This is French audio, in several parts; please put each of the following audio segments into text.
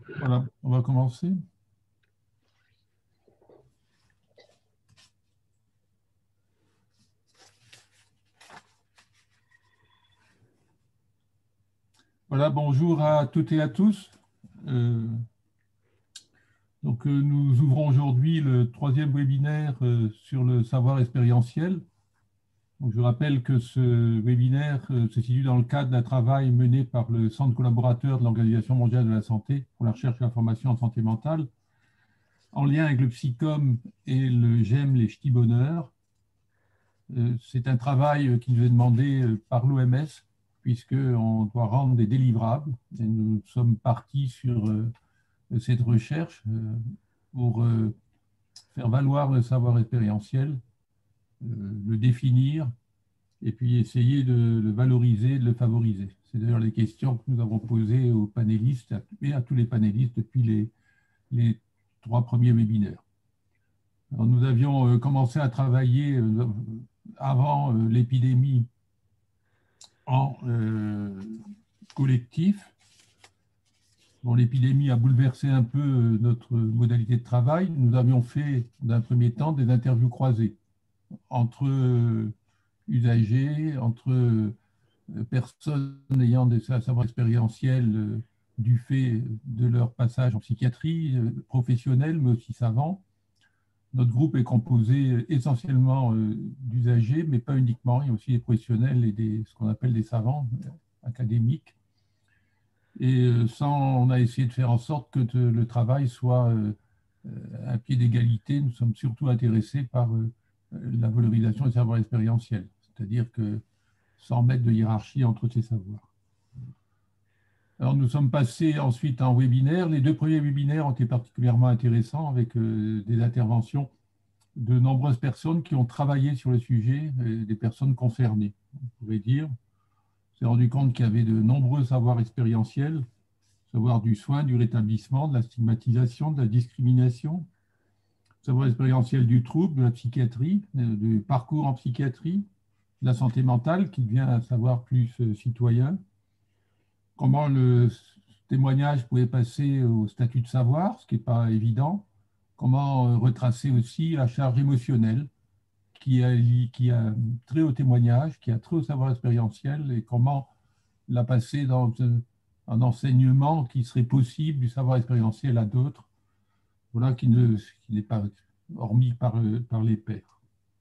Voilà, on va commencer. Voilà, bonjour à toutes et à tous. Euh, nous ouvrons aujourd'hui le troisième webinaire sur le savoir expérientiel. Donc, je rappelle que ce webinaire se situe dans le cadre d'un travail mené par le Centre collaborateur de l'Organisation mondiale de la santé pour la recherche et la formation en santé mentale, en lien avec le Psycom et le GEM Les Ch'tis Bonheurs. C'est un travail qui nous est demandé par l'OMS, puisqu'on doit rendre des délivrables. Et nous sommes partis sur cette recherche pour faire valoir le savoir expérientiel, le définir, et puis essayer de le valoriser, de le favoriser. C'est d'ailleurs les questions que nous avons posées aux panélistes et à tous les panélistes depuis les trois premiers webinaires. Alors, nous avions commencé à travailler avant l'épidémie en collectif. Bon, l'épidémie a bouleversé un peu notre modalité de travail. Nous avions fait, d'un premier temps, des interviews croisées entre usagers, entre personnes ayant des savoirs expérientiels du fait de leur passage en psychiatrie, professionnels, mais aussi savants. Notre groupe est composé essentiellement d'usagers, mais pas uniquement. Il y a aussi des professionnels et ce qu'on appelle des savants académiques. Et on a essayé de faire en sorte que le travail soit à pied d'égalité. Nous sommes surtout intéressés par la valorisation des savoirs expérientiels, c'est-à-dire que sans mettre de hiérarchie entre ces savoirs. Alors, nous sommes passés ensuite en webinaire. Les deux premiers webinaires ont été particulièrement intéressants avec des interventions de nombreuses personnes qui ont travaillé sur le sujet, des personnes concernées, on pourrait dire. On s'est rendu compte qu'il y avait de nombreux savoirs expérientiels, savoir du soin, du rétablissement, de la stigmatisation, de la discrimination, savoir expérientiel du trouble, de la psychiatrie, du parcours en psychiatrie, de la santé mentale qui devient un savoir plus citoyen, comment le témoignage pouvait passer au statut de savoir, ce qui n'est pas évident, comment retracer aussi la charge émotionnelle qui a trait au témoignage, qui a trait au savoir expérientiel et comment la passer dans un enseignement qui serait possible du savoir expérientiel à d'autres, voilà, qui n'est pas hormis par les pairs.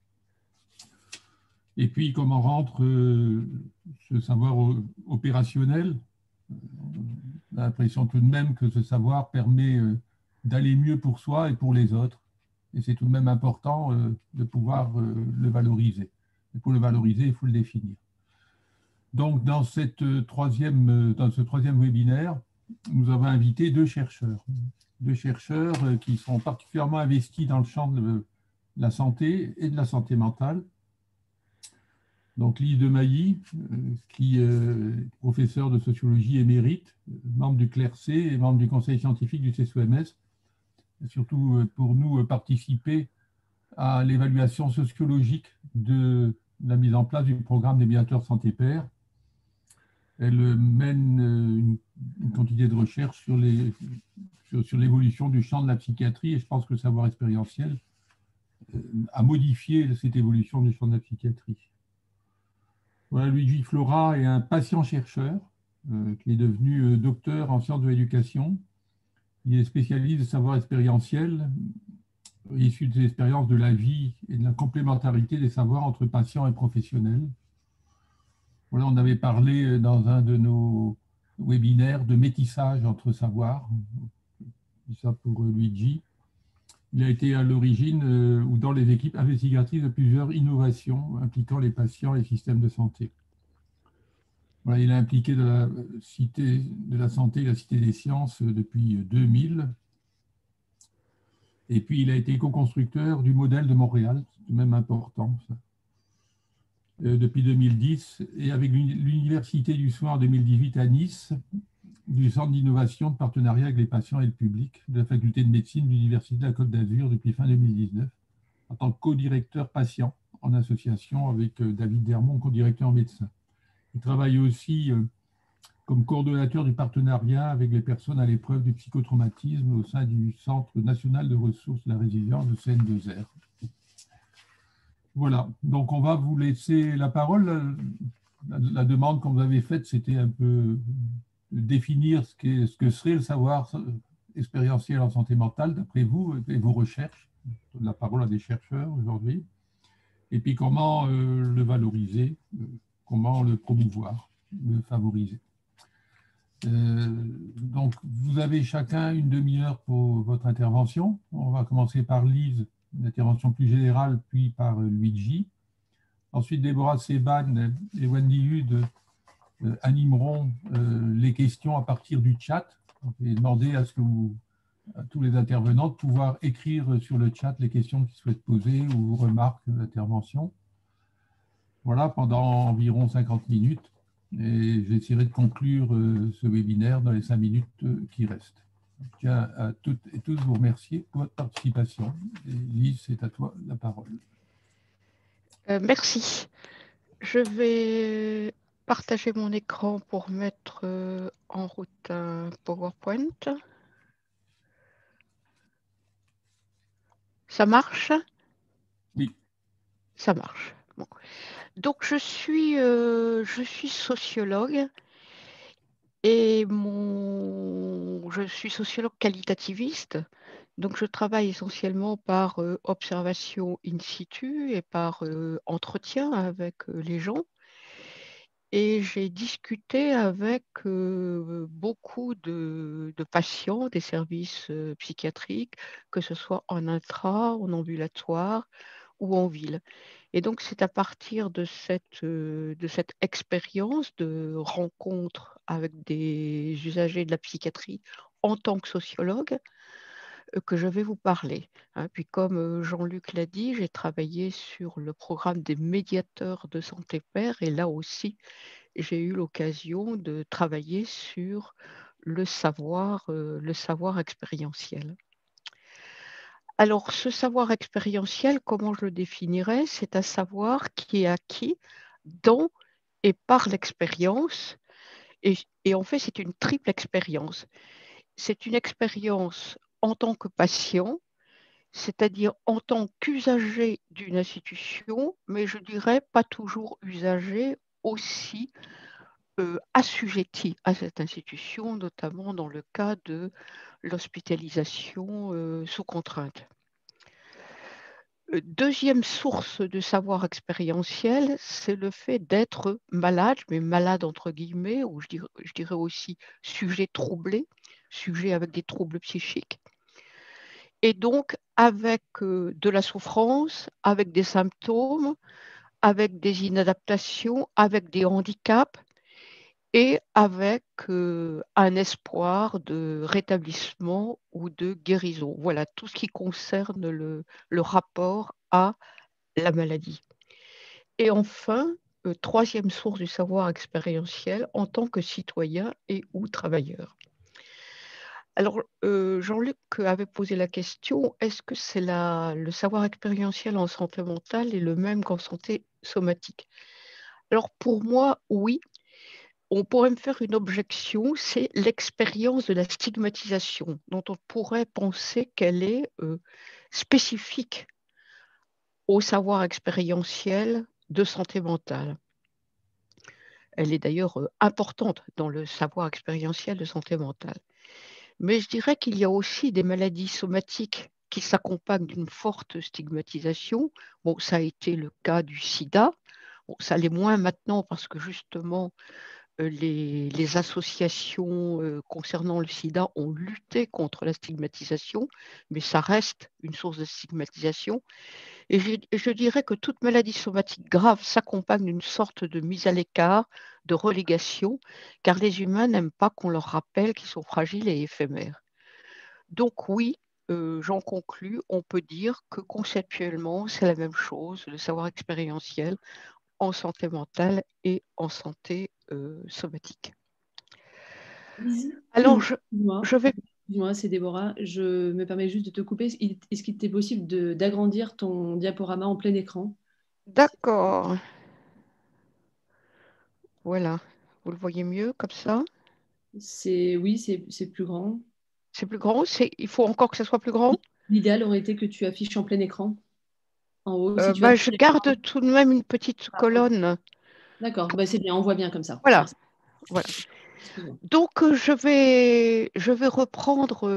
Et puis, comment rentre ce savoir opérationnel. On a l'impression tout de même que ce savoir permet d'aller mieux pour soi et pour les autres. Et c'est tout de même important de pouvoir le valoriser. Et pour le valoriser, il faut le définir. Donc, dans ce troisième webinaire, nous avons invité deux chercheurs qui sont particulièrement investis dans le champ de la santé et de la santé mentale. Donc, Lise de Mailly, qui est professeur de sociologie émérite, membre du CLERC et membre du conseil scientifique du CSOMS, et surtout pour nous participer à l'évaluation sociologique de la mise en place du programme des médiateurs santé-pairs. Elle mène une quantité de recherches sur l'évolution du champ de la psychiatrie et je pense que le savoir expérientiel a modifié cette évolution du champ de la psychiatrie. Voilà, Luigi Flora est un patient-chercheur qui est devenu docteur en sciences de l'éducation. Il est spécialiste de savoir expérientiel, issu des expériences de la vie et de la complémentarité des savoirs entre patients et professionnels. Voilà, on avait parlé dans un de nos webinaires de métissage entre savoirs. C'est ça pour Luigi. Il a été à l'origine ou dans les équipes investigatrices de plusieurs innovations impliquant les patients et les systèmes de santé. Voilà, il est impliqué de la Cité de la Santé et la Cité des Sciences depuis 2000. Et puis, il a été co-constructeur du modèle de Montréal, c'est même important, ça, depuis 2010, et avec l'Université du soin en 2018 à Nice, du Centre d'innovation de partenariat avec les patients et le public de la Faculté de médecine de l'Université de la Côte d'Azur depuis fin 2019, en tant que co-directeur patient en association avec David Dermont, co-directeur médecin. Il travaille aussi comme coordonnateur du partenariat avec les personnes à l'épreuve du psychotraumatisme au sein du Centre national de ressources de la résilience de CN2R. Voilà, donc on va vous laisser la parole. La demande qu'on vous avait faite, c'était un peu de définir ce que serait le savoir expérientiel en santé mentale, d'après vous et vos recherches. La parole à des chercheurs aujourd'hui. Et puis comment le valoriser, comment le promouvoir, le favoriser. Donc, vous avez chacun une demi-heure pour votre intervention. On va commencer par Lise, une intervention plus générale, puis par Luigi. Ensuite, Déborah Seban et Wendy Hude animeront les questions à partir du chat. Et demander à tous les intervenants de pouvoir écrire sur le chat les questions qu'ils souhaitent poser ou remarques d'intervention. Voilà, pendant environ 50 minutes. Et j'essaierai de conclure ce webinaire dans les 5 minutes qui restent. Je tiens à toutes et tous vous remercier pour votre participation. Et Lise, c'est à toi la parole. Merci. Je vais partager mon écran pour mettre en route un PowerPoint. Ça marche? Oui. Ça marche. Bon. Donc, je suis sociologue et je suis sociologue qualitativiste. Donc, je travaille essentiellement par observation in situ et par entretien avec les gens. Et j'ai discuté avec beaucoup de patients des services psychiatriques, que ce soit en intra, en ambulatoire ou en ville. Et donc, c'est à partir de cette expérience de rencontre avec des usagers de la psychiatrie en tant que sociologue que je vais vous parler. Puis comme Jean-Luc l'a dit, j'ai travaillé sur le programme des médiateurs de santé pair et là aussi, j'ai eu l'occasion de travailler sur le savoir expérientiel. Alors, ce savoir expérientiel, comment je le définirais? C'est un savoir qui est acquis dans et par l'expérience. Et en fait, c'est une triple expérience. C'est une expérience en tant que patient, c'est-à-dire en tant qu'usager d'une institution, mais je dirais pas toujours usager, aussi assujetti à cette institution, notamment dans le cas de l'hospitalisation sous contrainte. Deuxième source de savoir expérientiel, c'est le fait d'être malade, mais malade entre guillemets, ou je dirais aussi sujet troublé, sujet avec des troubles psychiques. Et donc avec de la souffrance, avec des symptômes, avec des inadaptations, avec des handicaps, et avec un espoir de rétablissement ou de guérison. Voilà tout ce qui concerne le rapport à la maladie. Et enfin, troisième source du savoir expérientiel en tant que citoyen et ou travailleur. Alors, Jean-Luc avait posé la question, est-ce que c'est le savoir expérientiel en santé mentale est le même qu'en santé somatique? Alors, pour moi, oui. On pourrait me faire une objection, c'est l'expérience de la stigmatisation, dont on pourrait penser qu'elle est spécifique au savoir expérientiel de santé mentale. Elle est d'ailleurs importante dans le savoir expérientiel de santé mentale. Mais je dirais qu'il y a aussi des maladies somatiques qui s'accompagnent d'une forte stigmatisation. Bon, ça a été le cas du sida. Bon, ça l'est moins maintenant parce que justement, les associations concernant le sida ont lutté contre la stigmatisation, mais ça reste une source de stigmatisation. Et je dirais que toute maladie somatique grave s'accompagne d'une sorte de mise à l'écart, de relégation, car les humains n'aiment pas qu'on leur rappelle qu'ils sont fragiles et éphémères. Donc oui, j'en conclus, on peut dire que conceptuellement, c'est la même chose, le savoir expérientiel en santé mentale et en santé somatique. Alors, je vais... Excuse-moi, c'est Déborah. Je me permets juste de te couper. Est-ce qu'il t'est possible d'agrandir ton diaporama en plein écran? D'accord. Voilà. Vous le voyez mieux comme ça? Oui, c'est plus grand. C'est plus grand? Il faut encore que ça soit plus grand? L'idéal aurait été que tu affiches en plein écran, en haut. Si tu affiches Je garde tout de même une petite colonne. D'accord, bah, c'est bien, on voit bien comme ça. Voilà, Merci. voilà. Excuse-moi. Donc, je vais reprendre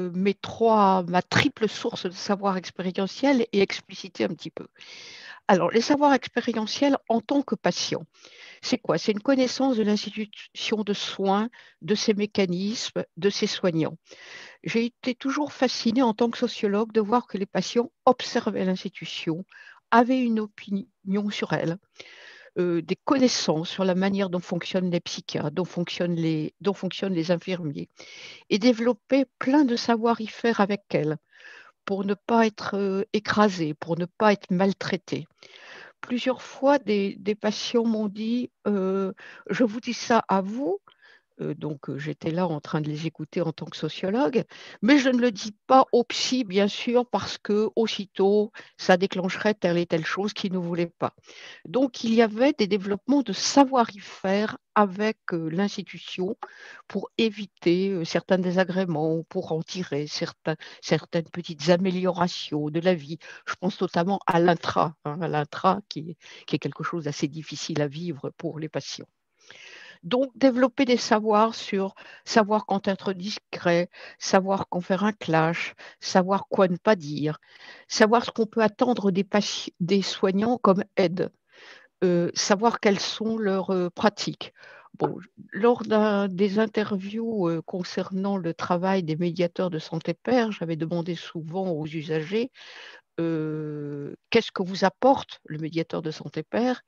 ma triple source de savoir expérientiel et expliciter un petit peu. Alors, les savoirs expérientiels en tant que patient, c'est quoi? C'est une connaissance de l'institution de soins, de ses mécanismes, de ses soignants. J'ai été toujours fascinée en tant que sociologue de voir que les patients observaient l'institution, avaient une opinion sur elle, des connaissances sur la manière dont fonctionnent les psychiatres, dont fonctionnent les infirmiers, et développaient plein de savoir-y-faire avec elles pour ne pas être écrasés, pour ne pas être maltraités. Plusieurs fois, des patients m'ont dit je vous dis ça à vous, donc j'étais là en train de les écouter en tant que sociologue, mais je ne le dis pas au psy, bien sûr, parce que aussitôt, ça déclencherait telle et telle chose qu'ils ne voulaient pas. Donc il y avait des développements de savoir-y-faire avec l'institution pour éviter certains désagréments, pour en tirer certaines petites améliorations de la vie. Je pense notamment à l'intra, hein, à l'intra qui est quelque chose d'assez difficile à vivre pour les patients. Donc, développer des savoirs sur savoir quand être discret, savoir quand faire un clash, savoir quoi ne pas dire, savoir ce qu'on peut attendre des soignants comme aide, savoir quelles sont leurs pratiques. Bon, lors des interviews concernant le travail des médiateurs de santé pair, j'avais demandé souvent aux usagers qu'est-ce que vous apporte le médiateur de santé pair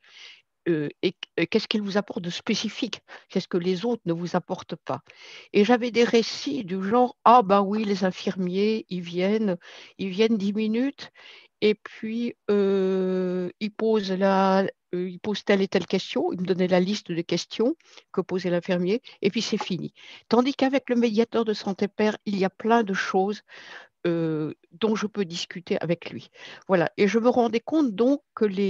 et qu'est-ce qu'il vous apporte de spécifique? Qu'est-ce que les autres ne vous apportent pas? Et j'avais des récits du genre: «Ah ben oui, les infirmiers, ils viennent 10 minutes et puis, ils posent telle et telle question». Ils me donnaient la liste des questions que posait l'infirmier et puis c'est fini. Tandis qu'avec le médiateur de santé pair, il y a plein de choses dont je peux discuter avec lui. Voilà, et je me rendais compte donc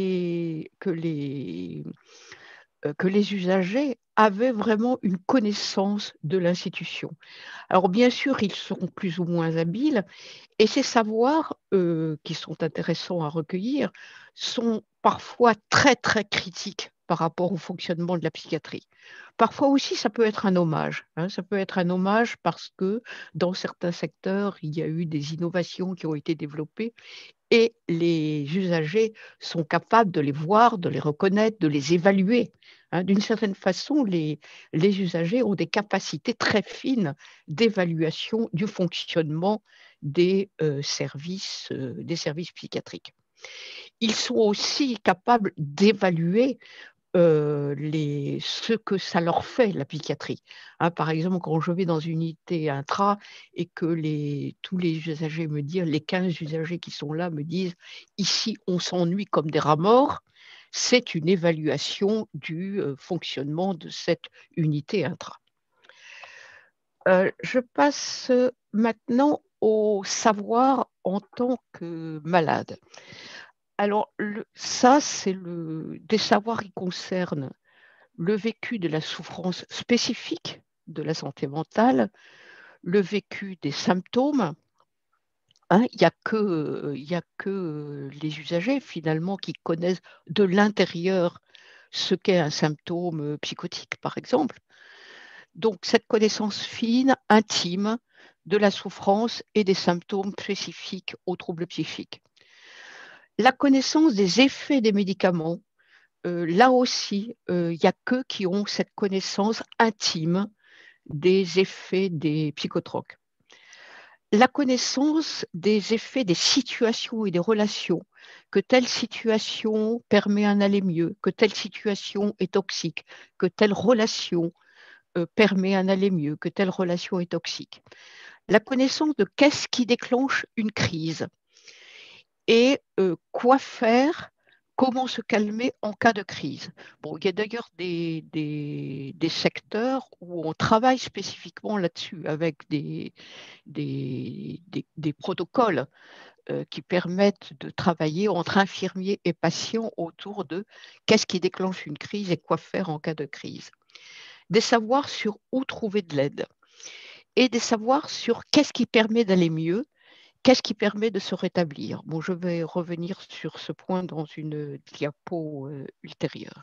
que les usagers avaient vraiment une connaissance de l'institution. Alors bien sûr, ils seront plus ou moins habiles et ces savoirs, qui sont intéressants à recueillir, sont parfois très, très critiques par rapport au fonctionnement de la psychiatrie. Parfois aussi, ça peut être un hommage, hein, ça peut être un hommage parce que dans certains secteurs, il y a eu des innovations qui ont été développées et les usagers sont capables de les voir, de les reconnaître, de les évaluer, hein. D'une certaine façon, les usagers ont des capacités très fines d'évaluation du fonctionnement des services psychiatriques. Ils sont aussi capables d'évaluer ce que ça leur fait, la psychiatrie. Hein, par exemple, quand je vais dans une unité intra et que tous les usagers me disent, les 15 usagers qui sont là me disent: «Ici, on s'ennuie comme des rats morts», c'est une évaluation du fonctionnement de cette unité intra. Je passe maintenant au savoir en tant que malade. Alors, ça, c'est des savoirs qui concernent le vécu de la souffrance spécifique de la santé mentale, le vécu des symptômes, hein. Il y a que les usagers finalement qui connaissent de l'intérieur ce qu'est un symptôme psychotique, par exemple. Donc cette connaissance fine, intime de la souffrance et des symptômes spécifiques aux troubles psychiques. La connaissance des effets des médicaments, là aussi, il y a qu'eux qui ont cette connaissance intime des effets des psychotropes. La connaissance des effets des situations et des relations, que telle situation permet un aller mieux, que telle situation est toxique, que telle relation permet un aller mieux, que telle relation est toxique. La connaissance de qu'est-ce qui déclenche une crise et quoi faire, comment se calmer en cas de crise. Bon, il y a d'ailleurs des secteurs où on travaille spécifiquement là-dessus avec des protocoles qui permettent de travailler entre infirmiers et patients autour de qu'est-ce qui déclenche une crise et quoi faire en cas de crise. des savoirs sur où trouver de l'aide et des savoirs sur qu'est-ce qui permet d'aller mieux, qu'est-ce qui permet de se rétablir. Bon, je vais revenir sur ce point dans une diapo ultérieure.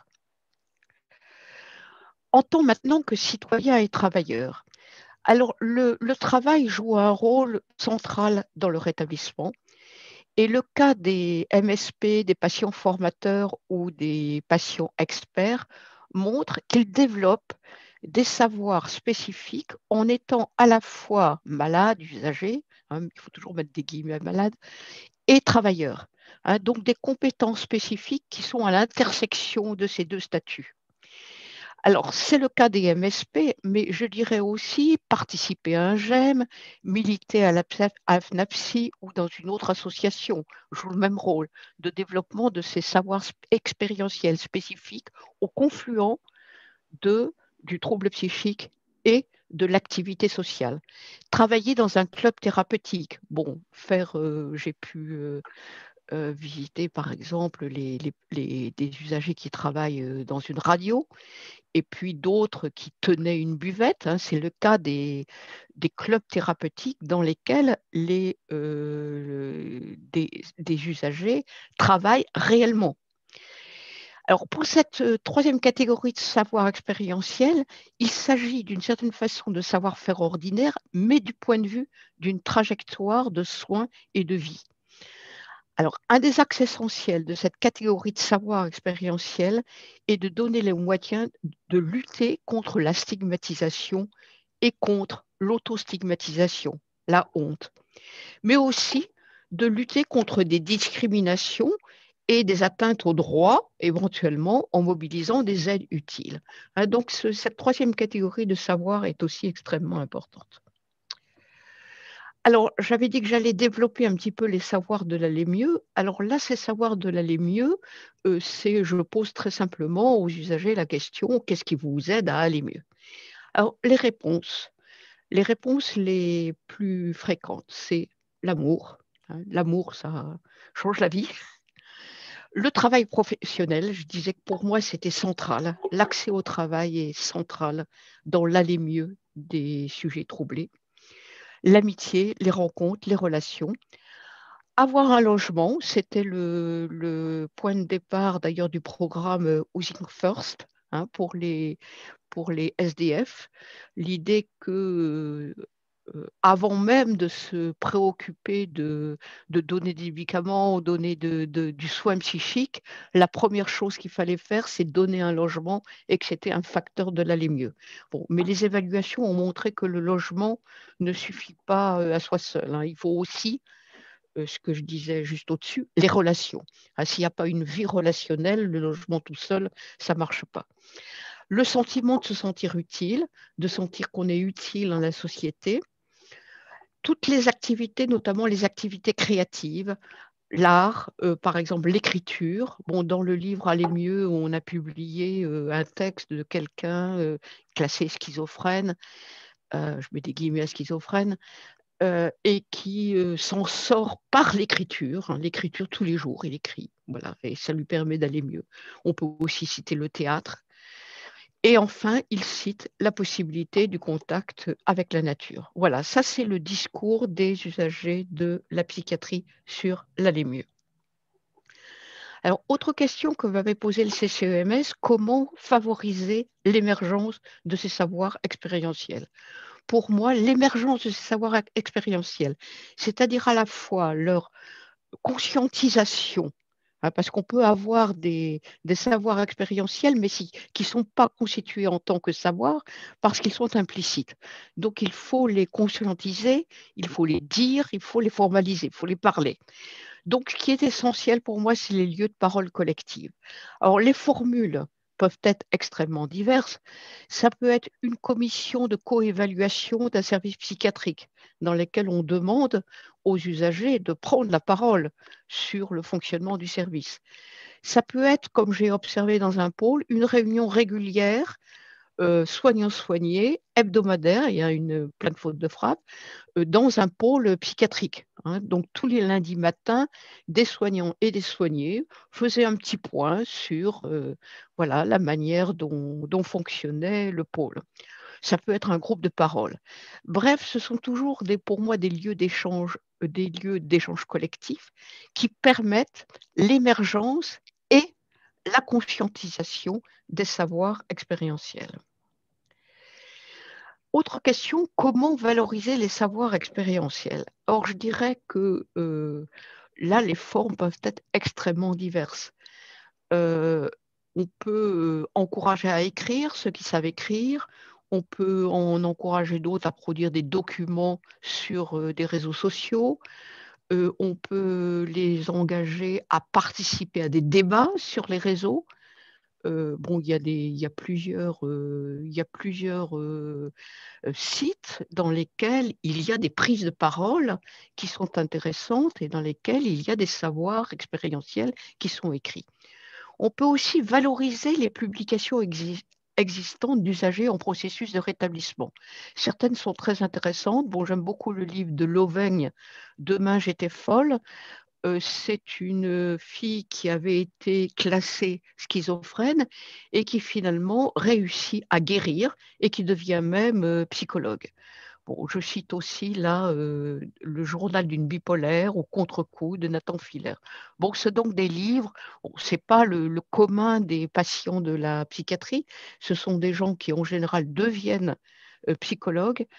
En tant maintenant que citoyen et travailleur, alors le travail joue un rôle central dans le rétablissement. Et le cas des MSP, des patients formateurs ou des patients experts montre qu'ils développent des savoirs spécifiques en étant à la fois malades, usagers, hein, il faut toujours mettre des guillemets malades, et travailleurs. Hein, donc des compétences spécifiques qui sont à l'intersection de ces deux statuts. Alors, c'est le cas des MSP, mais je dirais aussi participer à un GEM, militer à la FNAPSI ou dans une autre association joue le même rôle de développement de ces savoirs expérientiels spécifiques au confluent du trouble psychique et de l'activité sociale. Travailler dans un club thérapeutique, bon, j'ai pu visiter par exemple des usagers qui travaillent dans une radio, et puis d'autres qui tenaient une buvette. Hein. C'est le cas des clubs thérapeutiques dans lesquels des usagers travaillent réellement. Alors pour cette troisième catégorie de savoir expérientiel, il s'agit d'une certaine façon de savoir-faire ordinaire, mais du point de vue d'une trajectoire de soins et de vie. Alors, un des axes essentiels de cette catégorie de savoir expérientiel est de donner les moyens de lutter contre la stigmatisation et contre l'autostigmatisation, la honte, mais aussi de lutter contre des discriminations et des atteintes aux droits, éventuellement en mobilisant des aides utiles. Hein, donc, cette troisième catégorie de savoir est aussi extrêmement importante. Alors, j'avais dit que j'allais développer un petit peu les savoirs de l'aller mieux. Alors là, ces savoirs de l'aller mieux, je pose très simplement aux usagers la question, qu'est-ce qui vous aide à aller mieux? Alors, les réponses les plus fréquentes, c'est l'amour. Hein. L'amour, ça change la vie. Le travail professionnel, je disais que pour moi, c'était central. L'accès au travail est central dans l'aller mieux des sujets troublés. L'amitié, les rencontres, les relations. Avoir un logement, c'était le point de départ d'ailleurs du programme Housing First, hein, pour les SDF. L'idée que avant même de se préoccuper de donner des médicaments ou donner du soin psychique, la première chose qu'il fallait faire, c'est donner un logement et que c'était un facteur de l'aller mieux. Bon, mais les évaluations ont montré que le logement ne suffit pas à soi seul. Hein. Il faut aussi, ce que je disais juste au-dessus, les relations. Hein, s'il n'y a pas une vie relationnelle, le logement tout seul, ça ne marche pas. Le sentiment de se sentir utile, de sentir qu'on est utile dans la société. Toutes les activités, notamment les activités créatives, l'art, par exemple l'écriture. Bon, dans le livre Aller mieux, on a publié un texte de quelqu'un classé schizophrène, je mets des guillemets à schizophrène, et qui s'en sort par l'écriture. Hein, l'écriture tous les jours, il écrit, voilà, et ça lui permet d'aller mieux. On peut aussi citer le théâtre. Et enfin, il cite la possibilité du contact avec la nature. Voilà, ça c'est le discours des usagers de la psychiatrie sur l'aller mieux. Alors, autre question que m'avait posée le CCEMS, comment favoriser l'émergence de ces savoirs expérientiels? Pour moi, l'émergence de ces savoirs expérientiels, c'est-à-dire à la fois leur conscientisation, hein, parce qu'on peut avoir des savoirs expérientiels, mais qui ne sont pas constitués en tant que savoir, parce qu'ils sont implicites. Donc, il faut les conscientiser, il faut les dire, il faut les formaliser, il faut les parler. Donc, ce qui est essentiel pour moi, c'est les lieux de parole collective. Alors, les formules peuvent être extrêmement diverses. Ça peut être une commission de coévaluation d'un service psychiatrique dans lequel on demande aux usagers de prendre la parole sur le fonctionnement du service. Ça peut être, comme j'ai observé dans un pôle, une réunion régulière, soignant-soigné, hebdomadaire, il y a plein de fautes de frappe, dans un pôle psychiatrique. hein. Donc, tous les lundis matins, des soignants et des soignés faisaient un petit point sur voilà, la manière dont fonctionnait le pôle. Ça peut être un groupe de parole. Bref, ce sont toujours pour moi des lieux d'échange collectif qui permettent l'émergence et la conscientisation des savoirs expérientiels. Autre question, comment valoriser les savoirs expérientiels? Or, je dirais que là, les formes peuvent être extrêmement diverses. On peut encourager à écrire ceux qui savent écrire, on peut en encourager d'autres à produire des documents sur des réseaux sociaux, on peut les engager à participer à des débats sur les réseaux. Bon, il y a plusieurs sites dans lesquels il y a des prises de parole qui sont intéressantes et dans lesquels il y a des savoirs expérientiels qui sont écrits. On peut aussi valoriser les publications existantes d'usagers en processus de rétablissement. Certaines sont très intéressantes. Bon, j'aime beaucoup le livre de Lauvergne, Demain j'étais folle. C'est une fille qui avait été classée schizophrène et qui finalement réussit à guérir et qui devient même psychologue. Bon, je cite aussi là le journal d'une bipolaire au contre-coup de Nathan Filer. Bon, c'est donc des livres, bon, ce n'est pas le commun des patients de la psychiatrie, ce sont des gens qui en général deviennent psychologues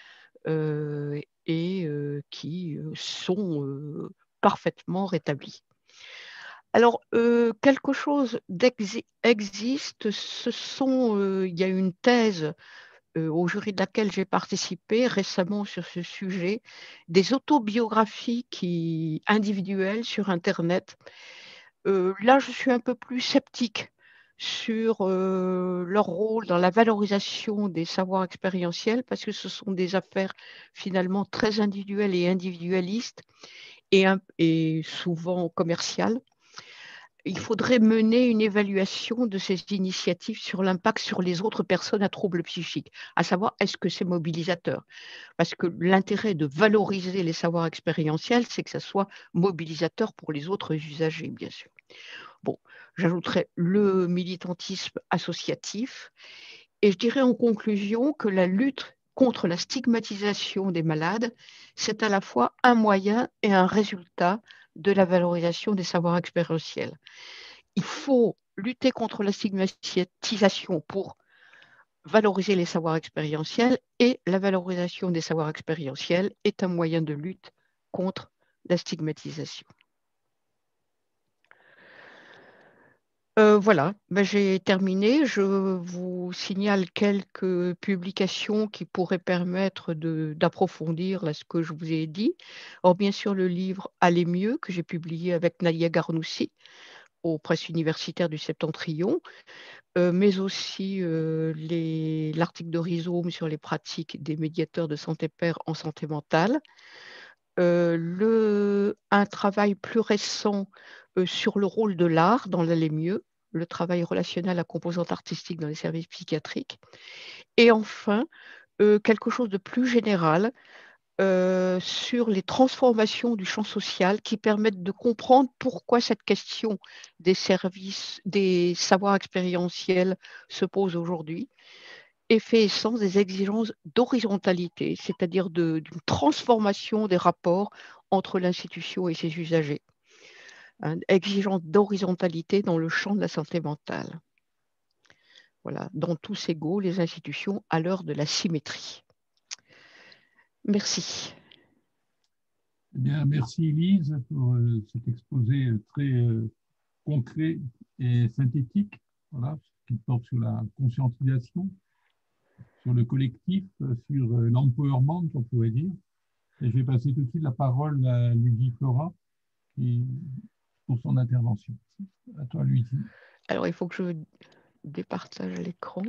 et qui sont parfaitement rétablis. Alors, quelque chose existe, il y a une thèse au jury de laquelle j'ai participé récemment sur ce sujet, des autobiographies individuelles sur Internet. Là, je suis un peu plus sceptique sur leur rôle dans la valorisation des savoirs expérientiels parce que ce sont des affaires finalement très individuelles et individualistes et souvent commerciales. Il faudrait mener une évaluation de ces initiatives sur l'impact sur les autres personnes à troubles psychiques, à savoir est-ce que c'est mobilisateur? Parce que l'intérêt de valoriser les savoirs expérientiels, c'est que ça soit mobilisateur pour les autres usagers, bien sûr. Bon, j'ajouterais le militantisme associatif et je dirais en conclusion que la lutte contre la stigmatisation des malades, c'est à la fois un moyen et un résultat de la valorisation des savoirs expérientiels. Il faut lutter contre la stigmatisation pour valoriser les savoirs expérientiels et la valorisation des savoirs expérientiels est un moyen de lutte contre la stigmatisation. Voilà, ben, j'ai terminé. Je vous signale quelques publications qui pourraient permettre d'approfondir ce que je vous ai dit. Or, bien sûr, le livre Aller mieux que j'ai publié avec Nadia Garnoussi aux presses universitaires du Septentrion, mais aussi l'article de Rhizome sur les pratiques des médiateurs de santé pair en santé mentale. Un travail plus récent sur le rôle de l'art dans l'Aller mieux, le travail relationnel à composante artistique dans les services psychiatriques. Et enfin, quelque chose de plus général sur les transformations du champ social qui permettent de comprendre pourquoi cette question des savoirs expérientiels se pose aujourd'hui et fait essence des exigences d'horizontalité, c'est-à-dire d'une transformation des rapports entre l'institution et ses usagers. Exigence d'horizontalité dans le champ de la santé mentale. Voilà, dans tous égaux, les institutions à l'heure de la symétrie. Merci. Eh bien, merci Lise pour cet exposé très concret et synthétique, voilà, qui porte sur la conscientisation, sur le collectif, sur l'empowerment, on pourrait dire. Et je vais passer tout de suite la parole à Luigi Flora pour son intervention. À toi, Luigi. Alors, il faut que je départage l'écran.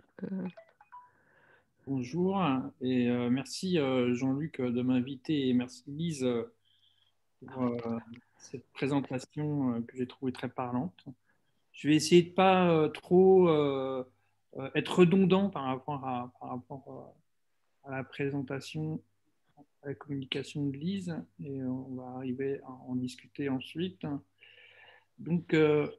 Bonjour et merci Jean-Luc de m'inviter et merci Lise pour cette présentation que j'ai trouvée très parlante. Je vais essayer de ne pas trop être redondant par rapport à la présentation la communication de Lise et on va arriver à en discuter ensuite. Donc,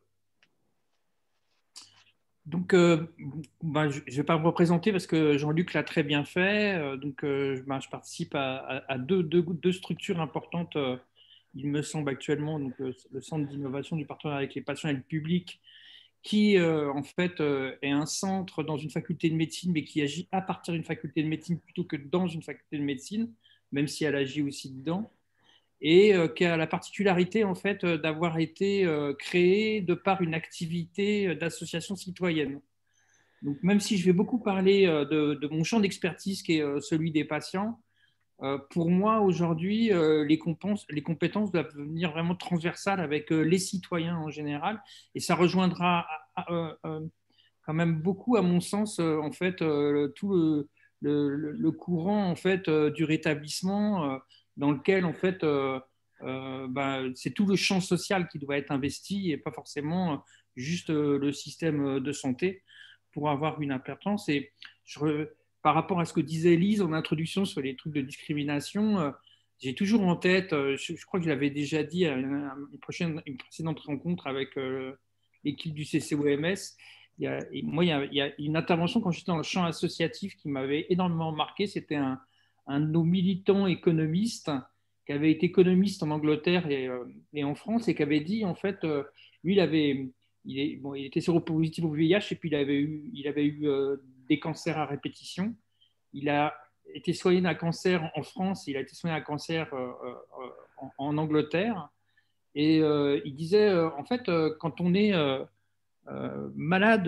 je ne vais pas me représenter parce que Jean-Luc l'a très bien fait. Je participe à deux structures importantes, il me semble actuellement, donc, le Centre d'innovation du partenariat avec les patients et le public, qui en fait est un centre dans une faculté de médecine, mais qui agit à partir d'une faculté de médecine plutôt que dans une faculté de médecine, même si elle agit aussi dedans, et qui a la particularité en fait d'avoir été créé de par une activité d'association citoyenne. Donc même si je vais beaucoup parler de mon champ d'expertise qui est celui des patients, pour moi aujourd'hui les compétences doivent devenir vraiment transversales avec les citoyens en général, et ça rejoindra quand même beaucoup à mon sens en fait tout le courant en fait du rétablissement dans lequel en fait c'est tout le champ social qui doit être investi et pas forcément juste le système de santé pour avoir une importance. Et par rapport à ce que disait Lise en introduction sur les trucs de discrimination, j'ai toujours en tête, je crois que je l'avais déjà dit à une précédente rencontre avec l'équipe du CCOMS, il y a une intervention quand j'étais dans le champ associatif qui m'avait énormément marqué. C'était un de nos militants économistes qui avait été économiste en Angleterre et en France, et qui avait dit, en fait, lui, il était séropositif au VIH, et puis il avait eu des cancers à répétition. Il a été soigné d'un cancer en France, il a été soigné d'un cancer en Angleterre. Et il disait, en fait, quand on est malade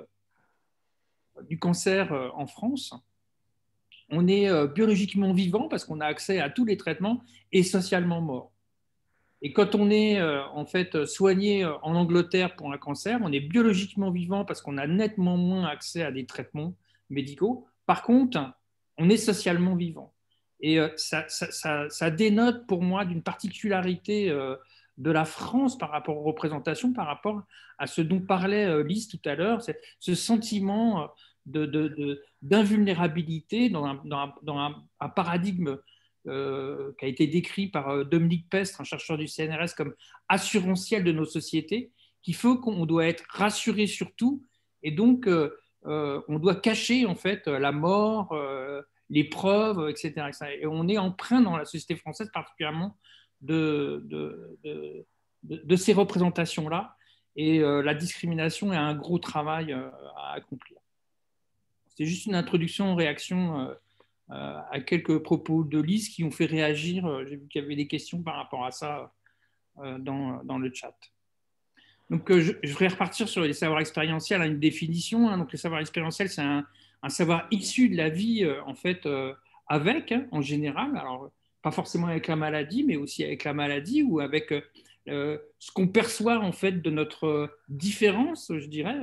du cancer en France, on est biologiquement vivant parce qu'on a accès à tous les traitements et socialement mort. Et quand on est en fait soigné en Angleterre pour un cancer, on est biologiquement vivant parce qu'on a nettement moins accès à des traitements médicaux. Par contre, on est socialement vivant. Et ça dénote pour moi d'une particularité de la France par rapport aux représentations, par rapport à ce dont parlait Lise tout à l'heure, ce sentiment d'invulnérabilité dans un paradigme qui a été décrit par Dominique Pestre, un chercheur du CNRS, comme assurantiel de nos sociétés, qui fait qu'on doit être rassuré sur tout, et donc on doit cacher en fait la mort, les preuves, etc., etc. Et on est empreint dans la société française particulièrement de ces représentations-là, et la discrimination est un gros travail à accomplir. C'est juste une introduction en réaction à quelques propos de Lise qui ont fait réagir. J'ai vu qu'il y avait des questions par rapport à ça dans le chat. Donc, je voudrais repartir sur les savoirs expérientiels à une définition. Donc, le savoir expérientiel, c'est un savoir issu de la vie, en fait, en général. Alors, pas forcément avec la maladie, mais aussi avec la maladie ou avec ce qu'on perçoit, en fait, de notre différence, je dirais,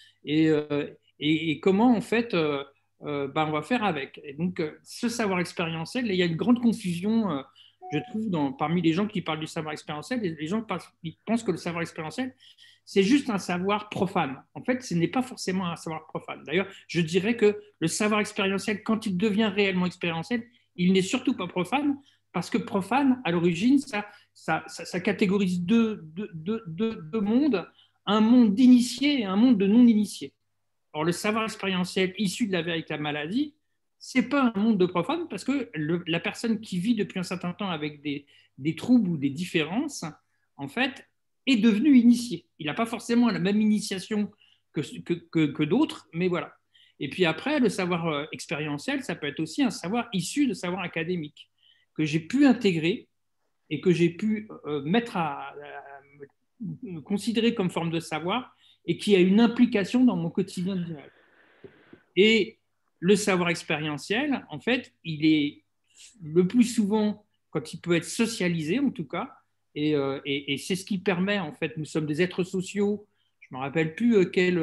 et comment, en fait, on va faire avec. Et donc, ce savoir expérientiel, il y a une grande confusion, je trouve, parmi les gens qui parlent du savoir expérientiel. Les gens ils pensent que le savoir expérientiel, c'est juste un savoir profane. En fait, ce n'est pas forcément un savoir profane. D'ailleurs, je dirais que le savoir expérientiel, quand il devient réellement expérientiel, il n'est surtout pas profane, parce que profane, à l'origine, ça catégorise deux mondes, un monde d'initiés et un monde de non-initiés. Or, le savoir expérientiel issu de la vie avec la maladie, ce n'est pas un monde de profane, parce que la personne qui vit depuis un certain temps avec des troubles ou des différences, en fait, est devenu initié. Il n'a pas forcément la même initiation que d'autres, mais voilà. Et puis après, le savoir expérientiel, ça peut être aussi un savoir issu de savoir académique, que j'ai pu intégrer et que j'ai pu mettre à considérer comme forme de savoir, et qui a une implication dans mon quotidien direct. Et le savoir expérientiel, en fait, il est le plus souvent, quand il peut être socialisé en tout cas, et c'est ce qui permet, en fait, nous sommes des êtres sociaux. Je ne me rappelle plus quel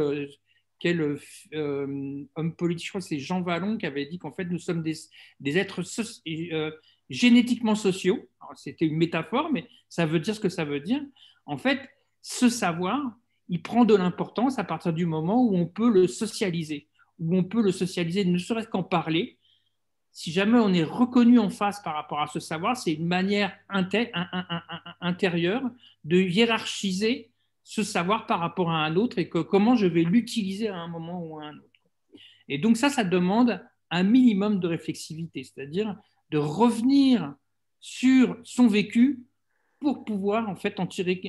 homme politique, je crois que c'est Jean Vallon qui avait dit qu'en fait, nous sommes des êtres génétiquement sociaux. C'était une métaphore, mais ça veut dire ce que ça veut dire. En fait, ce savoir, il prend de l'importance à partir du moment où on peut le socialiser, où on peut le socialiser, ne serait-ce qu'en parler, si jamais on est reconnu en face par rapport à ce savoir, c'est une manière intérieure de hiérarchiser ce savoir par rapport à un autre et que comment je vais l'utiliser à un moment ou à un autre. Et donc ça demande un minimum de réflexivité, c'est-à-dire de revenir sur son vécu pour pouvoir en fait en tirer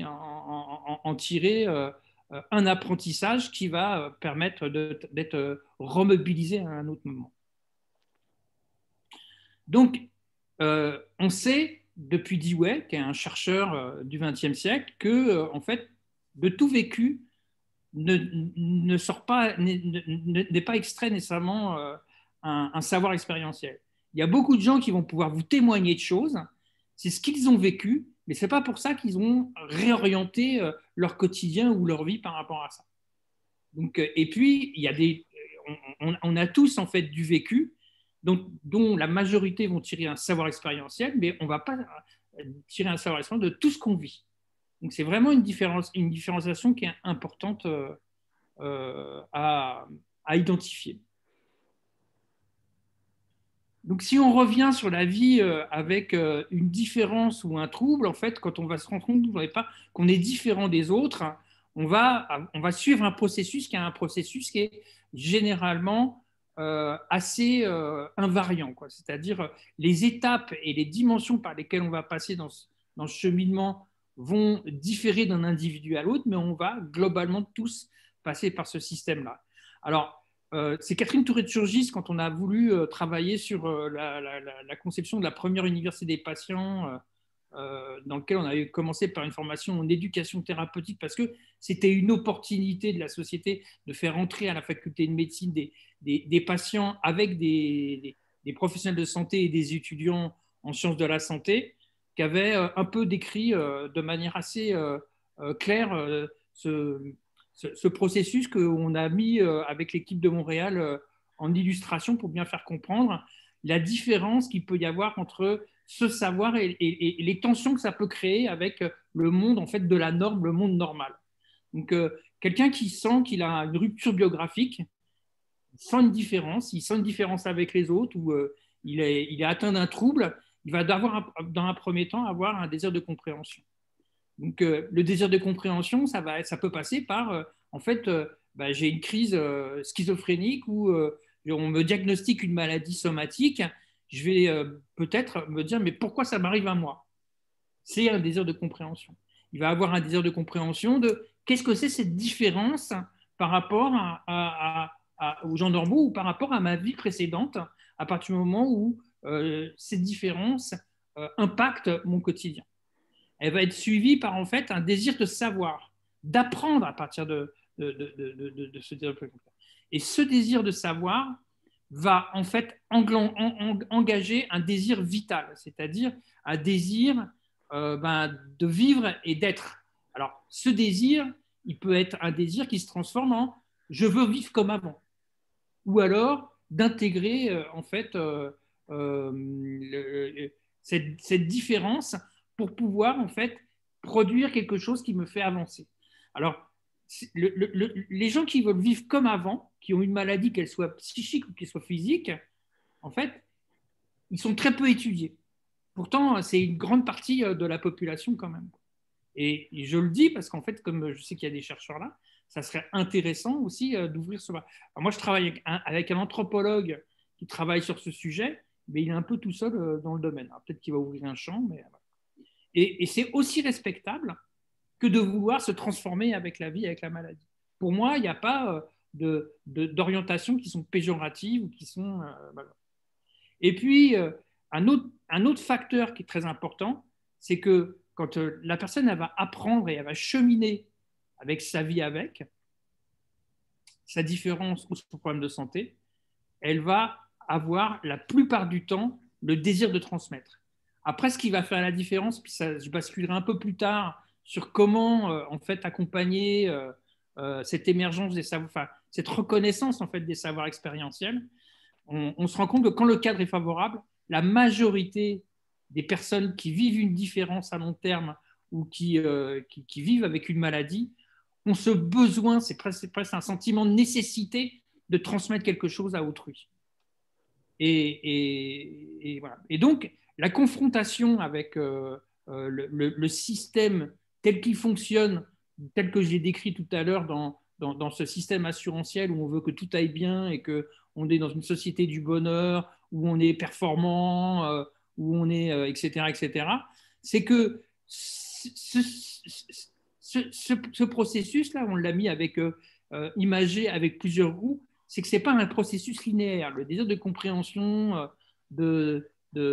un apprentissage qui va permettre d'être remobilisé à un autre moment. Donc, on sait depuis Dewey, qui est un chercheur du XXe siècle, que en fait, de tout vécu n'est pas extrait nécessairement un savoir expérientiel. Il y a beaucoup de gens qui vont pouvoir vous témoigner de choses, c'est ce qu'ils ont vécu, mais ce n'est pas pour ça qu'ils ont réorienté leur quotidien ou leur vie par rapport à ça. Donc, et puis, il y a on a tous en fait du vécu, dont la majorité vont tirer un savoir expérientiel, mais on ne va pas tirer un savoir expérientiel de tout ce qu'on vit. Donc, c'est vraiment une différenciation qui est importante à identifier. Donc, si on revient sur la vie avec une différence ou un trouble, en fait, quand on va se rendre compte qu'on est différent des autres, on va suivre un processus qui est généralement assez invariant, quoi. C'est-à-dire les étapes et les dimensions par lesquelles on va passer dans ce cheminement vont différer d'un individu à l'autre, mais on va globalement tous passer par ce système-là. Alors, c'est Catherine Touré-Turgis, quand on a voulu travailler sur la conception de la première université des patients, dans lequel on avait commencé par une formation en éducation thérapeutique, parce que c'était une opportunité de la société de faire entrer à la faculté de médecine des patients avec des professionnels de santé et des étudiants en sciences de la santé, qui avaient un peu décrit de manière assez claire ce processus qu'on a mis avec l'équipe de Montréal en illustration pour bien faire comprendre la différence qu'il peut y avoir entre ce savoir et les tensions que ça peut créer avec le monde en fait, de la norme, le monde normal. Donc, quelqu'un qui sent qu'il a une rupture biographique, il sent une différence avec les autres, ou il est atteint d'un trouble, il va dans un premier temps avoir un désir de compréhension. Donc, le désir de compréhension, ça peut passer par, j'ai une crise schizophrénique ou on me diagnostique une maladie somatique, je vais peut-être me dire, mais pourquoi ça m'arrive à moi? C'est un désir de compréhension. Il va avoir un désir de compréhension de qu'est-ce que c'est cette différence par rapport aux gens normaux ou par rapport à ma vie précédente, à partir du moment où cette différence impacte mon quotidien. Elle va être suivie par en fait un désir de savoir, d'apprendre à partir de ce désir. Et ce désir de savoir va en fait engager un désir vital, c'est-à-dire un désir de vivre et d'être. Alors, ce désir, il peut être un désir qui se transforme en « je veux vivre comme avant », ou alors d'intégrer en fait cette différence pour pouvoir en fait produire quelque chose qui me fait avancer. Alors, les gens qui veulent vivre comme avant, qui ont une maladie, qu'elle soit psychique ou qu'elle soit physique, en fait, ils sont très peu étudiés. Pourtant, c'est une grande partie de la population quand même. Et je le dis parce qu'en fait, comme je sais qu'il y a des chercheurs là, ça serait intéressant aussi d'ouvrir ce... Alors moi, je travaille avec un anthropologue qui travaille sur ce sujet, mais il est un peu tout seul dans le domaine. Peut-être qu'il va ouvrir un champ, mais... Et c'est aussi respectable que de vouloir se transformer avec la vie, avec la maladie. Pour moi, il n'y a pas d'orientations qui sont péjoratives ou qui sont... Et puis, un autre facteur qui est très important, c'est que quand la personne elle va apprendre et elle va cheminer avec sa vie, avec sa différence ou son problème de santé, elle va avoir la plupart du temps le désir de transmettre. Après, ce qui va faire la différence, puis ça, je basculerai un peu plus tard sur comment en fait accompagner cette émergence des savoirs, enfin, cette reconnaissance en fait des savoirs expérientiels. On se rend compte que quand le cadre est favorable, la majorité des personnes qui vivent une différence à long terme ou qui vivent avec une maladie ont ce besoin, c'est presque un sentiment de nécessité de transmettre quelque chose à autrui. Voilà. Et donc, la confrontation avec le système tel qu'il fonctionne, tel que j'ai décrit tout à l'heure dans ce système assurantiel où on veut que tout aille bien et qu'on est dans une société du bonheur, où on est performant, où on est, etc., etc., c'est que ce processus-là, on l'a mis imagé avec plusieurs roues, c'est que ce n'est pas un processus linéaire. Le désir de compréhension, de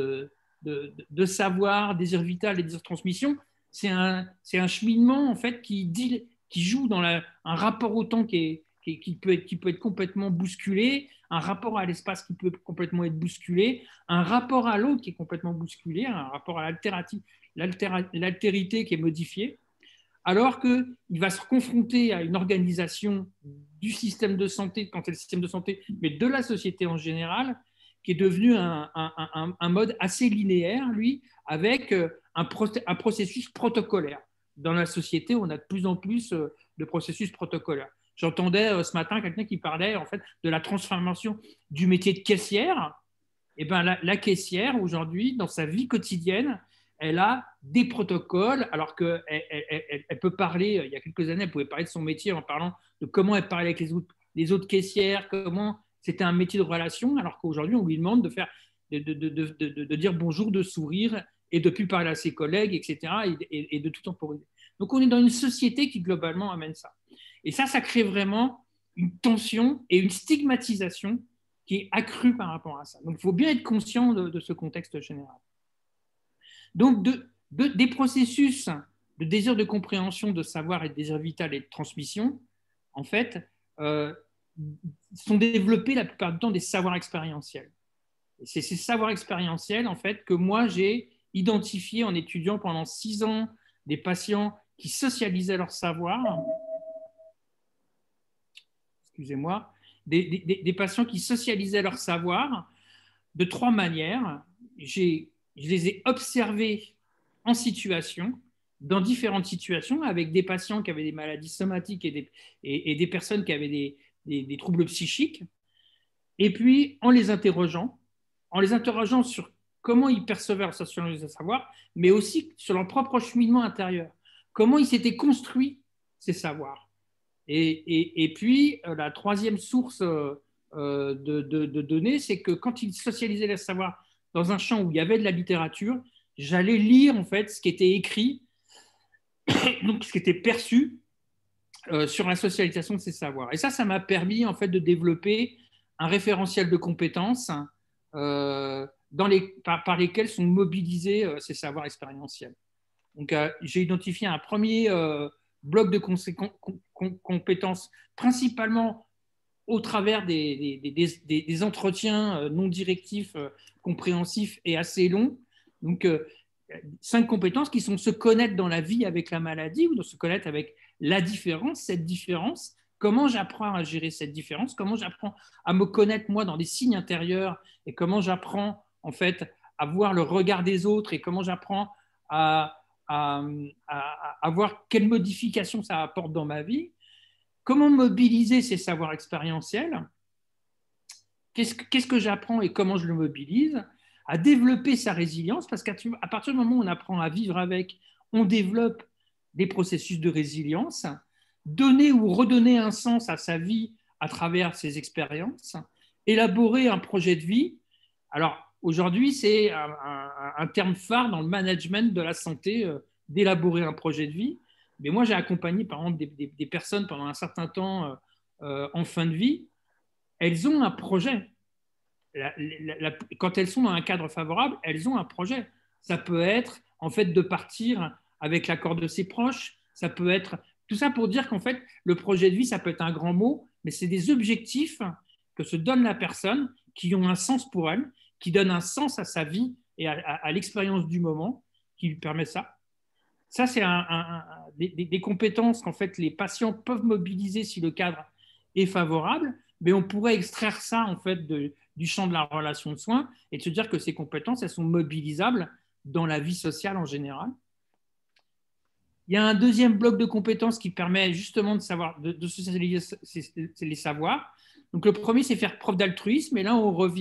savoir, désir vital et désir de transmission, c'est un cheminement en fait, qui joue dans un rapport au temps qui peut être complètement bousculé, un rapport à l'espace qui peut complètement être bousculé, un rapport à l'autre qui est complètement bousculé, un rapport à l'altérité qui est modifiée, alors qu'il va se confronter à une organisation du système de santé, quand c'est le système de santé, mais de la société en général, qui est devenu un mode assez linéaire, lui, avec un processus protocolaire. Dans la société, on a de plus en plus de processus protocolaires. J'entendais ce matin quelqu'un qui parlait en fait, de la transformation du métier de caissière. Et ben, la caissière, aujourd'hui, dans sa vie quotidienne, elle a des protocoles, alors qu'elle peut parler, il y a quelques années, elle pouvait parler de son métier en parlant de comment elle parlait avec les autres caissières, comment c'était un métier de relation, alors qu'aujourd'hui, on lui demande de dire bonjour, de sourire et de ne plus parler à ses collègues, etc., et de tout temporiser. Donc, on est dans une société qui, globalement, amène ça. Et ça crée vraiment une tension et une stigmatisation qui est accrue par rapport à ça. Donc, il faut bien être conscient de ce contexte général. Donc, des processus de désir de compréhension, de savoir et de désir vital et de transmission, en fait, sont développés la plupart du temps des savoirs expérientiels. Et c'est ces savoirs expérientiels, en fait, que moi, j'ai identifié en étudiant pendant 6 ans des patients qui socialisaient leur savoir. Excusez-moi. Des patients qui socialisaient leur savoir de 3 manières. Je les ai observés en situation, dans différentes situations, avec des patients qui avaient des maladies somatiques et des personnes qui avaient des troubles psychiques, et puis en les interrogeant sur comment ils percevaient leur socialisation de savoir, mais aussi sur leur propre cheminement intérieur, comment ils s'étaient construits ces savoirs. Et puis, la troisième source de données, c'est que quand ils socialisaient les savoirs dans un champ où il y avait de la littérature, j'allais lire en fait ce qui était écrit, donc ce qui était perçu sur la socialisation de ces savoirs. Et ça m'a permis en fait de développer un référentiel de compétences par lesquels sont mobilisés ces savoirs expérientiels. Donc, j'ai identifié un premier bloc de compétences, principalement au travers des entretiens non directifs, compréhensifs et assez longs. Donc, 5 compétences qui sont se connaître dans la vie avec la maladie ou de se connaître avec la différence, cette différence. Comment j'apprends à gérer cette différence? Comment j'apprends à me connaître moi dans des signes intérieurs et comment j'apprends en fait à voir le regard des autres et comment j'apprends à voir quelles modifications ça apporte dans ma vie? Comment mobiliser ces savoirs expérientiels? Qu'est-ce que j'apprends et comment je le mobilise? À développer sa résilience, parce qu'à partir du moment où on apprend à vivre avec, on développe des processus de résilience, donner ou redonner un sens à sa vie à travers ses expériences, élaborer un projet de vie. Alors, aujourd'hui, c'est un terme phare dans le management de la santé, d'élaborer un projet de vie. Mais moi, j'ai accompagné, par exemple, des personnes pendant un certain temps en fin de vie. Elles ont un projet. Quand elles sont dans un cadre favorable, elles ont un projet. Ça peut être, en fait, de partir avec l'accord de ses proches. Ça peut être tout ça pour dire qu'en fait, le projet de vie, ça peut être un grand mot, mais c'est des objectifs que se donne la personne qui ont un sens pour elle, qui donnent un sens à sa vie et à l'expérience du moment qui lui permet ça. Ça, c'est des compétences qu'en fait, les patients peuvent mobiliser si le cadre est favorable, mais on pourrait extraire ça en fait du champ de la relation de soins et de se dire que ces compétences, elles sont mobilisables dans la vie sociale en général. Il y a un deuxième bloc de compétences qui permet justement de socialiser les savoirs. Donc, le premier, c'est faire preuve d'altruisme. Et là, on revient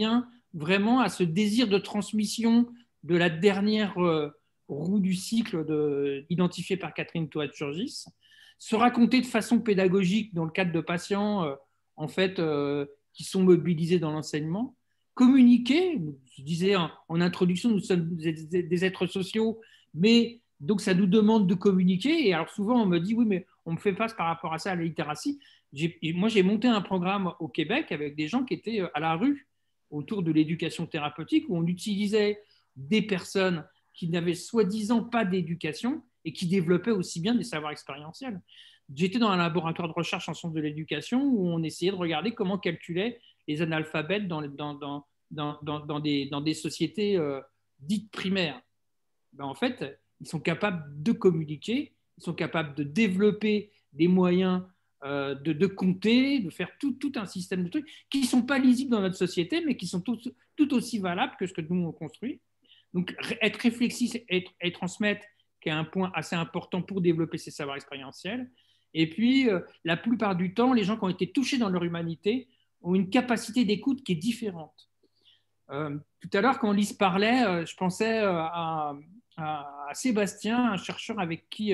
vraiment à ce désir de transmission de la dernière roue du cycle identifiée par Catherine Toat-Turgis, se raconter de façon pédagogique dans le cadre de patients en fait, qui sont mobilisés dans l'enseignement, communiquer. Je disais en introduction, nous sommes des êtres sociaux, mais donc ça nous demande de communiquer. Et alors souvent on me dit oui, mais on me fait face par rapport à ça à la littératie. Moi j'ai monté un programme au Québec avec des gens qui étaient à la rue autour de l'éducation thérapeutique, où on utilisait des personnes qui n'avaient soi-disant pas d'éducation et qui développaient aussi bien des savoirs expérientiels. J'étais dans un laboratoire de recherche en sciences de l'éducation où on essayait de regarder comment calculer les analphabètes dans des sociétés dites primaires. Ben, en fait, ils sont capables de communiquer, ils sont capables de développer des moyens de compter, de faire tout un système de trucs qui ne sont pas lisibles dans notre société, mais qui sont tout aussi valables que ce que nous on construit. Donc, être réflexif et transmettre, qui est un point assez important pour développer ces savoirs expérientiels. Et puis, la plupart du temps, les gens qui ont été touchés dans leur humanité ont une capacité d'écoute qui est différente. Tout à l'heure, quand Lise parlait, je pensais à Sébastien, un chercheur avec qui,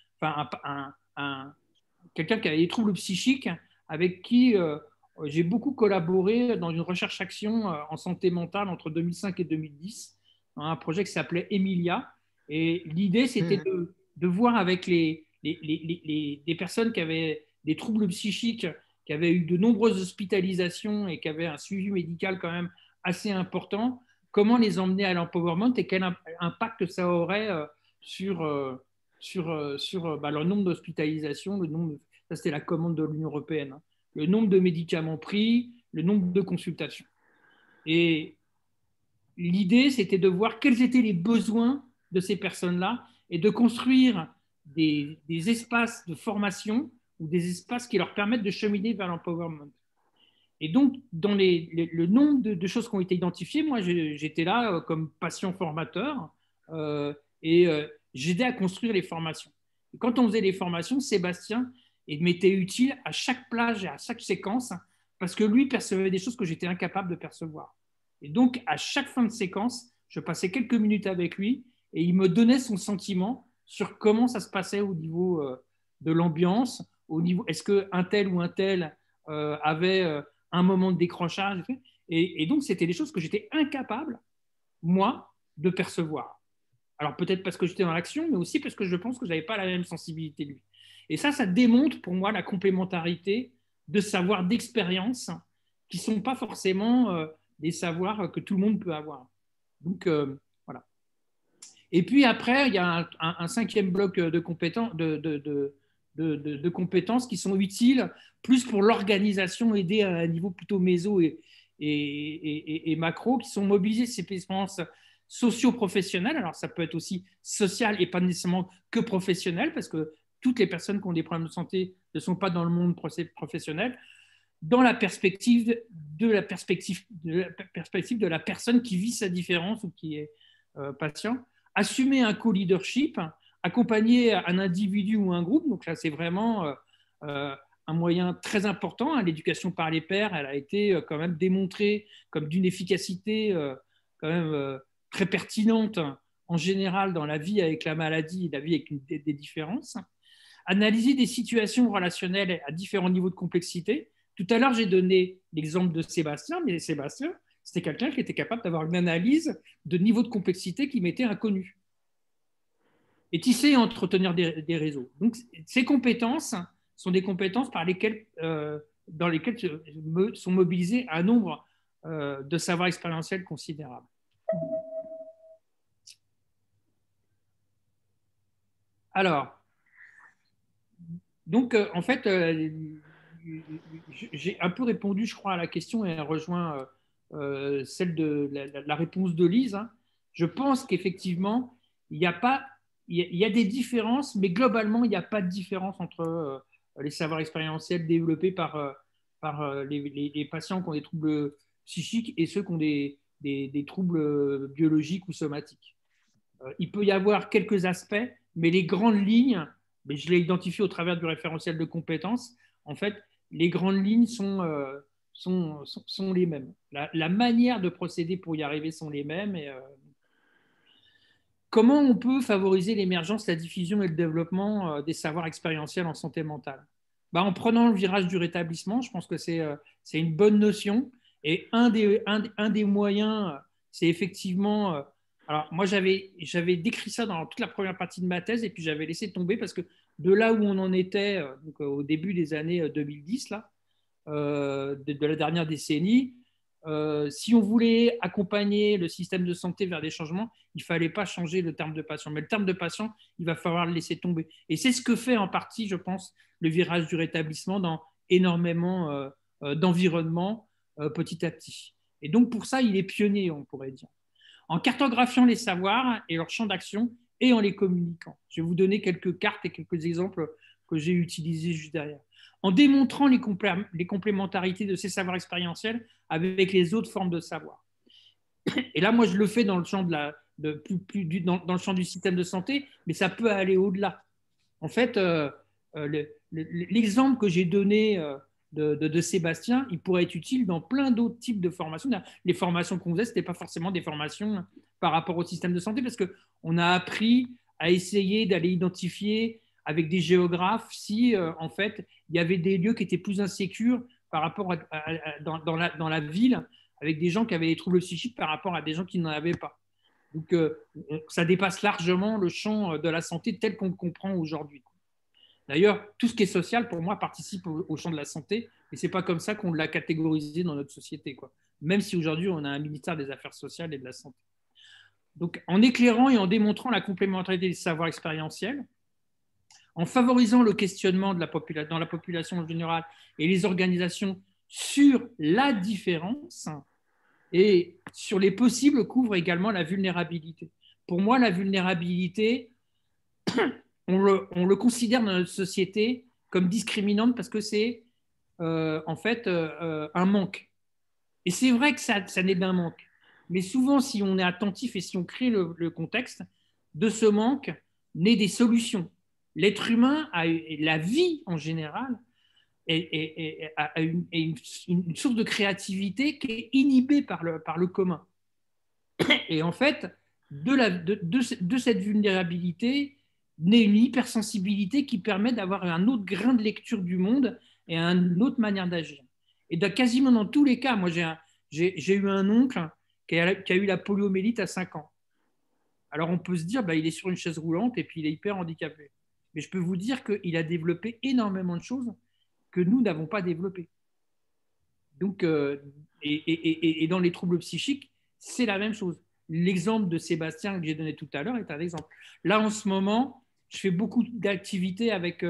quelqu'un qui avait des troubles psychiques, avec qui j'ai beaucoup collaboré dans une recherche-action en santé mentale entre 2005 et 2010, dans un projet qui s'appelait Emilia. Et l'idée, c'était de voir avec des personnes qui avaient des troubles psychiques, qui avaient eu de nombreuses hospitalisations et qui avaient un suivi médical quand même assez important, comment les emmener à l'empowerment et quel impact ça aurait sur leur nombre d'hospitalisations, ça c'était la commande de l'Union européenne, hein, le nombre de médicaments pris, le nombre de consultations. Et l'idée, c'était de voir quels étaient les besoins de ces personnes-là et de construire des espaces de formation ou des espaces qui leur permettent de cheminer vers l'empowerment. Et donc, dans le nombre de choses qui ont été identifiées, moi, j'étais là comme patient formateur et j'aidais à construire les formations. Et quand on faisait les formations, Sébastien m'était utile à chaque plage et à chaque séquence parce que lui percevait des choses que j'étais incapable de percevoir. Et donc, à chaque fin de séquence, je passais quelques minutes avec lui et il me donnait son sentiment sur comment ça se passait au niveau de l'ambiance, au niveau est-ce qu'un tel ou un tel avait un moment de décrochage. Et donc, c'était des choses que j'étais incapable, moi, de percevoir. Alors, peut-être parce que j'étais dans l'action, mais aussi parce que je pense que je n'avais pas la même sensibilité de lui. Et ça démontre pour moi la complémentarité de savoirs d'expérience qui ne sont pas forcément des savoirs que tout le monde peut avoir. Donc, voilà. Et puis après, il y a un cinquième bloc de compétences, de compétences qui sont utiles plus pour l'organisation, aider à un niveau plutôt méso et macro, qui sont mobilisés ces expériences socio-professionnelles. Alors, ça peut être aussi social et pas nécessairement que professionnel, parce que toutes les personnes qui ont des problèmes de santé ne sont pas dans le monde professionnel, dans la perspective de la personne qui vit sa différence ou qui est patient. Assumer un co-leadership, accompagner un individu ou un groupe. Donc là, c'est vraiment un moyen très important. L'éducation par les pairs, elle a été quand même démontrée comme d'une efficacité quand même très pertinente en général dans la vie avec la maladie et la vie avec des différences. Analyser des situations relationnelles à différents niveaux de complexité. Tout à l'heure, j'ai donné l'exemple de Sébastien, mais Sébastien, c'était quelqu'un qui était capable d'avoir une analyse de niveau de complexité qui m'était inconnu. Et tisser et entretenir des réseaux. Donc, ces compétences sont des compétences dans lesquelles sont mobilisés un nombre de savoirs expérientiels considérables. Alors, donc, en fait, j'ai un peu répondu, je crois, à la question et elle rejoint celle de la réponse de Lise. Hein. Je pense qu'effectivement, il y a des différences, mais globalement, il n'y a pas de différence entre les savoirs expérientiels développés par les patients qui ont des troubles psychiques et ceux qui ont des troubles biologiques ou somatiques. Il peut y avoir quelques aspects, mais les grandes lignes, je l'ai identifié au travers du référentiel de compétences, en fait, les grandes lignes sont sont les mêmes. La manière de procéder pour y arriver sont les mêmes. Comment on peut favoriser l'émergence, la diffusion et le développement des savoirs expérientiels en santé mentale? En prenant le virage du rétablissement, je pense que c'est une bonne notion. Et un des moyens, c'est effectivement... alors, moi, j'avais décrit ça dans toute la première partie de ma thèse et puis j'avais laissé tomber parce que de là où on en était donc, au début des années 2010, là, de la dernière décennie, si on voulait accompagner le système de santé vers des changements, il ne fallait pas changer le terme de patient. Mais le terme de patient, il va falloir le laisser tomber. Et c'est ce que fait en partie, je pense, le virage du rétablissement dans énormément d'environnements petit à petit. Et donc, pour ça, il est pionnier, on pourrait dire. En cartographiant les savoirs et leur champ d'action et en les communiquant. Je vais vous donner quelques cartes et quelques exemples que j'ai utilisés juste derrière. En démontrant les complémentarités de ces savoirs expérientiels avec les autres formes de savoir. Et là, moi, je le fais dans le champ, dans le champ du système de santé, mais ça peut aller au-delà. En fait, l'exemple que j'ai donné de Sébastien, il pourrait être utile dans plein d'autres types de formations. Les formations qu'on faisait, ce n'était pas forcément des formations par rapport au système de santé, parce qu'on a appris à essayer d'aller identifier avec des géographes si, en fait, il y avait des lieux qui étaient plus insécures par rapport dans la ville, avec des gens qui avaient des troubles psychiques par rapport à des gens qui n'en avaient pas. Donc, ça dépasse largement le champ de la santé tel qu'on le comprend aujourd'hui. D'ailleurs, tout ce qui est social, pour moi, participe au champ de la santé, et ce n'est pas comme ça qu'on l'a catégorisé dans notre société, quoi. Même si aujourd'hui, on a un ministère des Affaires sociales et de la santé. Donc, en éclairant et en démontrant la complémentarité des savoirs expérientiels, en favorisant le questionnement dans la population en général et les organisations sur la différence et sur les possibles couvre également la vulnérabilité. Pour moi, la vulnérabilité, on le considère dans notre société comme discriminante parce que c'est en fait un manque. Et c'est vrai que ça naît d'un manque. Mais souvent, si on est attentif et si on crée le contexte de ce manque, naît des solutions. L'être humain, la vie en général, a une source de créativité qui est inhibée par le commun. Et en fait, de cette vulnérabilité naît une hypersensibilité qui permet d'avoir un autre grain de lecture du monde et une autre manière d'agir. Et quasiment dans tous les cas, moi j'ai eu un oncle qui a eu la poliomyélite à 5 ans. Alors on peut se dire, il est sur une chaise roulante et puis il est hyper handicapé. Mais je peux vous dire qu'il a développé énormément de choses que nous n'avons pas développées. Donc, et dans les troubles psychiques, c'est la même chose. L'exemple de Sébastien que j'ai donné tout à l'heure est un exemple. Là, en ce moment, je fais beaucoup d'activités avec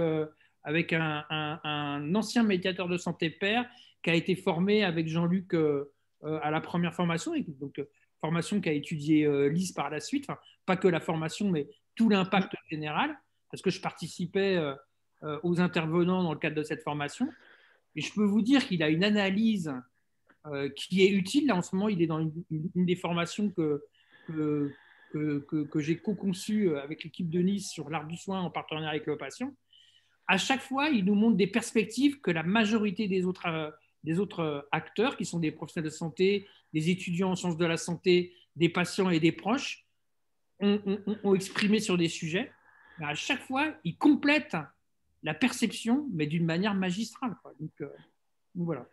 un ancien médiateur de santé père qui a été formé avec Jean-Luc à la première formation, et donc formation qu'a étudié Lise par la suite, enfin, pas que la formation, mais tout l'impact général, parce que je participais aux intervenants dans le cadre de cette formation. Et je peux vous dire qu'il a une analyse qui est utile. Là, en ce moment, il est dans une des formations que j'ai co-conçues avec l'équipe de Nice sur l'art du soin en partenariat avec le patient. À chaque fois, il nous montre des perspectives que la majorité des autres acteurs, qui sont des professionnels de santé, des étudiants en sciences de la santé, des patients et des proches, ont exprimé sur des sujets. Mais à chaque fois, il complète la perception, mais d'une manière magistrale, quoi. Donc, voilà.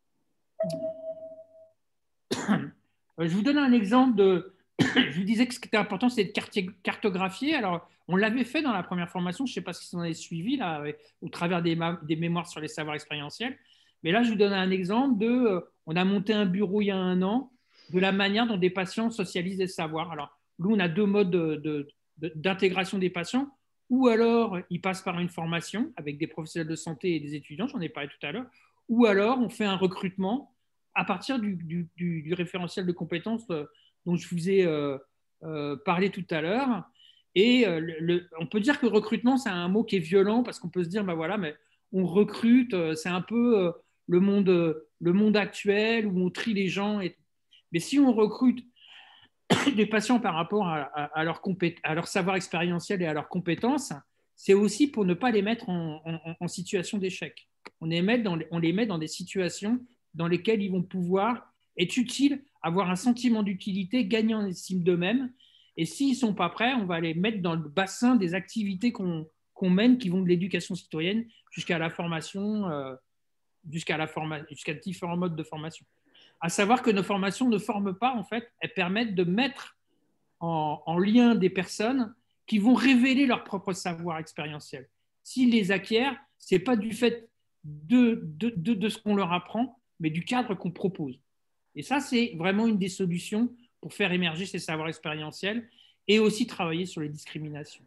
Je vous donne un exemple je vous disais que ce qui était important, c'est de cartographier. Alors, on l'avait fait dans la première formation, je ne sais pas si vous en avez suivi, là, au travers des mémoires sur les savoirs expérientiels. Mais là, je vous donne un exemple on a monté un bureau il y a 1 an, de la manière dont des patients socialisent des savoirs. Alors, nous, on a 2 modes d'intégration des patients. Ou alors, ils passent par une formation avec des professionnels de santé et des étudiants, j'en ai parlé tout à l'heure, ou alors on fait un recrutement à partir du référentiel de compétences dont je vous ai parlé tout à l'heure. Et on peut dire que recrutement, c'est un mot qui est violent parce qu'on peut se dire, voilà, mais on recrute, c'est un peu le monde actuel où on trie les gens. Mais si on recrute des patients par rapport à leur savoir expérientiel et à leurs compétences, c'est aussi pour ne pas les mettre en situation d'échec. On les met dans des situations dans lesquels ils vont pouvoir être utiles, avoir un sentiment d'utilité, gagner en estime d'eux-mêmes. Et s'ils ne sont pas prêts, on va les mettre dans le bassin des activités qu'on mène, qui vont de l'éducation citoyenne jusqu'à la formation, jusqu'à différents modes de formation. À savoir que nos formations ne forment pas, en fait, elles permettent de mettre en lien des personnes qui vont révéler leur propre savoir expérientiel. S'ils les acquièrent, ce n'est pas du fait de ce qu'on leur apprend, mais du cadre qu'on propose. Et ça, c'est vraiment une des solutions pour faire émerger ces savoirs expérientiels et aussi travailler sur les discriminations.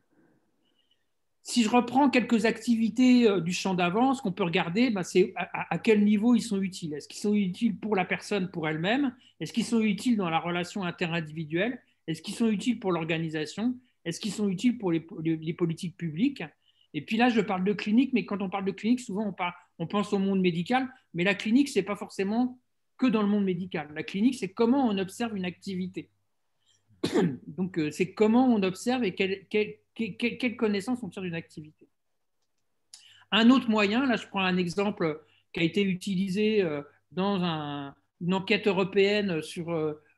Si je reprends quelques activités du champ d'avant, ce qu'on peut regarder, c'est à quel niveau ils sont utiles. Est-ce qu'ils sont utiles pour la personne, pour elle-même? Est-ce qu'ils sont utiles dans la relation interindividuelle? Est-ce qu'ils sont utiles pour l'organisation? Est-ce qu'ils sont utiles pour les politiques publiques? Et puis là, je parle de clinique, mais quand on parle de clinique, souvent on pense au monde médical, mais la clinique, ce n'est pas forcément que dans le monde médical. La clinique, c'est comment on observe une activité. Donc, c'est comment on observe et quelles connaissances on tire d'une activité. Un autre moyen, là je prends un exemple qui a été utilisé dans une enquête européenne sur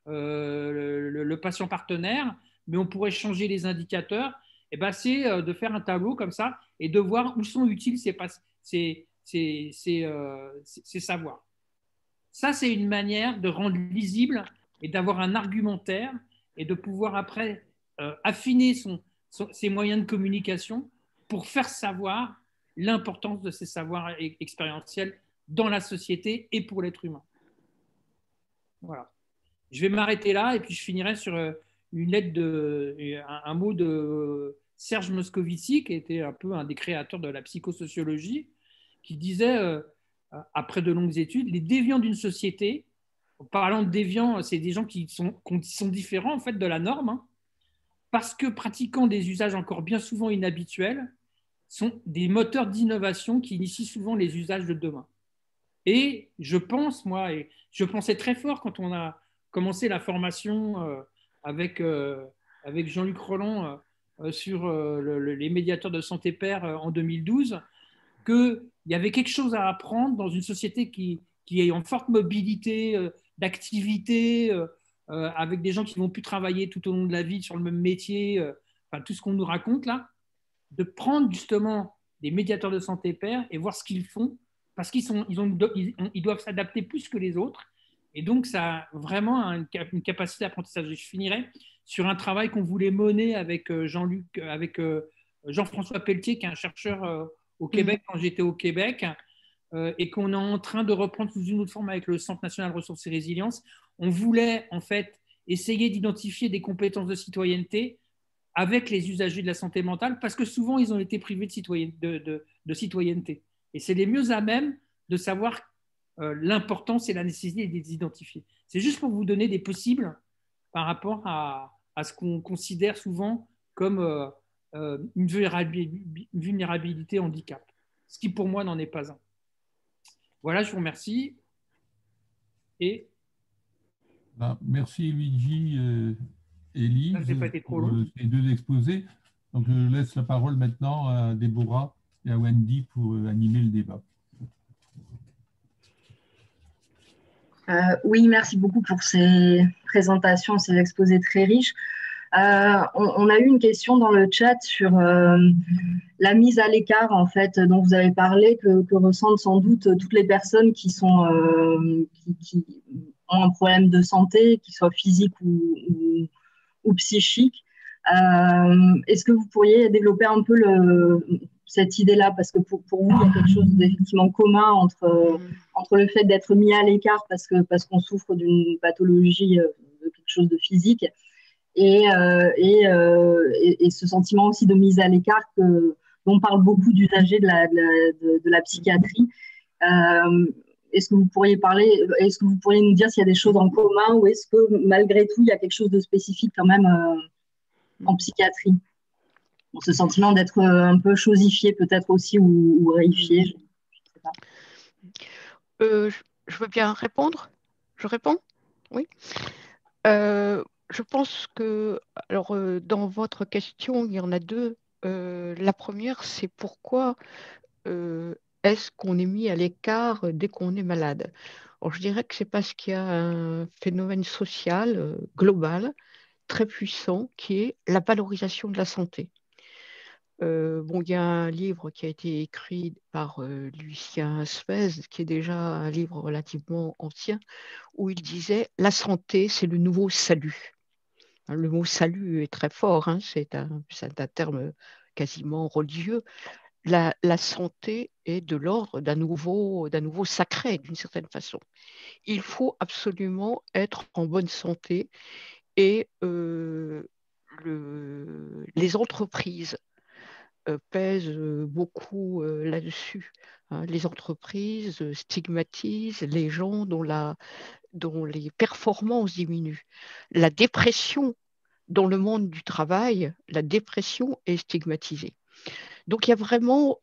le patient partenaire, mais on pourrait changer les indicateurs, c'est de faire un tableau comme ça et de voir où sont utiles ces savoirs. Ça, c'est une manière de rendre lisible et d'avoir un argumentaire et de pouvoir après affiner ses moyens de communication pour faire savoir l'importance de ces savoirs expérientiels dans la société et pour l'être humain. Voilà. Je vais m'arrêter là et puis je finirai sur une lettre un mot de Serge Moscovici, qui était un peu un des créateurs de la psychosociologie, qui disait, après de longues études, les déviants d'une société, en parlant de déviants, c'est des gens qui sont différents en fait de la norme, hein, parce que pratiquant des usages encore bien souvent inhabituels, sont des moteurs d'innovation qui initient souvent les usages de demain. Et je pense, moi, et je pensais très fort quand on a commencé la formation avec Jean-Luc Roland sur les médiateurs de santé pair en 2012, qu'il y avait quelque chose à apprendre dans une société qui est en forte mobilité d'activité, avec des gens qui ne vont plus travailler tout au long de la vie sur le même métier, enfin, tout ce qu'on nous raconte là, de prendre justement des médiateurs de santé pair et voir ce qu'ils font, parce qu'ils doivent s'adapter plus que les autres. Et donc, ça a vraiment une capacité d'apprentissage. Je finirai sur un travail qu'on voulait mener avec Jean-François Pelletier, qui est un chercheur au Québec quand j'étais au Québec, et qu'on est en train de reprendre sous une autre forme avec le Centre national ressources et résilience. On voulait en fait essayer d'identifier des compétences de citoyenneté avec les usagers de la santé mentale, parce que souvent ils ont été privés de citoyenneté. Et c'est les mieux à même de savoir l'importance et la nécessité de les identifier. C'est juste pour vous donner des possibles par rapport à ce qu'on considère souvent comme une vulnérabilité handicap, ce qui pour moi n'en est pas un. Voilà, je vous remercie. Et merci Luigi et Lise pour ces deux exposés. Donc, je laisse la parole maintenant à Déborah et à Wendy pour animer le débat. Oui, merci beaucoup pour ces présentations, ces exposés très riches. On a eu une question dans le chat sur la mise à l'écart, en fait, dont vous avez parlé, que ressentent sans doute toutes les personnes qui ont un problème de santé, qu'il soit physique ou psychique. Est-ce que vous pourriez développer un peu cette idée-là, parce que pour vous, il y a quelque chose d'effectivement commun entre le fait d'être mis à l'écart parce qu'on souffre d'une pathologie, de quelque chose de physique, et ce sentiment aussi de mise à l'écart dont parlent beaucoup d'usagers de la psychiatrie. Est-ce que vous pourriez nous dire s'il y a des choses en commun, ou est-ce que malgré tout, il y a quelque chose de spécifique quand même en psychiatrie? Pour ce sentiment d'être un peu chosifié peut-être aussi, ou réifié, je ne sais pas. Je veux bien répondre. Je réponds? Oui. Je pense que, alors, dans votre question, il y en a deux. La première, c'est pourquoi est-ce qu'on est mis à l'écart dès qu'on est malade? Alors, je dirais que c'est parce qu'il y a un phénomène social global très puissant qui est la valorisation de la santé. Bon, il y a un livre qui a été écrit par Lucien Spez, qui est déjà un livre relativement ancien, où il disait « La santé, c'est le nouveau salut ». Le mot salut est très fort, hein, c'est un terme quasiment religieux. La santé est de l'ordre d'un nouveau sacré, d'une certaine façon. Il faut absolument être en bonne santé et les entreprises pèsent beaucoup là-dessus, hein. Les entreprises stigmatisent les gens dont les performances diminuent. La dépression dans le monde du travail, la dépression est stigmatisée. Donc il y a vraiment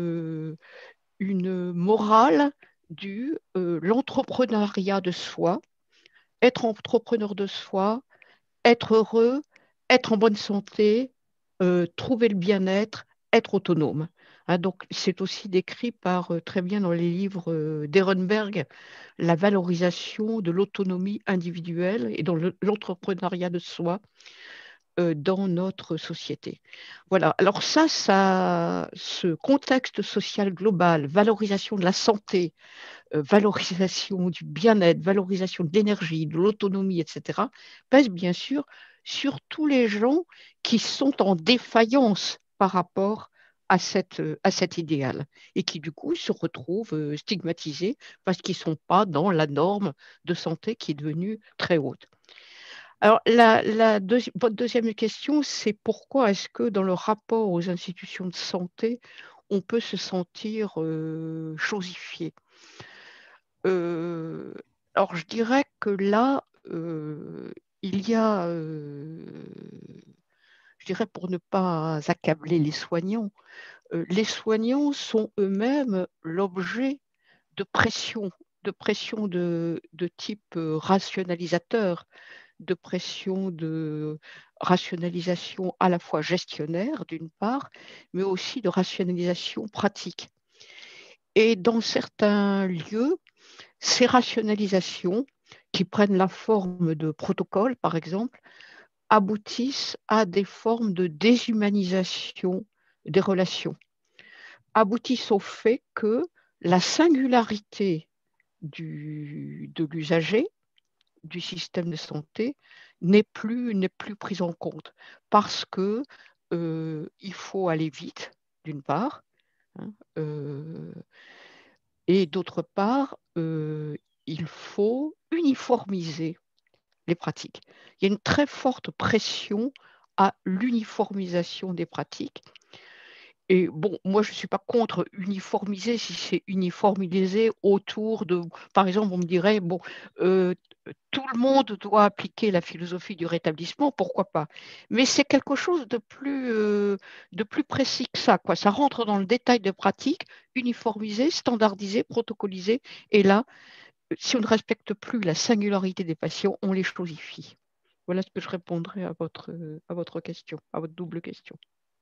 une morale du l'entrepreneuriat de soi, être entrepreneur de soi, être heureux, être en bonne santé, trouver le bien-être, être autonome. Hein, donc, c'est aussi décrit très bien dans les livres d'Ehrenberg, la valorisation de l'autonomie individuelle et dans l'entrepreneuriat de soi dans notre société. Voilà. Alors ça, ce contexte social global, valorisation de la santé, valorisation du bien-être, valorisation de l'énergie, de l'autonomie, etc., pèse bien sûr sur tous les gens qui sont en défaillance par rapport à cet idéal et qui du coup se retrouvent stigmatisés parce qu'ils ne sont pas dans la norme de santé qui est devenue très haute. Alors, votre deuxième question, c'est pourquoi est-ce que dans le rapport aux institutions de santé, on peut se sentir chosifié. Euh, alors, je dirais que là, il y a, je dirais pour ne pas accabler les soignants sont eux-mêmes l'objet de pression de type rationalisateur, de pression de rationalisation à la fois gestionnaire d'une part, mais aussi de rationalisation pratique. Et dans certains lieux, ces rationalisations, qui prennent la forme de protocoles, par exemple, aboutissent à des formes de déshumanisation des relations, aboutissent au fait que la singularité de l'usager, du système de santé, n'est plus prise en compte parce que il faut aller vite, d'une part, hein, et d'autre part, il faut uniformiser les pratiques. Il y a une très forte pression à l'uniformisation des pratiques. Et bon, moi, je ne suis pas contre uniformiser si c'est uniformisé autour de… Par exemple, on me dirait, bon, tout le monde doit appliquer la philosophie du rétablissement, pourquoi pas? Mais c'est quelque chose de plus précis que ça, quoi. Ça rentre dans le détail de pratique, uniformisé, standardisé, protocolisé. Et là, si on ne respecte plus la singularité des patients, on les chosifie. Voilà ce que je répondrai à votre question, à votre double question.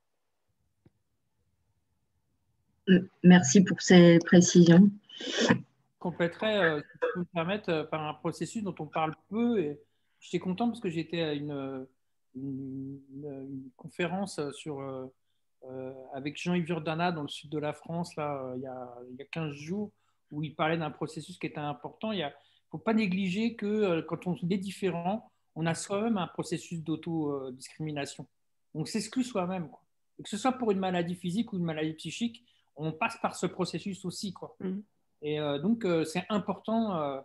Merci pour ces précisions. Je compléterai, si je peux me permettre, par un processus dont on parle peu. Et j'étais content parce que j'étais à une conférence avec Jean-Yves Jourdana dans le sud de la France, là, il y a 15 jours, où il parlait d'un processus qui était important. Il ne faut pas négliger que quand on est différent, on a soi-même un processus d'autodiscrimination. On s'exclut soi-même, quoi. Et que ce soit pour une maladie physique ou une maladie psychique, on passe par ce processus aussi, quoi. Et donc, c'est important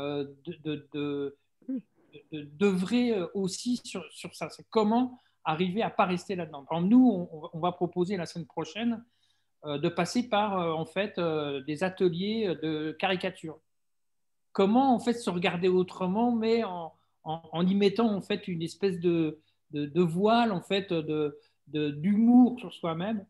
d'œuvrer aussi sur ça. C'est comment arriver à ne pas rester là-dedans. Par exemple, nous, on va proposer la semaine prochaine de passer par en fait, des ateliers de caricature. Comment en fait se regarder autrement, mais en y mettant en fait une espèce de voile en fait d'humour sur soi-même.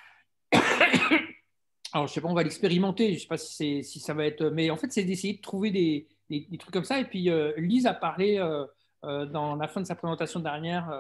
Alors, je sais pas, on va l'expérimenter. Je sais pas si ça va être. Mais en fait, c'est d'essayer de trouver des trucs comme ça. Et puis, Lise a parlé dans la fin de sa présentation dernière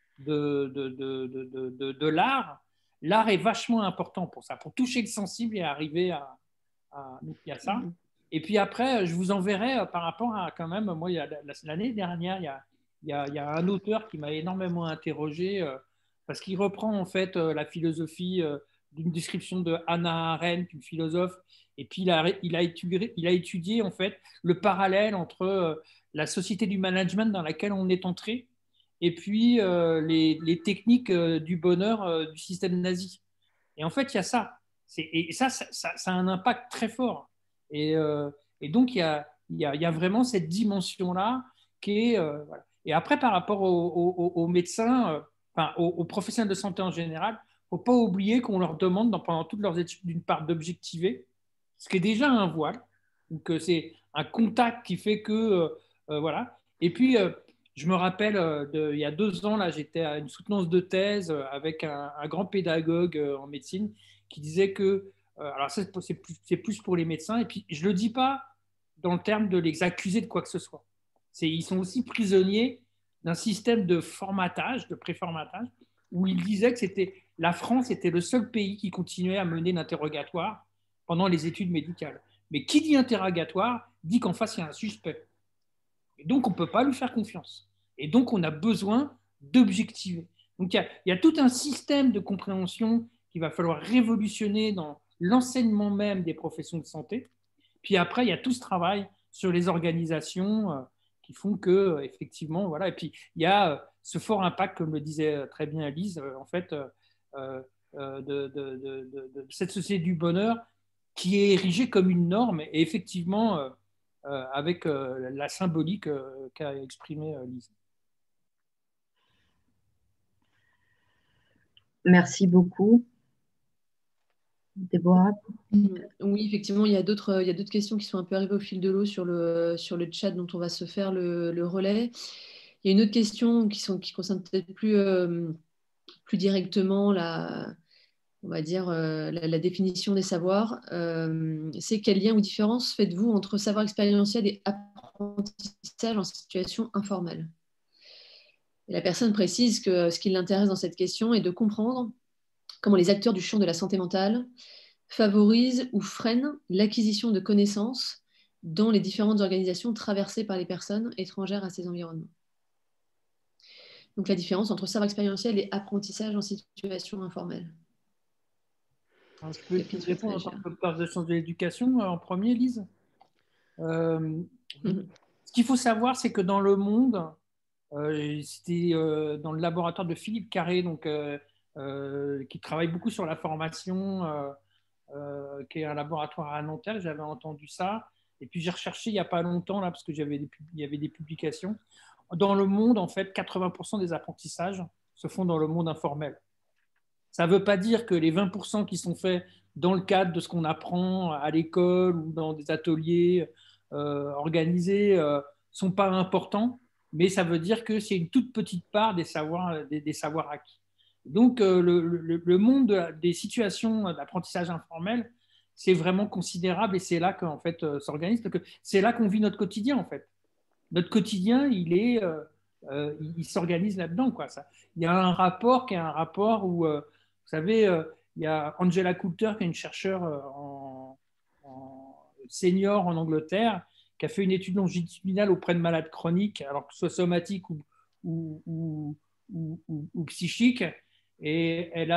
de l'art. L'art est vachement important pour ça, pour toucher le sensible et arriver à. Donc, il y a ça. Et puis après, je vous enverrai par rapport à quand même, moi, l'année dernière, il y a un auteur qui m'a énormément interrogé parce qu'il reprend en fait la philosophie d'une description de Hannah Arendt, une philosophe, et puis il a étudié en fait le parallèle entre la société du management dans laquelle on est entré et puis les techniques du bonheur du système nazi. Et en fait, il y a ça. Et ça a un impact très fort. Et donc, il y a vraiment cette dimension-là qui est. Voilà. Et après, par rapport aux médecins, enfin, aux professionnels de santé en général, il ne faut pas oublier qu'on leur demande pendant toutes leurs études, d'une part, d'objectiver, ce qui est déjà un voile. Donc, c'est un contact qui fait que. Voilà. Et puis, je me rappelle, il y a 2 ans, là, j'étais à une soutenance de thèse avec un grand pédagogue en médecine qui disait que, alors ça, c'est plus pour les médecins, et puis je ne le dis pas dans le terme de les accuser de quoi que ce soit. Ils sont aussi prisonniers d'un système de formatage, de préformatage, où il disait que la France était le seul pays qui continuait à mener l'interrogatoire pendant les études médicales. Mais qui dit interrogatoire dit qu'en face, il y a un suspect. Et donc, on ne peut pas lui faire confiance. Et donc, on a besoin d'objectiver. Donc, il y a tout un système de compréhension qu'il va falloir révolutionner dans l'enseignement même des professions de santé. Puis après, il y a tout ce travail sur les organisations qui font que, effectivement, voilà. Et puis, il y a ce fort impact, comme le disait très bien Lise, en fait, de cette société du bonheur qui est érigée comme une norme. Et effectivement, avec la symbolique qu'a exprimée Lise. Merci beaucoup. Déborah? Oui, effectivement, il y a d'autres questions qui sont un peu arrivées au fil de l'eau sur le chat dont on va se faire le relais. Il y a une autre question qui concerne peut-être plus directement on va dire, la définition des savoirs. C'est quel lien ou différence faites-vous entre savoir expérientiel et apprentissage en situation informelle? Et la personne précise que ce qui l'intéresse dans cette question est de comprendre comment les acteurs du champ de la santé mentale favorisent ou freinent l'acquisition de connaissances dans les différentes organisations traversées par les personnes étrangères à ces environnements. Donc la différence entre savoir expérientiel et apprentissage en situation informelle. Je peux te répondre en tant que docteur de sciences de l'éducation en premier, Lise. Ce qu'il faut savoir, c'est que dans le monde, c'était dans le laboratoire de Philippe Carré, donc, qui travaille beaucoup sur la formation, qui est un laboratoire à Nanterre, j'avais entendu ça. Et puis j'ai recherché il n'y a pas longtemps, là, parce qu'il y avait des publications. Dans le monde, en fait, 80% des apprentissages se font dans le monde informel. Ça ne veut pas dire que les 20% qui sont faits dans le cadre de ce qu'on apprend à l'école ou dans des ateliers organisés ne sont pas importants, mais ça veut dire que c'est une toute petite part des savoirs acquis. Donc, le monde des situations d'apprentissage informel, c'est vraiment considérable et c'est là qu'en fait s'organise, parce que c'est là qu'on vit notre quotidien, en fait. Notre quotidien, il s'organise là-dedans, quoi. Il y a un rapport qui est un rapport où, vous savez, il y a Angela Coulter, qui est une chercheure en senior en Angleterre, qui a fait une étude longitudinale auprès de malades chroniques, alors que ce soit somatiques ou psychiques, et elle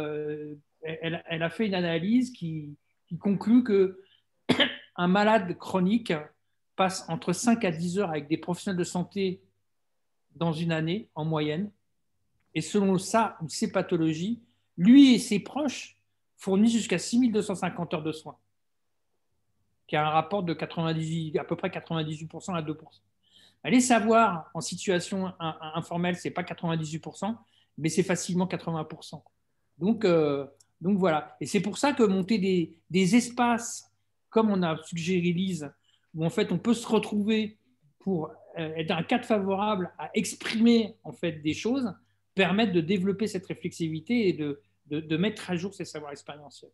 a fait une analyse qui conclut qu'un malade chronique passe entre 5 à 10 heures avec des professionnels de santé dans une année, en moyenne. Et selon ça ou ses pathologies, lui et ses proches fournissent jusqu'à 6250 heures de soins, qui a un rapport de à peu près 98% à 2%. Allez savoir, en situation informelle, ce n'est pas 98%, mais c'est facilement 80%. Donc voilà. Et c'est pour ça que monter des espaces, comme on a suggéré Lise, où en fait on peut se retrouver pour être un cadre favorable à exprimer en fait des choses, permettent de développer cette réflexivité et de mettre à jour ces savoirs expérientiels.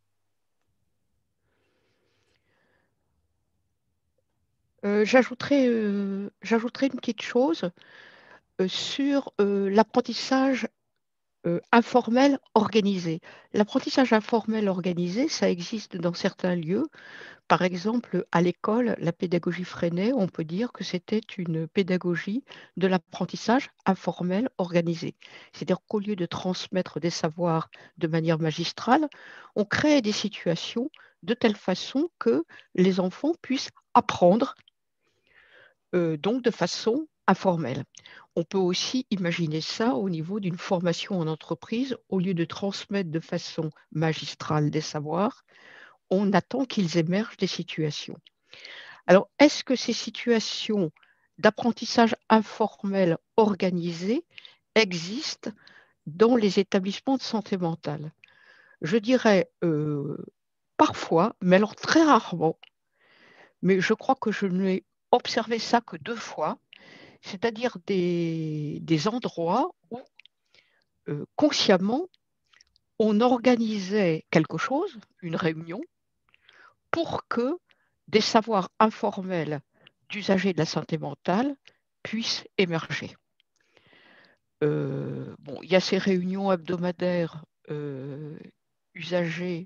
J'ajouterais une petite chose sur l'apprentissage informel organisé. L'apprentissage informel organisé, ça existe dans certains lieux. Par exemple, à l'école, la pédagogie Freinet, on peut dire que c'était une pédagogie de l'apprentissage informel organisé. C'est-à-dire qu'au lieu de transmettre des savoirs de manière magistrale, on crée des situations de telle façon que les enfants puissent apprendre donc de façon informelle. On peut aussi imaginer ça au niveau d'une formation en entreprise. Au lieu de transmettre de façon magistrale des savoirs, on attend qu'ils émergent des situations. Alors, est-ce que ces situations d'apprentissage informel organisé existent dans les établissements de santé mentale? Je dirais parfois, mais alors très rarement, mais je crois que je n'ai observé ça que 2 fois, c'est-à-dire des endroits où consciemment on organisait quelque chose, une réunion, pour que des savoirs informels d'usagers de la santé mentale puissent émerger. Bon, il y a ces réunions hebdomadaires usagers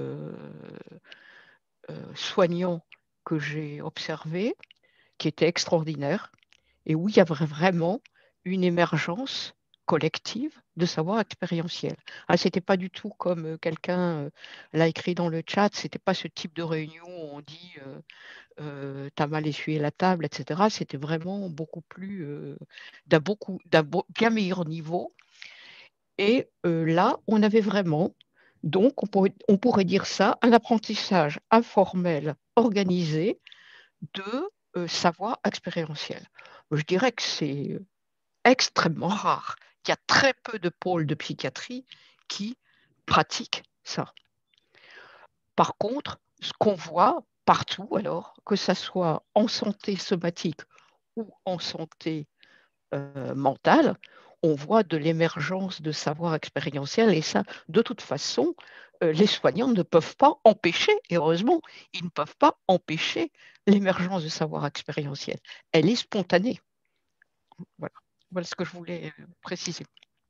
soignants que j'ai observées, qui étaient extraordinaires, et où il y avait vraiment une émergence collective de savoir expérientiel. Ah, ce n'était pas du tout comme quelqu'un l'a écrit dans le chat, ce n'était pas ce type de réunion où on dit t'as mal essuyé la table, etc. C'était vraiment beaucoup plus d'un bien meilleur niveau. Et là, on avait vraiment, donc on pourrait dire ça, un apprentissage informel organisé de savoir expérientiel. Je dirais que c'est extrêmement rare. Il y a très peu de pôles de psychiatrie qui pratiquent ça. Par contre, ce qu'on voit partout, alors, que ça soit en santé somatique ou en santé mentale, on voit de l'émergence de savoir expérientiel et ça, de toute façon, les soignants ne peuvent pas empêcher, et heureusement, ils ne peuvent pas empêcher l'émergence de savoir expérientiel. Elle est spontanée. Voilà, voilà ce que je voulais préciser.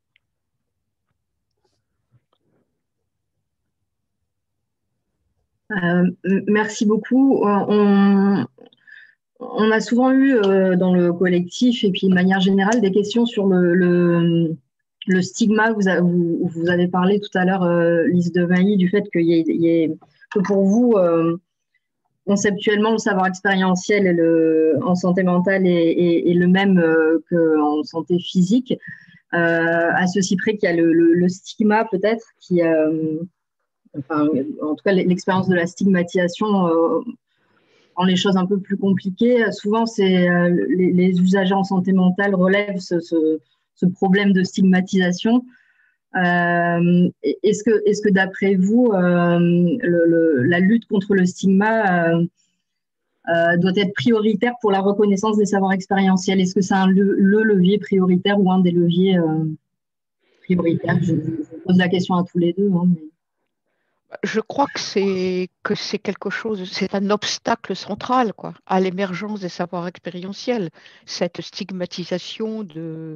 Merci beaucoup. On a souvent eu dans le collectif et puis de manière générale des questions sur le stigma. Vous avez parlé tout à l'heure, Lise de Mailly, du fait que pour vous, conceptuellement, le savoir expérientiel en santé mentale est le même qu'en santé physique. À ceci près qu'il y a le stigma peut-être qui... Enfin, en tout cas, l'expérience de la stigmatisation rend les choses un peu plus compliquées. Souvent, les usagers en santé mentale relèvent ce problème de stigmatisation. Est-ce que d'après vous, la lutte contre le stigma doit être prioritaire pour la reconnaissance des savoirs expérientiels? Est-ce que c'est le levier prioritaire ou un des leviers prioritaires? Je pose la question à tous les deux. Hein, mais... Je crois que c'est quelque chose, c'est un obstacle central quoi, à l'émergence des savoirs expérientiels, cette stigmatisation de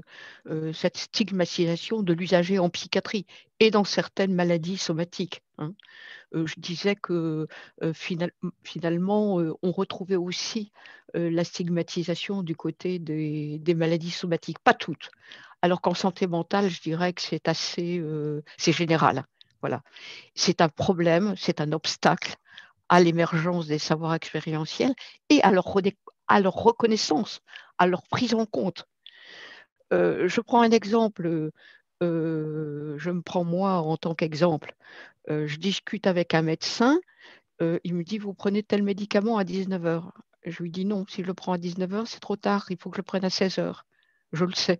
l'usager en psychiatrie et dans certaines maladies somatiques. Hein. Je disais que finalement, on retrouvait aussi la stigmatisation du côté des maladies somatiques, pas toutes. Alors qu'en santé mentale, je dirais que c'est assez, c'est général. Voilà. C'est un problème, c'est un obstacle à l'émergence des savoirs expérientiels et à leur reconnaissance, à leur prise en compte. Je prends un exemple, je me prends moi en tant qu'exemple. Je discute avec un médecin, il me dit, vous prenez tel médicament à 19h. Je lui dis non, si je le prends à 19h, c'est trop tard, il faut que je le prenne à 16h. Je le sais.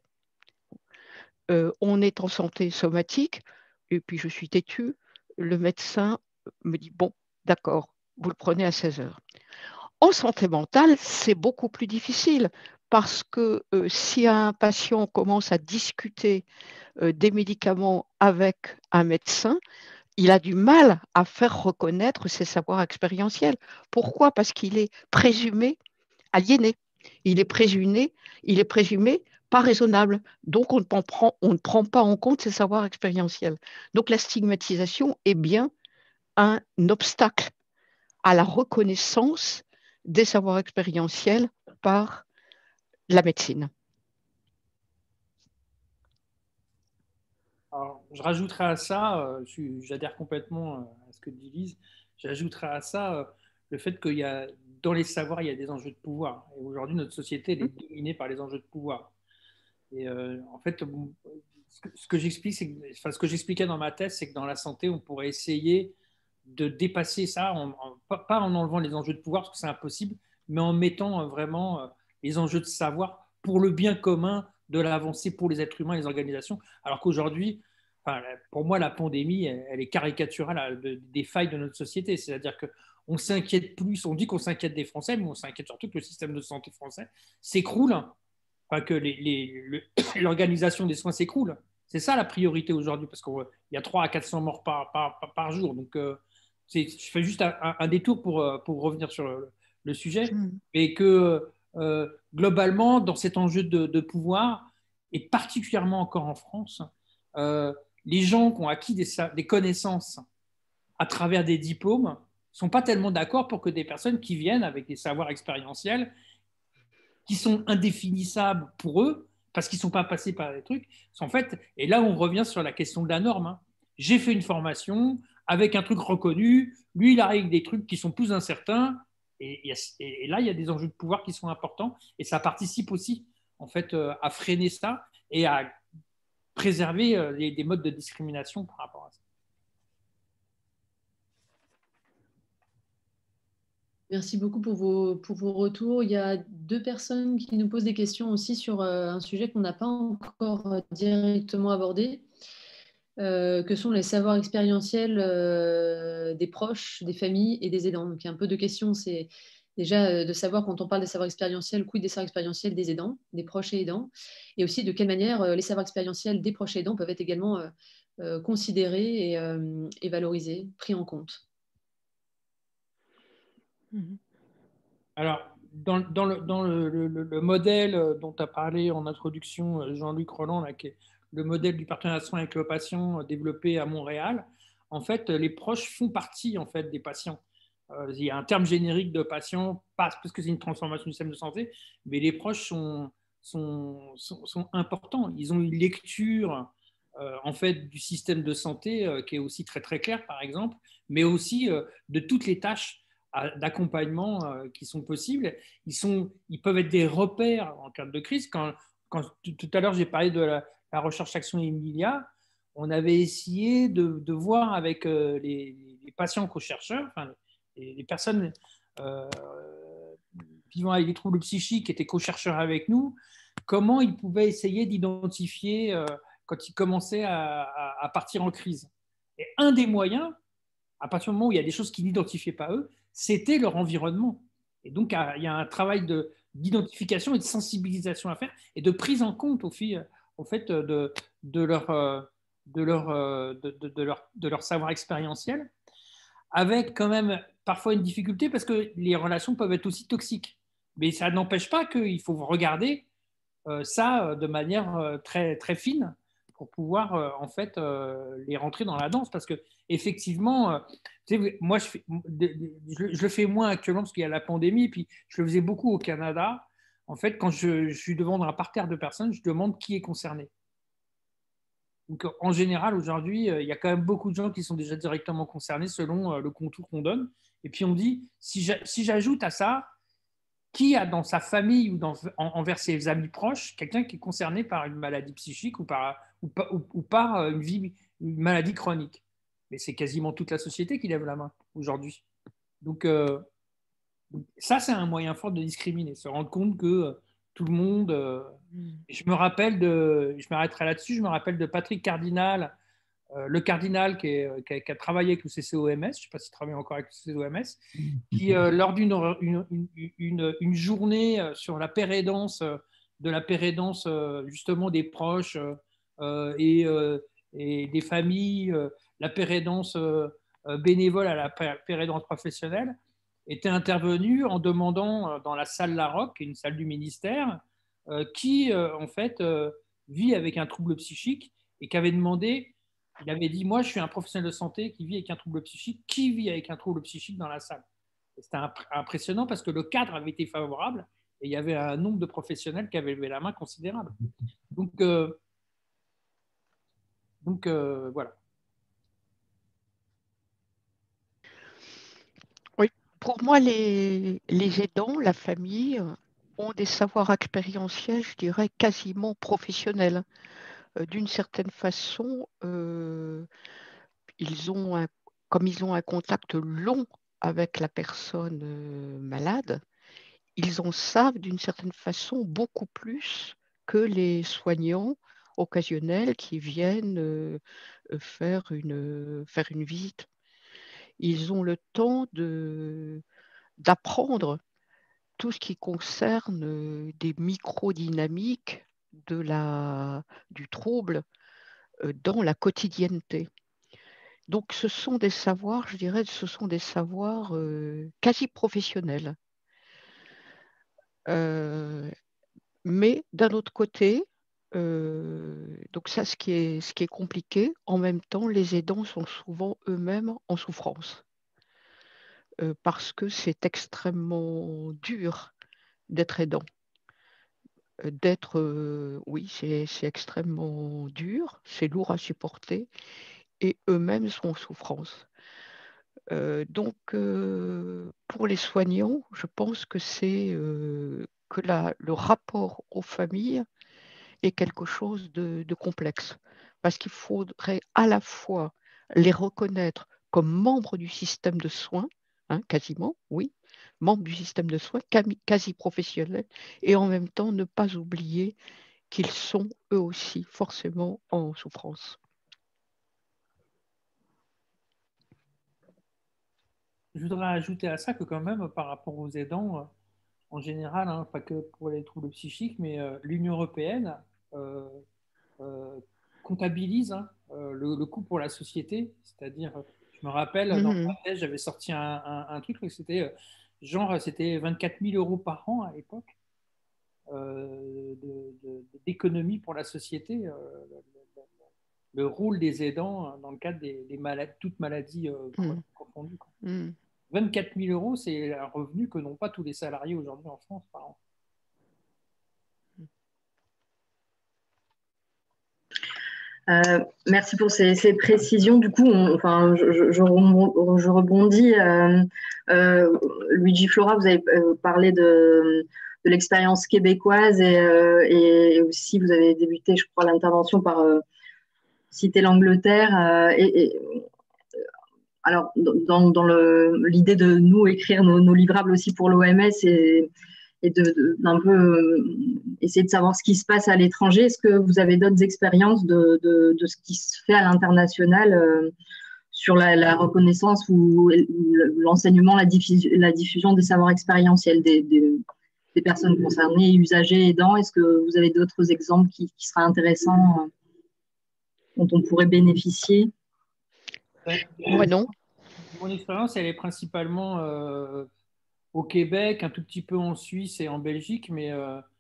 On est en santé somatique, et puis je suis têtue, le médecin me dit, bon, d'accord, vous le prenez à 16h. En santé mentale, c'est beaucoup plus difficile parce que si un patient commence à discuter des médicaments avec un médecin, il a du mal à faire reconnaître ses savoirs expérientiels. Pourquoi? Parce qu'il est présumé aliéné. Il est présumé pas raisonnable. Donc, on ne prend pas en compte ces savoirs expérientiels. Donc, la stigmatisation est bien un obstacle à la reconnaissance des savoirs expérientiels par la médecine. Alors, je rajouterai à ça, j'adhère complètement à ce que dit Lise, j'ajouterai à ça le fait qu'il y a, dans les savoirs, il y a des enjeux de pouvoir. Et aujourd'hui, notre société elle est dominée par les enjeux de pouvoir. Et en fait, ce que j'explique, enfin, ce que j'expliquais dans ma thèse, c'est que dans la santé, on pourrait essayer de dépasser ça, pas en enlevant les enjeux de pouvoir, parce que c'est impossible, mais en mettant vraiment les enjeux de savoir pour le bien commun de l'avancée pour les êtres humains et les organisations. Alors qu'aujourd'hui, enfin, pour moi, la pandémie, elle est caricaturale des failles de notre société. C'est-à-dire qu'on s'inquiète plus, on dit qu'on s'inquiète des Français, mais on s'inquiète surtout que le système de santé français s'écroule, enfin, que l'organisation des soins s'écroule. C'est ça la priorité aujourd'hui, parce qu'il y a 300 à 400 morts par jour. Donc, je fais juste un détour pour revenir sur le sujet, et que globalement, dans cet enjeu de pouvoir, et particulièrement encore en France, les gens qui ont acquis des connaissances à travers des diplômes ne sont pas tellement d'accord pour que des personnes qui viennent avec des savoirs expérientiels qui sont indéfinissables pour eux, parce qu'ils ne sont pas passés par des trucs, en fait, et là on revient sur la question de la norme. Hein. J'ai fait une formation avec un truc reconnu, lui il arrive avec des trucs qui sont plus incertains, et là il y a des enjeux de pouvoir qui sont importants, et ça participe aussi en fait à freiner ça et à préserver des modes de discrimination par rapport à ça. Merci beaucoup pour vos retours. Il y a 2 personnes qui nous posent des questions aussi sur un sujet qu'on n'a pas encore directement abordé, que sont les savoirs expérientiels des proches, des familles et des aidants. Donc, il y a un peu de questions. C'est déjà de savoir, quand on parle des savoirs expérientiels, quid des savoirs expérientiels des aidants, des proches et aidants, et aussi de quelle manière les savoirs expérientiels des proches et aidants peuvent être également considérés et valorisés, pris en compte. Alors, dans le modèle dont a parlé en introduction Jean-Luc Roland, là, qui est le modèle du partenariat de soins avec le patient développé à Montréal, en fait, les proches font partie en fait, des patients. Il y a un terme générique de patient, pas parce que c'est une transformation du système de santé, mais les proches sont importants. Ils ont une lecture en fait, du système de santé qui est aussi très, très claire, par exemple, mais aussi de toutes les tâches d'accompagnement qui sont possibles. Ils peuvent être des repères en cas de crise. Quand tout à l'heure, j'ai parlé de la recherche Action Emilia, on avait essayé de voir avec les patients co-chercheurs, enfin, les personnes vivant avec des troubles psychiques qui étaient co-chercheurs avec nous, comment ils pouvaient essayer d'identifier quand ils commençaient à partir en crise. Et un des moyens, à partir du moment où il y a des choses qu'ils n'identifiaient pas eux, c'était leur environnement. Et donc, il y a un travail d'identification et de sensibilisation à faire et de prise en compte au fait de leur savoir expérientiel, avec quand même parfois une difficulté parce que les relations peuvent être aussi toxiques. Mais ça n'empêche pas qu'il faut regarder ça de manière très, très fine pour pouvoir en fait les rentrer dans la danse, parce que effectivement moi je le fais moins actuellement parce qu'il y a la pandémie, puis je le faisais beaucoup au Canada. En fait, quand je suis devant un parterre de personnes, je demande qui est concerné. Donc en général aujourd'hui il y a quand même beaucoup de gens qui sont déjà directement concernés selon le contour qu'on donne, et puis on dit si j'ajoute à ça qui a dans sa famille ou envers ses amis proches quelqu'un qui est concerné par une maladie psychique ou par une maladie chronique. Mais c'est quasiment toute la société qui lève la main aujourd'hui. Donc ça, c'est un moyen fort de discriminer, se rendre compte que tout le monde... je m'arrêterai là-dessus, je me rappelle de Patrick Cardinal, le cardinal qui a travaillé avec le CCOMS, je ne sais pas s'il travaille encore avec le CCOMS, qui, lors d'une journée sur la pérédance, justement des proches et des familles, la pérédance bénévole à la pérédance professionnelle, était intervenu en demandant dans la salle Larocque, une salle du ministère, qui, en fait, vit avec un trouble psychique et qui avait demandé, il avait dit, moi, je suis un professionnel de santé qui vit avec un trouble psychique. Qui vit avec un trouble psychique dans la salle? C'était impressionnant parce que le cadre avait été favorable et il y avait un nombre de professionnels qui avaient levé la main considérable. Donc voilà. Oui, pour moi, les aidants, la famille, ont des savoirs expérientiels, je dirais, quasiment professionnels. D'une certaine façon, comme ils ont un contact long avec la personne malade, ils en savent d'une certaine façon beaucoup plus que les soignants occasionnels qui viennent faire une visite. Ils ont le temps d'apprendre tout ce qui concerne des microdynamiques du trouble dans la quotidienneté. Donc, ce sont des savoirs, je dirais, ce sont des savoirs quasi professionnels. Mais d'un autre côté, donc ça, ce qui est compliqué, en même temps, les aidants sont souvent eux-mêmes en souffrance parce que c'est extrêmement dur d'être aidant. Oui, c'est extrêmement dur, c'est lourd à supporter et eux-mêmes sont en souffrance. Donc, pour les soignants, je pense que le rapport aux familles est quelque chose de complexe parce qu'il faudrait à la fois les reconnaître comme membres du système de soins, hein, quasiment, oui, membres du système de soins, quasi professionnels, et en même temps ne pas oublier qu'ils sont eux aussi forcément en souffrance. Je voudrais ajouter à ça que quand même, par rapport aux aidants, en général, hein, pas que pour les troubles psychiques, mais l'Union européenne comptabilise le coût pour la société. C'est-à-dire, je me rappelle, dans ma thèse, j'avais sorti un truc, c'était c'était 24 000 euros par an à l'époque d'économie pour la société. Le rôle des aidants dans le cadre des maladies, toutes maladies confondues. 24 000 euros, c'est un revenu que n'ont pas tous les salariés aujourd'hui en France par an. Merci pour ces précisions. Du coup, je rebondis. Luigi Flora, vous avez parlé de l'expérience québécoise et aussi vous avez débuté, je crois, l'intervention par citer l'Angleterre. Alors, dans l'idée de nous écrire nos livrables aussi pour l'OMS et d'un peu essayer de savoir ce qui se passe à l'étranger. Est-ce que vous avez d'autres expériences de ce qui se fait à l'international sur la reconnaissance ou l'enseignement, la diffusion des savoirs expérientiels des personnes concernées, usagers, aidants? Est-ce que vous avez d'autres exemples qui seraient intéressants, dont on pourrait bénéficier? Moi, non. Mon expérience, elle est principalement au Québec, un tout petit peu en Suisse et en Belgique, mais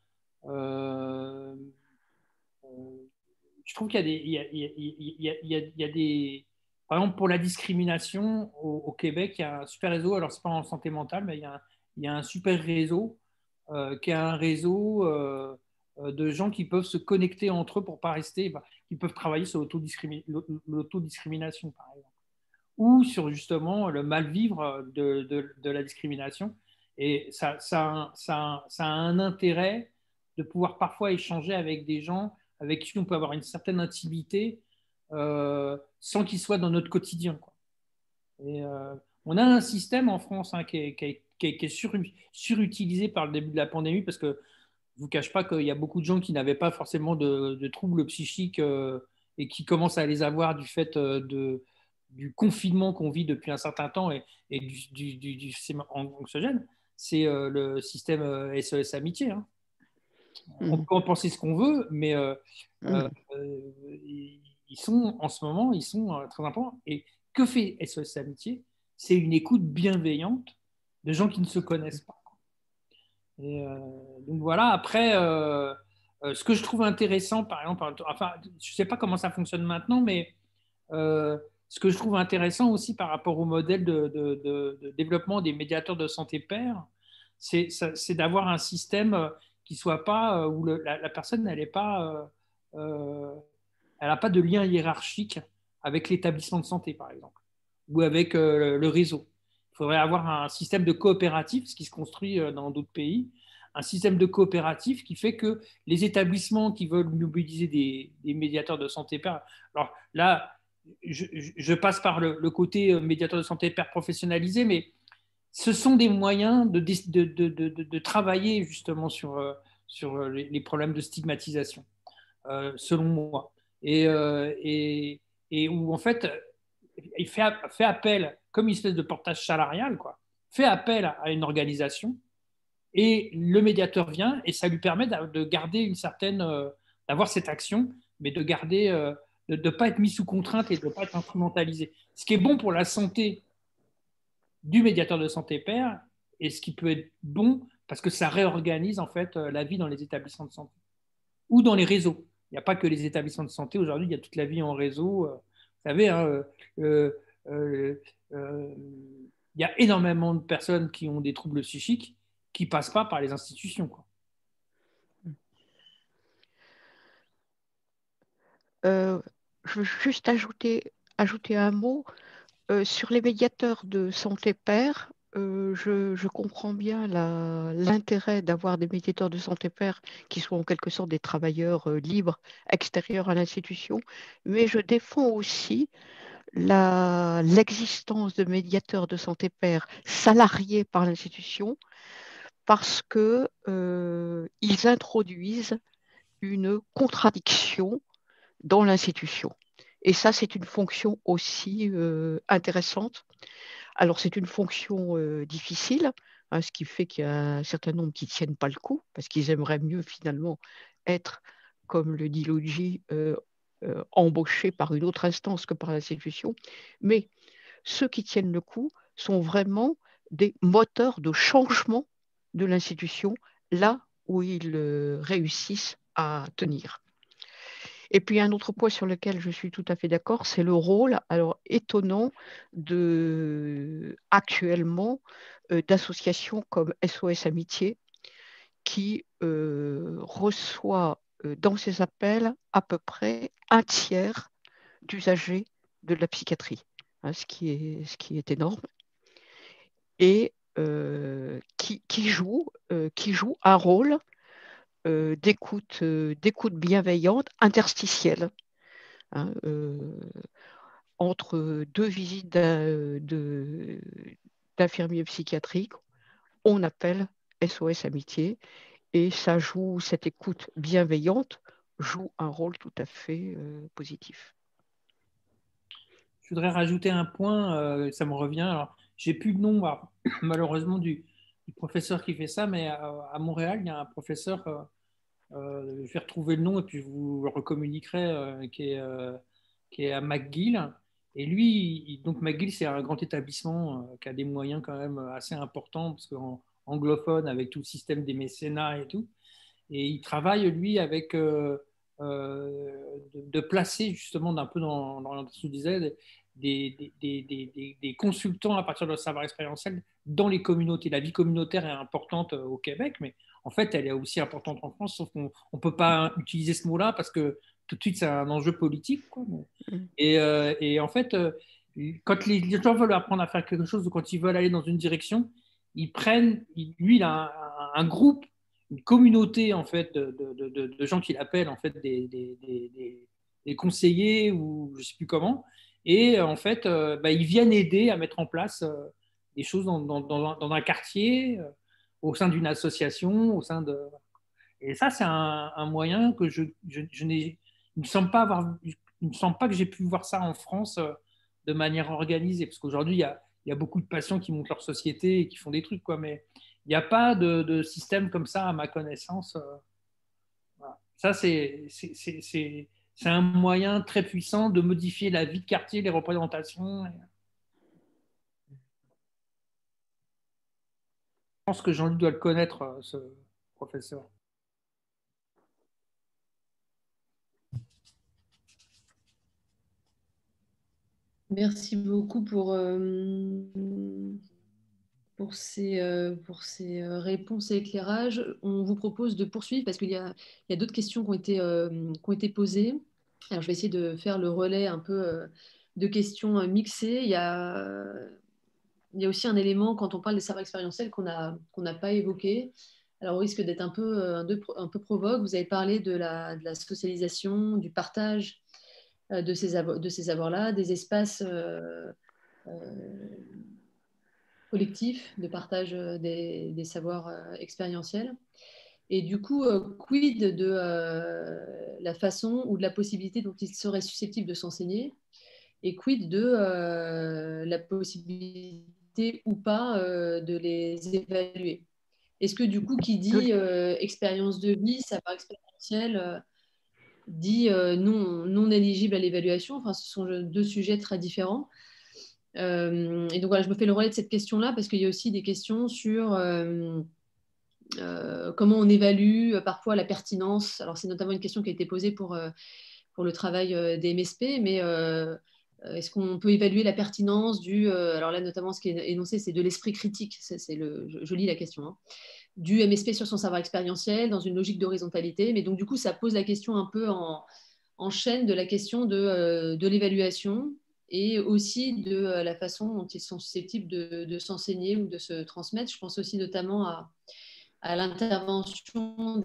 je trouve qu'il y a des... Par exemple, pour la discrimination, au Québec, il y a un super réseau. Alors, ce n'est pas en santé mentale, mais il y a un super réseau qui est un réseau de gens qui peuvent se connecter entre eux pour ne pas rester, qui peuvent travailler sur l'autodiscrimination, par exemple, ou sur justement le mal-vivre de la discrimination. Et ça a un intérêt de pouvoir parfois échanger avec des gens avec qui on peut avoir une certaine intimité sans qu'ils soient dans notre quotidien, quoi. Et on a un système en France qui est surutilisé par le début de la pandémie parce que je ne vous cache pas qu'il y a beaucoup de gens qui n'avaient pas forcément de troubles psychiques et qui commencent à les avoir du fait du confinement qu'on vit depuis un certain temps et du système anxiogène. C'est le système SOS Amitié. Hein. On peut en penser ce qu'on veut, mais ils sont en ce moment, ils sont très importants. Et que fait SOS Amitié? C'est une écoute bienveillante de gens qui ne se connaissent pas. Et, donc voilà, après, ce que je trouve intéressant, par exemple, enfin, je ne sais pas comment ça fonctionne maintenant, mais ce que je trouve intéressant aussi par rapport au modèle de développement des médiateurs de santé pair, c'est d'avoir un système qui soit pas, où la personne, elle n'est pas, elle n'a pas de lien hiérarchique avec l'établissement de santé, par exemple, ou avec le réseau. Il faudrait avoir un système de coopérative, ce qui se construit dans d'autres pays, un système de coopérative qui fait que les établissements qui veulent mobiliser des médiateurs de santé pair, alors là, je passe par le côté médiateur de santé pair professionnalisé, mais ce sont des moyens de travailler justement sur les problèmes de stigmatisation, selon moi. Et où en fait, il fait appel, comme une espèce de portage salarial, quoi, fait appel à une organisation et le médiateur vient et ça lui permet de garder une certaine, d'avoir cette action, mais de garder, de ne pas être mis sous contrainte et de ne pas être instrumentalisé. Ce qui est bon pour la santé du médiateur de santé pair et ce qui peut être bon parce que ça réorganise en fait la vie dans les établissements de santé ou dans les réseaux. Il n'y a pas que les établissements de santé. Aujourd'hui, il y a toute la vie en réseau. Vous savez, hein, euh, euh, euh, il y a énormément de personnes qui ont des troubles psychiques qui ne passent pas par les institutions, quoi. Je veux juste ajouter un mot. Sur les médiateurs de santé pair, je comprends bien l'intérêt d'avoir des médiateurs de santé pair qui soient en quelque sorte des travailleurs libres extérieurs à l'institution, mais je défends aussi l'existence de médiateurs de santé pair salariés par l'institution parce que ils introduisent une contradiction dans l'institution. Et ça, c'est une fonction aussi intéressante. Alors, c'est une fonction difficile, hein, ce qui fait qu'il y a un certain nombre qui ne tiennent pas le coup, parce qu'ils aimeraient mieux finalement être, comme le dit Logi, embauchés par une autre instance que par l'institution. Mais ceux qui tiennent le coup sont vraiment des moteurs de changement de l'institution, là où ils réussissent à tenir. Et puis un autre point sur lequel je suis tout à fait d'accord, c'est le rôle, alors étonnant, actuellement d'associations comme SOS Amitié qui reçoit dans ses appels à peu près un tiers d'usagers de la psychiatrie, hein, ce qui est énorme, et qui joue un rôle d'écoute bienveillante, interstitielle, hein, entre deux visites d'infirmiers psychiatriques, on appelle SOS Amitié et cette écoute bienveillante joue un rôle tout à fait positif. Je voudrais rajouter un point, ça me revient. Alors, j'ai plus le nom, malheureusement, du professeur qui fait ça, mais à Montréal, il y a un professeur, je vais retrouver le nom et puis je vous le recommuniquerai, qui est à McGill. Et lui, donc McGill, c'est un grand établissement qui a des moyens quand même assez importants, parce qu'en anglophone, avec tout le système des mécénats et tout. Et il travaille, lui, avec de placer justement un peu dans ce que je disais, des consultants à partir de leur savoir expérientiel dans les communautés. La vie communautaire est importante au Québec, mais en fait, elle est aussi importante en France, sauf qu'on ne peut pas utiliser ce mot-là parce que tout de suite, c'est un enjeu politique, quoi. Et en fait, quand les gens veulent apprendre à faire quelque chose ou quand ils veulent aller dans une direction, lui, il a un groupe, une communauté en fait de gens qu'il appelle en fait des conseillers ou je ne sais plus comment. Et en fait, ils viennent aider à mettre en place des choses dans un quartier, au sein d'une association, au sein de. Et ça, c'est un moyen que je n'ai. Il ne me semble pas que j'ai pu voir ça en France de manière organisée, parce qu'aujourd'hui, il y a beaucoup de patients qui montent leur société et qui font des trucs, quoi, mais il n'y a pas de système comme ça, à ma connaissance. Voilà. Ça, c'est un moyen très puissant de modifier la vie de quartier, les représentations. pense que Jean-Luc doit le connaître, ce professeur. Merci beaucoup pour ces réponses et éclairages. On vous propose de poursuivre parce qu'il y a d'autres questions qui ont été posées. Alors, je vais essayer de faire le relais un peu de questions mixées. Il y a aussi un élément quand on parle des savoirs expérientiels qu'on n'a pas évoqué. Alors, au risque d'être un peu provoque, vous avez parlé de la socialisation, du partage de ces savoirs-là, des espaces collectifs de partage des savoirs expérientiels. Et du coup, quid de la façon ou de la possibilité dont ils seraient susceptibles de s'enseigner et quid de la possibilité ou pas de les évaluer. Est-ce que du coup, qui dit expérience de vie, savoir expérientiel, dit non éligible à l'évaluation? Enfin, ce sont deux sujets très différents. Et donc voilà, je me fais le relais de cette question-là parce qu'il y a aussi des questions sur comment on évalue parfois la pertinence. Alors c'est notamment une question qui a été posée pour le travail des MSP, mais est-ce qu'on peut évaluer la pertinence alors là notamment ce qui est énoncé, c'est de l'esprit critique, je lis la question, hein, du MSP sur son savoir expérientiel dans une logique d'horizontalité, mais donc du coup ça pose la question un peu en chaîne de la question de l'évaluation et aussi de la façon dont ils sont susceptibles de s'enseigner ou de se transmettre. Je pense aussi notamment à l'intervention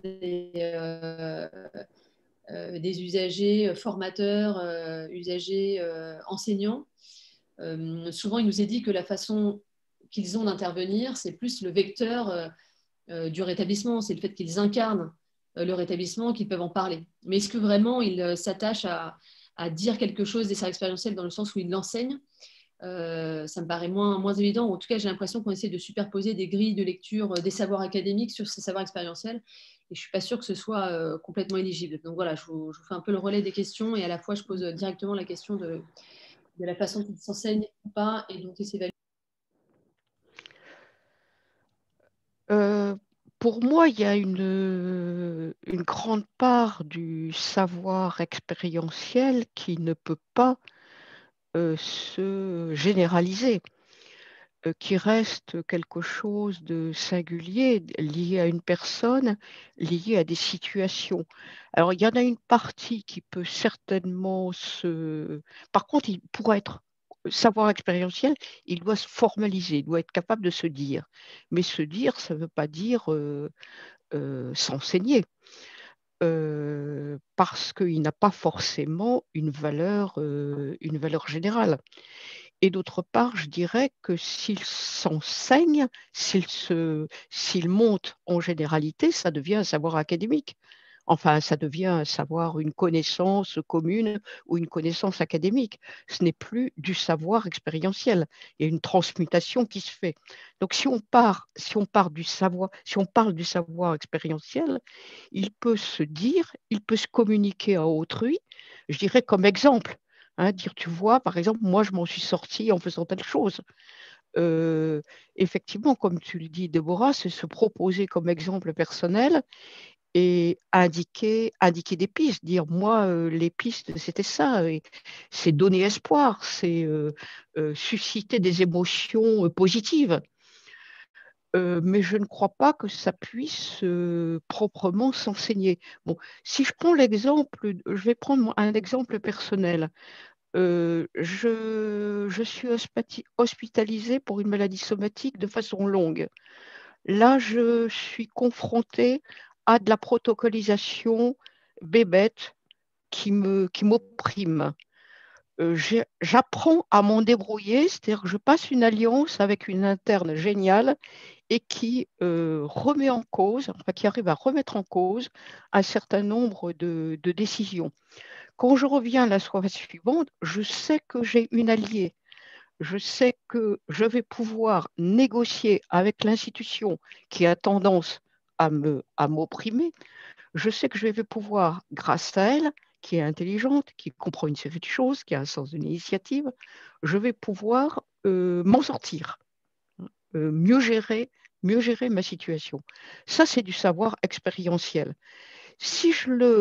des usagers formateurs, usagers enseignants. Souvent, il nous est dit que la façon qu'ils ont d'intervenir, c'est plus le vecteur du rétablissement, c'est le fait qu'ils incarnent le rétablissement, qu'ils peuvent en parler. Mais est-ce que vraiment ils s'attachent à dire quelque chose des savoirs expérientiels dans le sens où ils l'enseignent? Ça me paraît moins évident. En tout cas, j'ai l'impression qu'on essaie de superposer des grilles de lecture des savoirs académiques sur ces savoirs expérientiels. Et je ne suis pas sûre que ce soit complètement éligible. Donc voilà, je vous fais un peu le relais des questions et à la fois, je pose directement la question de la façon dont ils s'enseignent ou pas et dont ils s'évaluent. Pour moi, il y a une grande part du savoir expérientiel qui ne peut pas se généraliser, qui reste quelque chose de singulier, lié à une personne, lié à des situations. Alors, il y en a une partie qui peut certainement se... Par contre, pour être savoir expérientiel, il doit se formaliser, il doit être capable de se dire. Mais se dire, ça ne veut pas dire s'enseigner. Parce qu'il n'a pas forcément une valeur générale. Et d'autre part, je dirais que s'il s'enseigne, s'il monte en généralité, ça devient un savoir académique. Enfin, ça devient un savoir, une connaissance commune ou une connaissance académique. Ce n'est plus du savoir expérientiel. Il y a une transmutation qui se fait. Donc, si on parle du savoir expérientiel, il peut se dire, il peut se communiquer à autrui, je dirais comme exemple. Hein, dire, tu vois, par exemple, moi, je m'en suis sortie en faisant telle chose. Effectivement, comme tu le dis, Déborah, c'est se proposer comme exemple personnel et indiquer des pistes. Dire, moi, les pistes, c'était ça. Et c'est donner espoir, c'est susciter des émotions positives. Mais je ne crois pas que ça puisse proprement s'enseigner. Bon, si je prends l'exemple, je vais prendre un exemple personnel. Je suis hospitalisée pour une maladie somatique de façon longue. Là, je suis confrontée à de la protocolisation bébête qui m'opprime. J'apprends à m'en débrouiller, c'est-à-dire que je passe une alliance avec une interne géniale et qui remet en cause, enfin, qui arrive à remettre en cause un certain nombre de décisions. Quand je reviens à la fois suivante, je sais que j'ai une alliée. Je sais que je vais pouvoir négocier avec l'institution qui a tendance à m'opprimer. Je sais que je vais pouvoir, grâce à elle, qui est intelligente, qui comprend une série de choses, qui a un sens de l'initiative, je vais pouvoir m'en sortir, mieux gérer mieux gérer ma situation. Ça, c'est du savoir expérientiel. Si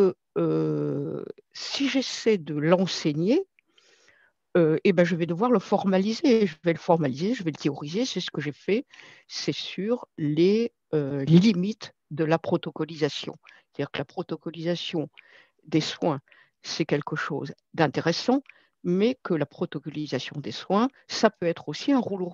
j'essaie de l'enseigner, eh ben, je vais devoir le formaliser. Je vais le formaliser, je vais le théoriser. C'est ce que j'ai fait. C'est sur les limites de la protocolisation. C'est-à-dire que la protocolisation des soins, c'est quelque chose d'intéressant, mais que la protocolisation des soins, ça peut être aussi un rouleau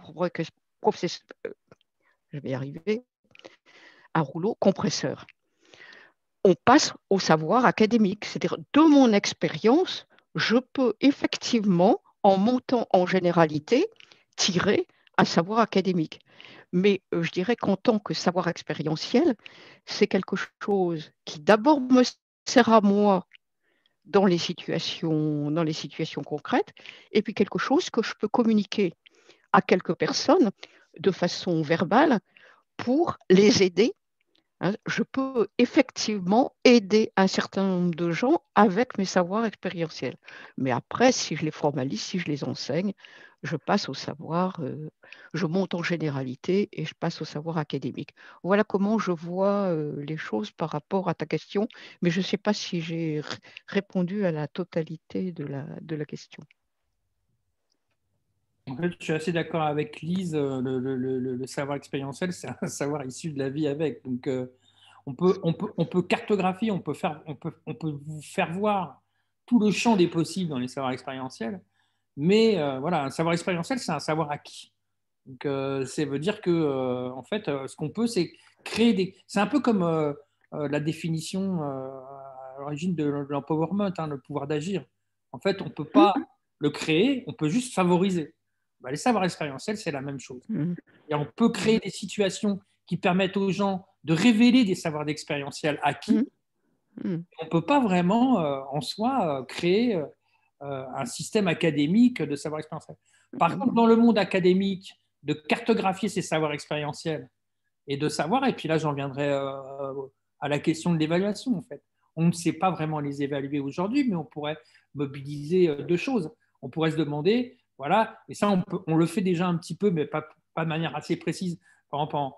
je vais y arriver, un rouleau compresseur. On passe au savoir académique, c'est-à-dire de mon expérience, je peux effectivement, en montant en généralité, tirer un savoir académique. Mais je dirais qu'en tant que savoir expérientiel, c'est quelque chose qui d'abord me sert à moi dans les situations concrètes, et puis quelque chose que je peux communiquer à quelques personnes de façon verbale pour les aider. Je peux effectivement aider un certain nombre de gens avec mes savoirs expérientiels. Mais après, si je les formalise, si je les enseigne, je passe au savoir, je monte en généralité et je passe au savoir académique. Voilà comment je vois les choses par rapport à ta question, mais je ne sais pas si j'ai répondu à la totalité de la question. En fait, je suis assez d'accord avec Lise. Le savoir expérientiel, c'est un savoir issu de la vie avec. Donc, on peut cartographier, on peut vous faire voir tout le champ des possibles dans les savoirs expérientiels. Mais voilà, un savoir expérientiel, c'est un savoir acquis. Donc, ça veut dire que, en fait, ce qu'on peut, c'est créer des. C'est un peu comme la définition à l'origine de l'empowerment, le pouvoir d'agir. En fait, on ne peut pas le créer, on peut juste favoriser. Les savoirs expérientiels, c'est la même chose. Et on peut créer des situations qui permettent aux gens de révéler des savoirs expérientiels acquis. On ne peut pas vraiment, en soi, créer un système académique de savoir expérientiel. Par contre, dans le monde académique, de cartographier ces savoirs expérientiels et de savoir, et puis là, j'en viendrai à la question de l'évaluation, en fait. On ne sait pas vraiment les évaluer aujourd'hui, mais on pourrait mobiliser deux choses. On pourrait se demander, voilà, et ça, on le fait déjà un petit peu, mais pas de manière assez précise. Par exemple,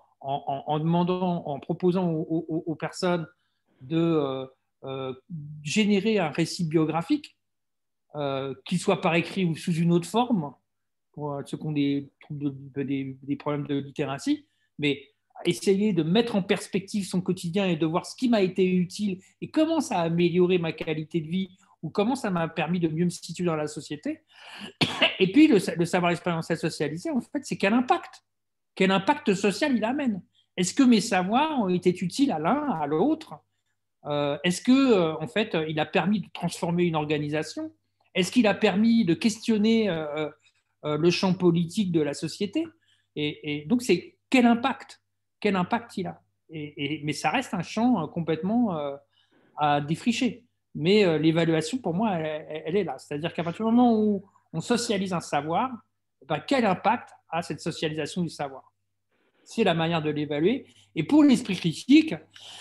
en proposant aux personnes de générer un récit biographique, qu'il soit par écrit ou sous une autre forme, pour ceux qui ont des problèmes de littératie, mais essayer de mettre en perspective son quotidien et de voir ce qui m'a été utile et comment ça a amélioré ma qualité de vie ou comment ça m'a permis de mieux me situer dans la société. Et puis, le savoir expérientiel socialisé, en fait, c'est quel impact social il amène. Est-ce que mes savoirs ont été utiles à l'un, à l'autre? Est-ce que, en fait, il a permis de transformer une organisation? Est-ce qu'il a permis de questionner le champ politique de la société? Et donc, c'est quel impact il a? Mais ça reste un champ complètement à défricher. Mais l'évaluation, pour moi, elle est là. C'est-à-dire qu'à partir du moment où on socialise un savoir, quel impact a cette socialisation du savoir? C'est la manière de l'évaluer. Et pour l'esprit critique,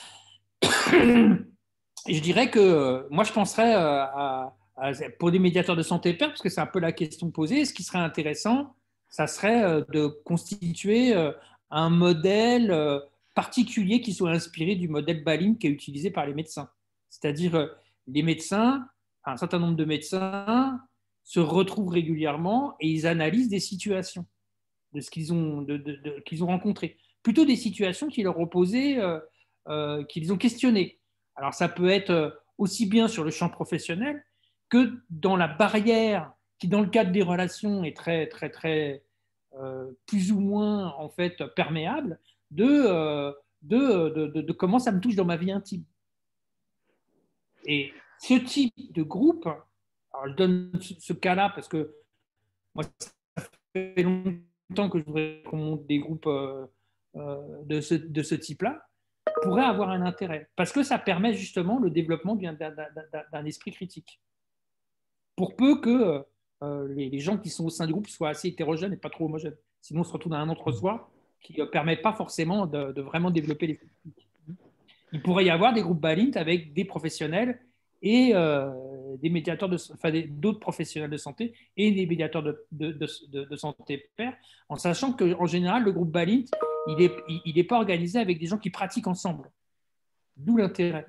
je dirais que moi, je penserais pour des médiateurs de santé père, parce que c'est un peu la question posée, ce qui serait intéressant, ça serait de constituer un modèle particulier qui soit inspiré du modèle Balint qui est utilisé par les médecins. C'est-à-dire, les médecins, un certain nombre de médecins se retrouvent régulièrement et ils analysent des situations de ce qu'ils ont rencontrées. Plutôt des situations qui leur opposaient, qu'ils ont questionnées. Alors, ça peut être aussi bien sur le champ professionnel que dans la barrière qui, dans le cadre des relations, est très, très, très plus ou moins en fait perméable de comment ça me touche dans ma vie intime. Et ce type de groupe, alors je donne ce cas-là parce que moi, ça fait longtemps que je voudrais qu'on monte des groupes de ce type-là, pourrait avoir un intérêt parce que ça permet justement le développement d'un esprit critique. Pour peu que les gens qui sont au sein du groupe soient assez hétérogènes et pas trop homogènes. Sinon, on se retrouve dans un entre-soi qui ne permet pas forcément de vraiment développer l'esprit critique. Il pourrait y avoir des groupes Balint avec des professionnels et des médiateurs d'autres professionnels de santé et des médiateurs de santé pairs, en sachant qu'en général, le groupe Balint, il est pas organisé avec des gens qui pratiquent ensemble. D'où l'intérêt.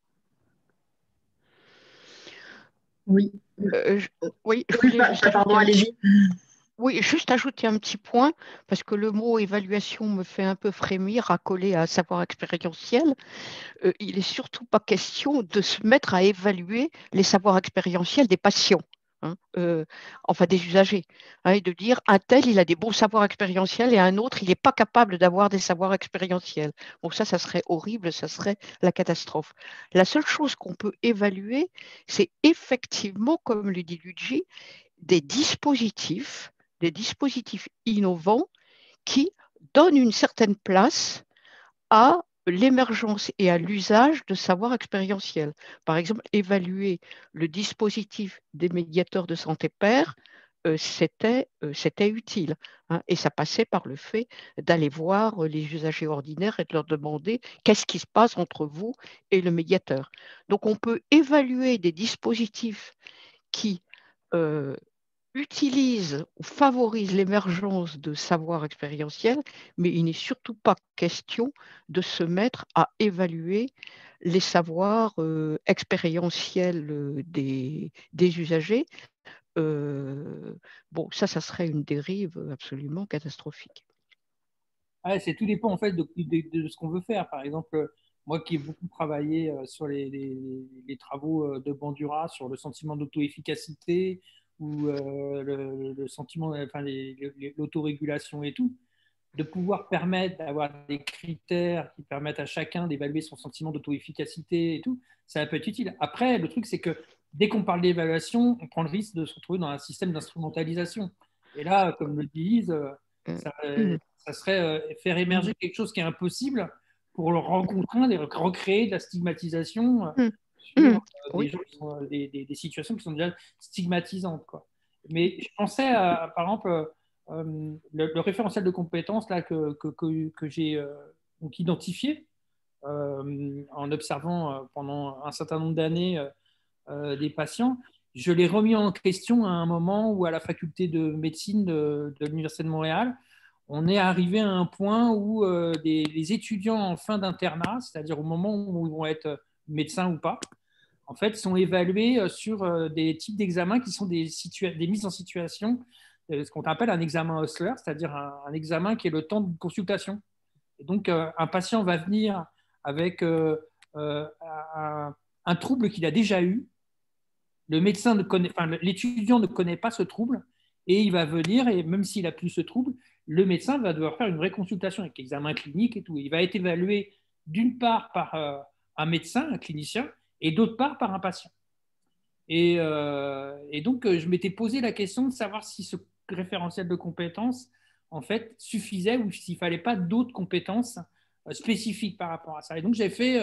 Oui. Oui, je Oui, voulais juste pardon, allez-y. Oui, juste ajouter un petit point, parce que le mot évaluation me fait un peu frémir, accolé à savoir expérientiel. Il n'est surtout pas question de se mettre à évaluer les savoirs expérientiels des patients, hein, enfin des usagers, hein, et de dire un tel, il a des bons savoirs expérientiels et un autre, il n'est pas capable d'avoir des savoirs expérientiels. Bon, ça serait horrible, ça serait la catastrophe. La seule chose qu'on peut évaluer, c'est effectivement, comme le dit Luigi, des dispositifs innovants qui donnent une certaine place à l'émergence et à l'usage de savoirs expérientiels. Par exemple, évaluer le dispositif des médiateurs de santé pair, c'était utile, hein, et ça passait par le fait d'aller voir les usagers ordinaires et de leur demander qu'est-ce qui se passe entre vous et le médiateur. Donc, on peut évaluer des dispositifs qui utilise ou favorise l'émergence de savoirs expérientiels, mais il n'est surtout pas question de se mettre à évaluer les savoirs expérientiels des usagers. Bon, ça serait une dérive absolument catastrophique. Ah, c'est tout dépend en fait de ce qu'on veut faire. Par exemple, moi qui ai beaucoup travaillé sur les travaux de Bandura, sur le sentiment d'auto-efficacité ou le sentiment, enfin, l'autorégulation et tout, de pouvoir permettre d'avoir des critères qui permettent à chacun d'évaluer son sentiment d'auto-efficacité et tout, ça peut être utile. Après, le truc, c'est que dès qu'on parle d'évaluation, on prend le risque de se retrouver dans un système d'instrumentalisation. Et là, comme le disent, ça serait faire émerger quelque chose qui est impossible pour le rencontrer et recréer de la stigmatisation sur des, gens qui sont, des situations qui sont déjà stigmatisantes, quoi. Mais je pensais à, par exemple, le référentiel de compétences là, que j'ai identifié en observant pendant un certain nombre d'années des patients. Je l'ai remis en question à un moment où, à la faculté de médecine de l'Université de Montréal, on est arrivé à un point où les étudiants en fin d'internat, c'est-à-dire au moment où ils vont être médecins ou pas, en fait, sont évalués sur des types d'examens qui sont des mises en situation, ce qu'on appelle un examen Osler, c'est-à-dire un examen qui est le temps de consultation. Et donc, un patient va venir avec un trouble qu'il a déjà eu. L'étudiant ne connaît pas ce trouble et il va venir, et même s'il n'a plus ce trouble, le médecin va devoir faire une réconsultation avec examen clinique et tout. Il va être évalué d'une part par un médecin, un clinicien, et d'autre part par un patient. Et donc, je m'étais posé la question de savoir si ce référentiel de compétences, en fait, suffisait ou s'il ne fallait pas d'autres compétences spécifiques par rapport à ça. Et donc, j'ai fait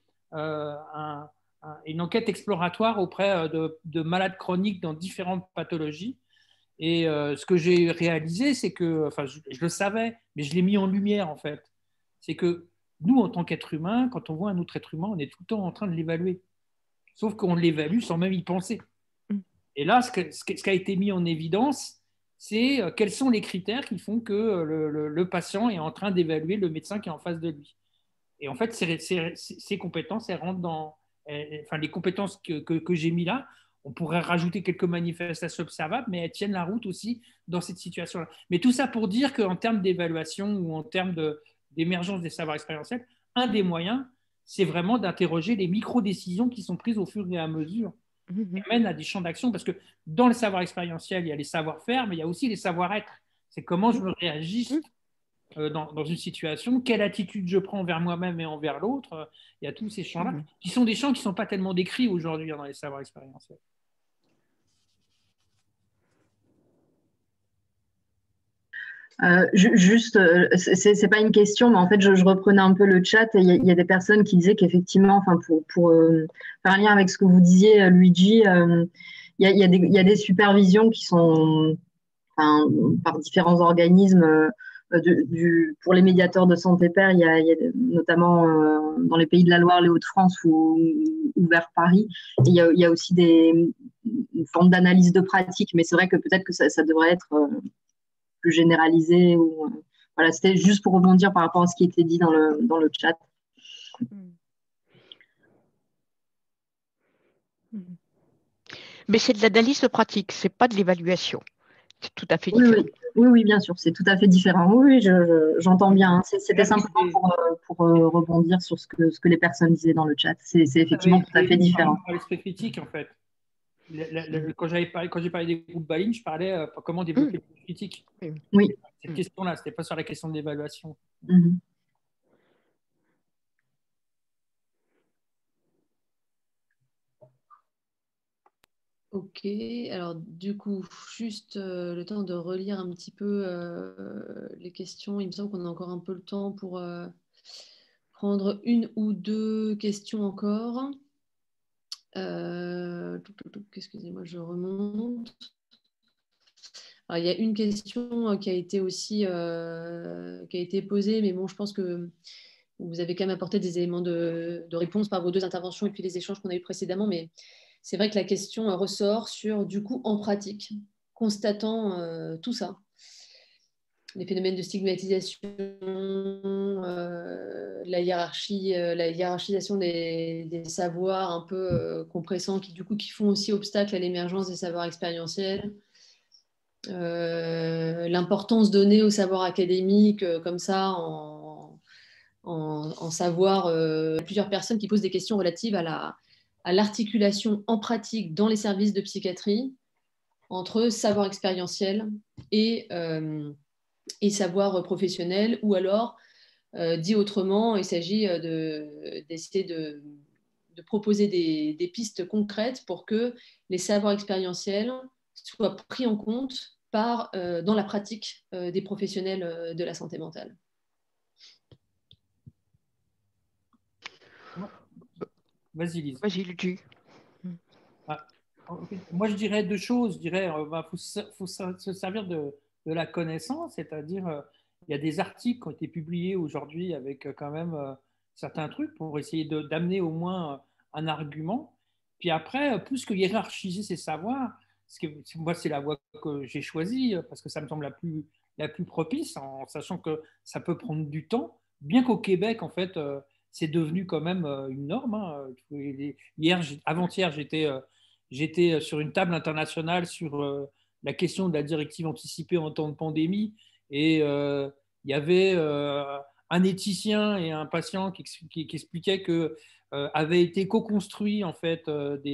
une enquête exploratoire auprès de malades chroniques dans différentes pathologies. Et ce que j'ai réalisé, c'est que, enfin, je le savais, mais je l'ai mis en lumière, en fait. C'est que nous, en tant qu'être humain, quand on voit un autre être humain, on est tout le temps en train de l'évaluer. Sauf qu'on l'évalue sans même y penser. Et là, ce qui a été mis en évidence, c'est quels sont les critères qui font que le patient est en train d'évaluer le médecin qui est en face de lui. Et en fait, ces compétences, elles rentrent dans... Enfin, les compétences que j'ai mis là, on pourrait rajouter quelques manifestations observables, mais elles tiennent la route aussi dans cette situation-là. Mais tout ça pour dire qu'en termes d'évaluation ou en termes d'émergence des savoirs expérientiels, un des moyens, c'est vraiment d'interroger les micro-décisions qui sont prises au fur et à mesure qui amènent à des champs d'action, parce que dans le savoir expérientiel, il y a les savoir-faire, mais il y a aussi les savoir-être. C'est comment je me réagis dans une situation, quelle attitude je prends envers moi-même et envers l'autre. Il y a tous ces champs-là, qui sont des champs qui ne sont pas tellement décrits aujourd'hui dans les savoirs expérientiels. Juste, c'est pas une question, mais en fait, je reprenais un peu le chat et il y a des personnes qui disaient qu'effectivement, enfin, pour faire un lien avec ce que vous disiez, Luigi, il y a des supervisions qui sont par différents organismes. Pour les médiateurs de santé pair, il y a notamment dans les pays de la Loire, les Hauts-de-France ou vers Paris, et il y a aussi une forme d'analyse de pratique, mais c'est vrai que peut-être que ça devrait être plus généralisé ou Voilà, c'était juste pour rebondir par rapport à ce qui était dit dans le chat. Mais c'est de l'analyse de pratique, c'est pas de l'évaluation. C'est tout à fait Oui, différent. oui, bien sûr, c'est tout à fait différent. Oui, j'entends bien. C'était simplement pour rebondir sur ce que les personnes disaient dans le chat. C'est effectivement tout à fait différent. L'esprit critique, en fait. Quand j'ai parlé des groupes Baline, je parlais comment développer l'esprit critique. Oui. Cette question-là, c'était pas sur la question de l'évaluation. Ok, alors du coup, juste le temps de relire un petit peu les questions. Il me semble qu'on a encore un peu le temps pour prendre une ou deux questions encore. Excusez-moi, je remonte. Alors, il y a une question qui a été aussi qui a été posée, mais bon, je pense que vous avez quand même apporté des éléments de réponse par vos deux interventions et puis les échanges qu'on a eu précédemment, mais c'est vrai que la question ressort sur, du coup, en pratique, constatant tout ça, les phénomènes de stigmatisation, la hiérarchisation des savoirs un peu compressants qui font aussi obstacle à l'émergence des savoirs expérientiels. L'importance donnée au savoir académique comme ça en savoir. Il y a plusieurs personnes qui posent des questions relatives à l'articulation en pratique dans les services de psychiatrie entre savoir expérientiel et savoir professionnel, ou alors, dit autrement, il s'agit d'essayer de proposer des pistes concrètes pour que les savoirs expérientiels soient pris en compte dans la pratique des professionnels de la santé mentale. Vas-y, Lise. Vas-y, Luigi. Moi, je dirais deux choses. Je dirais faut se servir de la connaissance, c'est-à-dire il y a des articles qui ont été publiés aujourd'hui avec quand même certains trucs pour essayer d'amener au moins un argument. Puis après, plus que hiérarchiser ces savoirs, parce que moi, c'est la voie que j'ai choisie parce que ça me semble la plus propice, en sachant que ça peut prendre du temps, bien qu'au Québec, en fait, c'est devenu quand même une norme. Hein. Avant-hier, j'étais sur une table internationale sur la question de la directive anticipée en temps de pandémie et il y avait un éthicien et un patient qui expliquaient que avait été co-construit en fait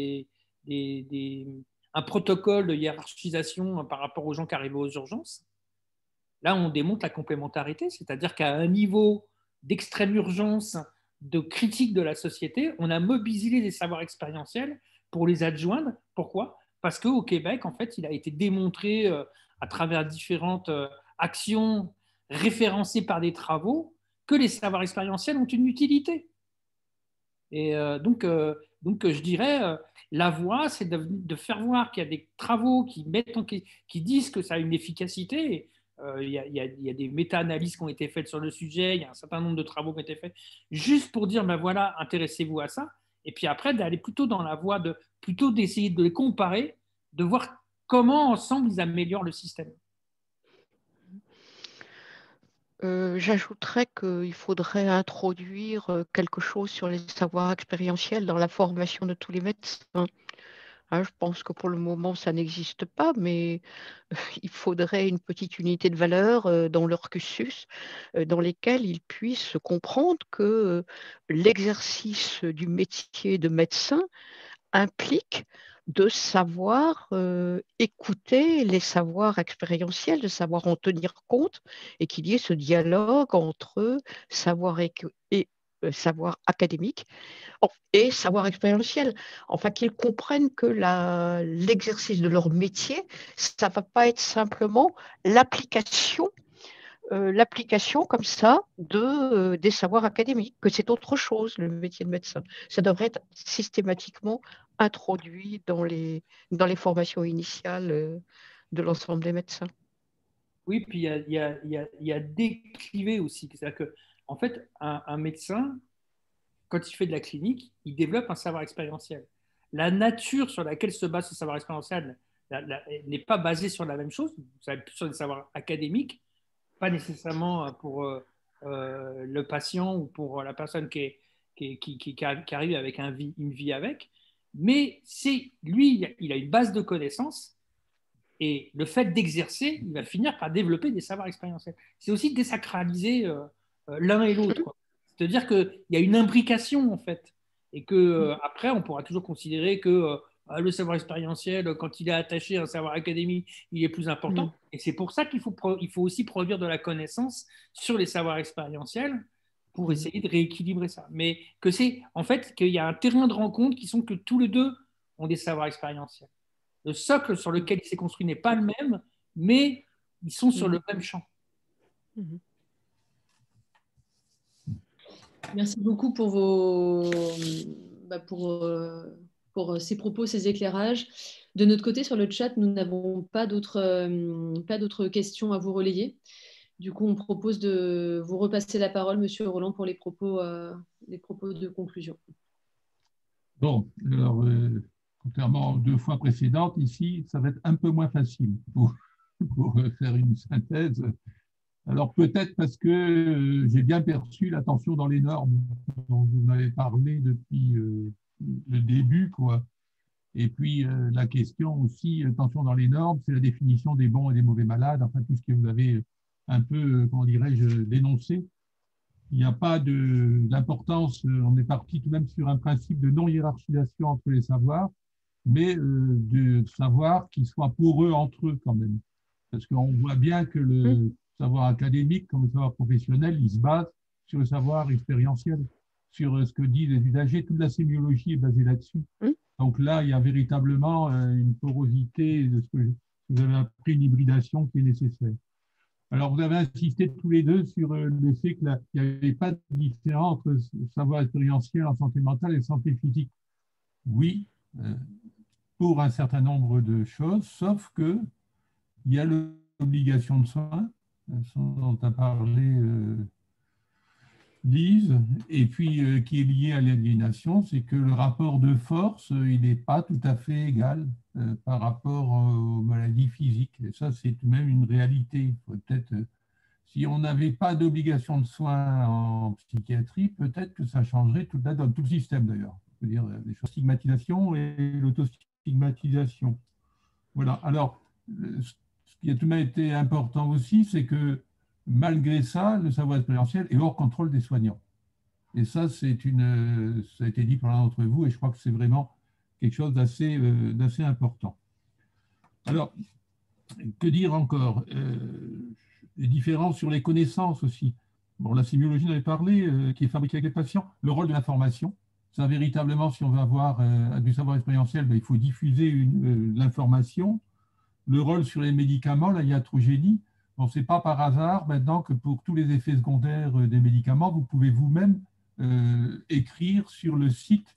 un protocole de hiérarchisation par rapport aux gens qui arrivaient aux urgences. Là, on démontre la complémentarité, c'est-à-dire qu'à un niveau d'extrême urgence, de critique de la société, on a mobilisé des savoirs expérientiels pour les adjoindre. Pourquoi ? Parce qu'au Québec, en fait, il a été démontré à travers différentes actions référencées par des travaux que les savoirs expérientiels ont une utilité. Et donc, je dirais, la voie, c'est de faire voir qu'il y a des travaux qui disent que ça a une efficacité. Il y a des méta-analyses qui ont été faites sur le sujet, il y a un certain nombre de travaux qui ont été faits, juste pour dire, ben voilà, intéressez-vous à ça. Et puis après, d'aller plutôt dans la voie plutôt d'essayer de les comparer, de voir comment ensemble ils améliorent le système. J'ajouterais qu'il faudrait introduire quelque chose sur les savoirs expérientiels dans la formation de tous les médecins. Hein, je pense que pour le moment, ça n'existe pas, mais il faudrait une petite unité de valeur dans leur cursus dans lesquels ils puissent comprendre que l'exercice du métier de médecin implique de savoir écouter les savoirs expérientiels, de savoir en tenir compte et qu'il y ait ce dialogue entre savoir académique et savoir expérientiel. Enfin, qu'ils comprennent que l'exercice de leur métier, ça ne va pas être simplement l'application comme ça des savoirs académiques, que c'est autre chose, le métier de médecin. Ça devrait être systématiquement introduit dans les formations initiales de l'ensemble des médecins. Oui, puis il y a déclivé aussi. C'est-à-dire que, en fait, un médecin, quand il fait de la clinique, il développe un savoir expérientiel. La nature sur laquelle se base ce savoir expérientiel n'est pas basée sur la même chose, plus sur des savoirs académiques. pas nécessairement pour le patient ou pour la personne qui arrive avec une vie avec, mais lui, il a une base de connaissances et le fait d'exercer, il va finir par développer des savoirs expérientiels. C'est aussi désacraliser l'un et l'autre. C'est-à-dire qu'il y a une imbrication, en fait, et que après, on pourra toujours considérer que le savoir expérientiel, quand il est attaché à un savoir académique, il est plus important. Et c'est pour ça qu'il faut aussi produire de la connaissance sur les savoirs expérientiels pour essayer de rééquilibrer ça. Mais que c'est, en fait, qu'il y a un terrain de rencontre qui sont que tous les deux ont des savoirs expérientiels. Le socle sur lequel il s'est construit n'est pas le même, mais ils sont sur le même champ. Merci beaucoup pour pour ces propos, ces éclairages. De notre côté, sur le chat, nous n'avons pas d'autres questions à vous relayer. Du coup, on propose de vous repasser la parole, Monsieur Roland, pour les propos de conclusion. Bon, alors, contrairement aux 2 fois précédentes, ici, ça va être un peu moins facile pour faire une synthèse. Alors, peut-être parce que j'ai bien perçu l'attention dans les normes dont vous m'avez parlé depuis le début, quoi. Et puis, la question aussi, attention dans les normes, c'est la définition des bons et des mauvais malades, enfin, tout ce que vous avez un peu, comment dirais-je, dénoncé. Il n'y a pas d'importance, on est parti tout de même sur un principe de non-hiérarchisation entre les savoirs, mais de savoirs qui soient poreux entre eux quand même. Parce qu'on voit bien que le savoir académique, comme le savoir professionnel, il se base sur le savoir expérientiel, sur ce que disent les usagers. Toute la sémiologie est basée là-dessus. Donc là, il y a véritablement une porosité de ce que vous avez appris, une hybridation qui est nécessaire. Alors, vous avez insisté tous les deux sur le fait qu'il n'y avait pas de différence entre savoir expérientiel en santé mentale et santé physique. Oui, pour un certain nombre de choses, sauf qu'il y a l'obligation de soins, dont a parlé Lise, et puis qui est liée à l'aliénation, c'est que le rapport de force, il n'est pas tout à fait égal par rapport aux maladies physiques. Et ça, c'est tout de même une réalité. Peut-être, si on n'avait pas d'obligation de soins en psychiatrie, peut-être que ça changerait tout le système d'ailleurs. C'est-à-dire les choses, stigmatisation et l'autostigmatisation. Voilà. Alors, ce qui a tout de même été important aussi, c'est que malgré ça, le savoir expérientiel est hors contrôle des soignants. Et ça, ça a été dit par l'un d'entre vous, et je crois que c'est vraiment quelque chose d'assez important. Alors, que dire encore? Les différences sur les connaissances aussi. Bon, la sémiologie, on avait parlé, qui est fabriquée avec les patients. Le rôle de l'information, ça véritablement, si on veut avoir du savoir expérientiel, il faut diffuser l'information. Le rôle sur les médicaments, la iatrogénie, bon, ce n'est pas par hasard maintenant que pour tous les effets secondaires des médicaments, vous pouvez vous-même écrire sur le site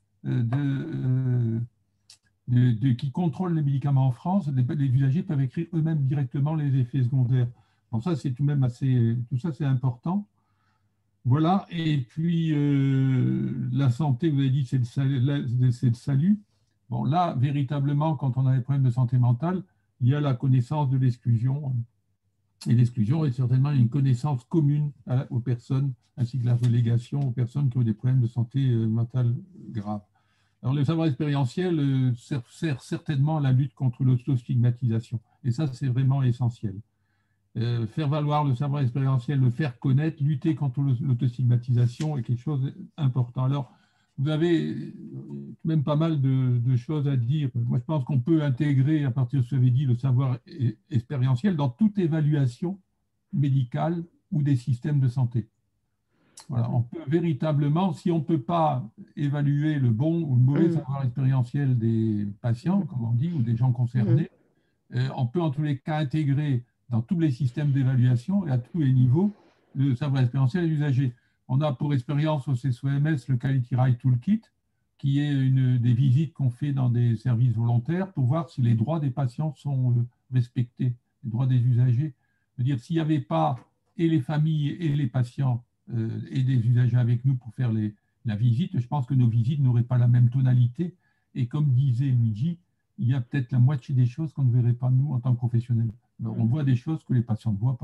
qui contrôle les médicaments en France. Les usagers peuvent écrire eux-mêmes directement les effets secondaires. Bon, ça, c'est tout de même tout ça, c'est important. Voilà. Et puis, la santé, vous avez dit, c'est le salut. Bon, là, véritablement, quand on a des problèmes de santé mentale, il y a la connaissance de l'exclusion. Et l'exclusion est certainement une connaissance commune aux personnes, ainsi que la relégation aux personnes qui ont des problèmes de santé mentale graves. Alors, le savoir expérientiel sert certainement à la lutte contre l'autostigmatisation. Et ça, c'est vraiment essentiel. Faire valoir le savoir expérientiel, le faire connaître, lutter contre l'autostigmatisation est quelque chose d'important. Alors, vous avez même pas mal de choses à dire. Moi, je pense qu'on peut intégrer, à partir de ce que vous avez dit, le savoir expérientiel dans toute évaluation médicale ou des systèmes de santé. Voilà, on peut véritablement, si on ne peut pas évaluer le bon ou le mauvais savoir expérientiel des patients, comme on dit, ou des gens concernés, on peut en tous les cas intégrer dans tous les systèmes d'évaluation et à tous les niveaux le savoir expérientiel des usagers. On a pour expérience au CSOMS le Quality Right Toolkit, qui est une des visites qu'on fait dans des services volontaires pour voir si les droits des patients sont respectés, les droits des usagers. C'est-à-dire, s'il n'y avait pas et les familles et les patients et des usagers avec nous pour faire la visite, je pense que nos visites n'auraient pas la même tonalité. Et comme disait Luigi, il y a peut-être la moitié des choses qu'on ne verrait pas nous en tant que professionnels. Alors, on voit des choses que les patients ne voient pas.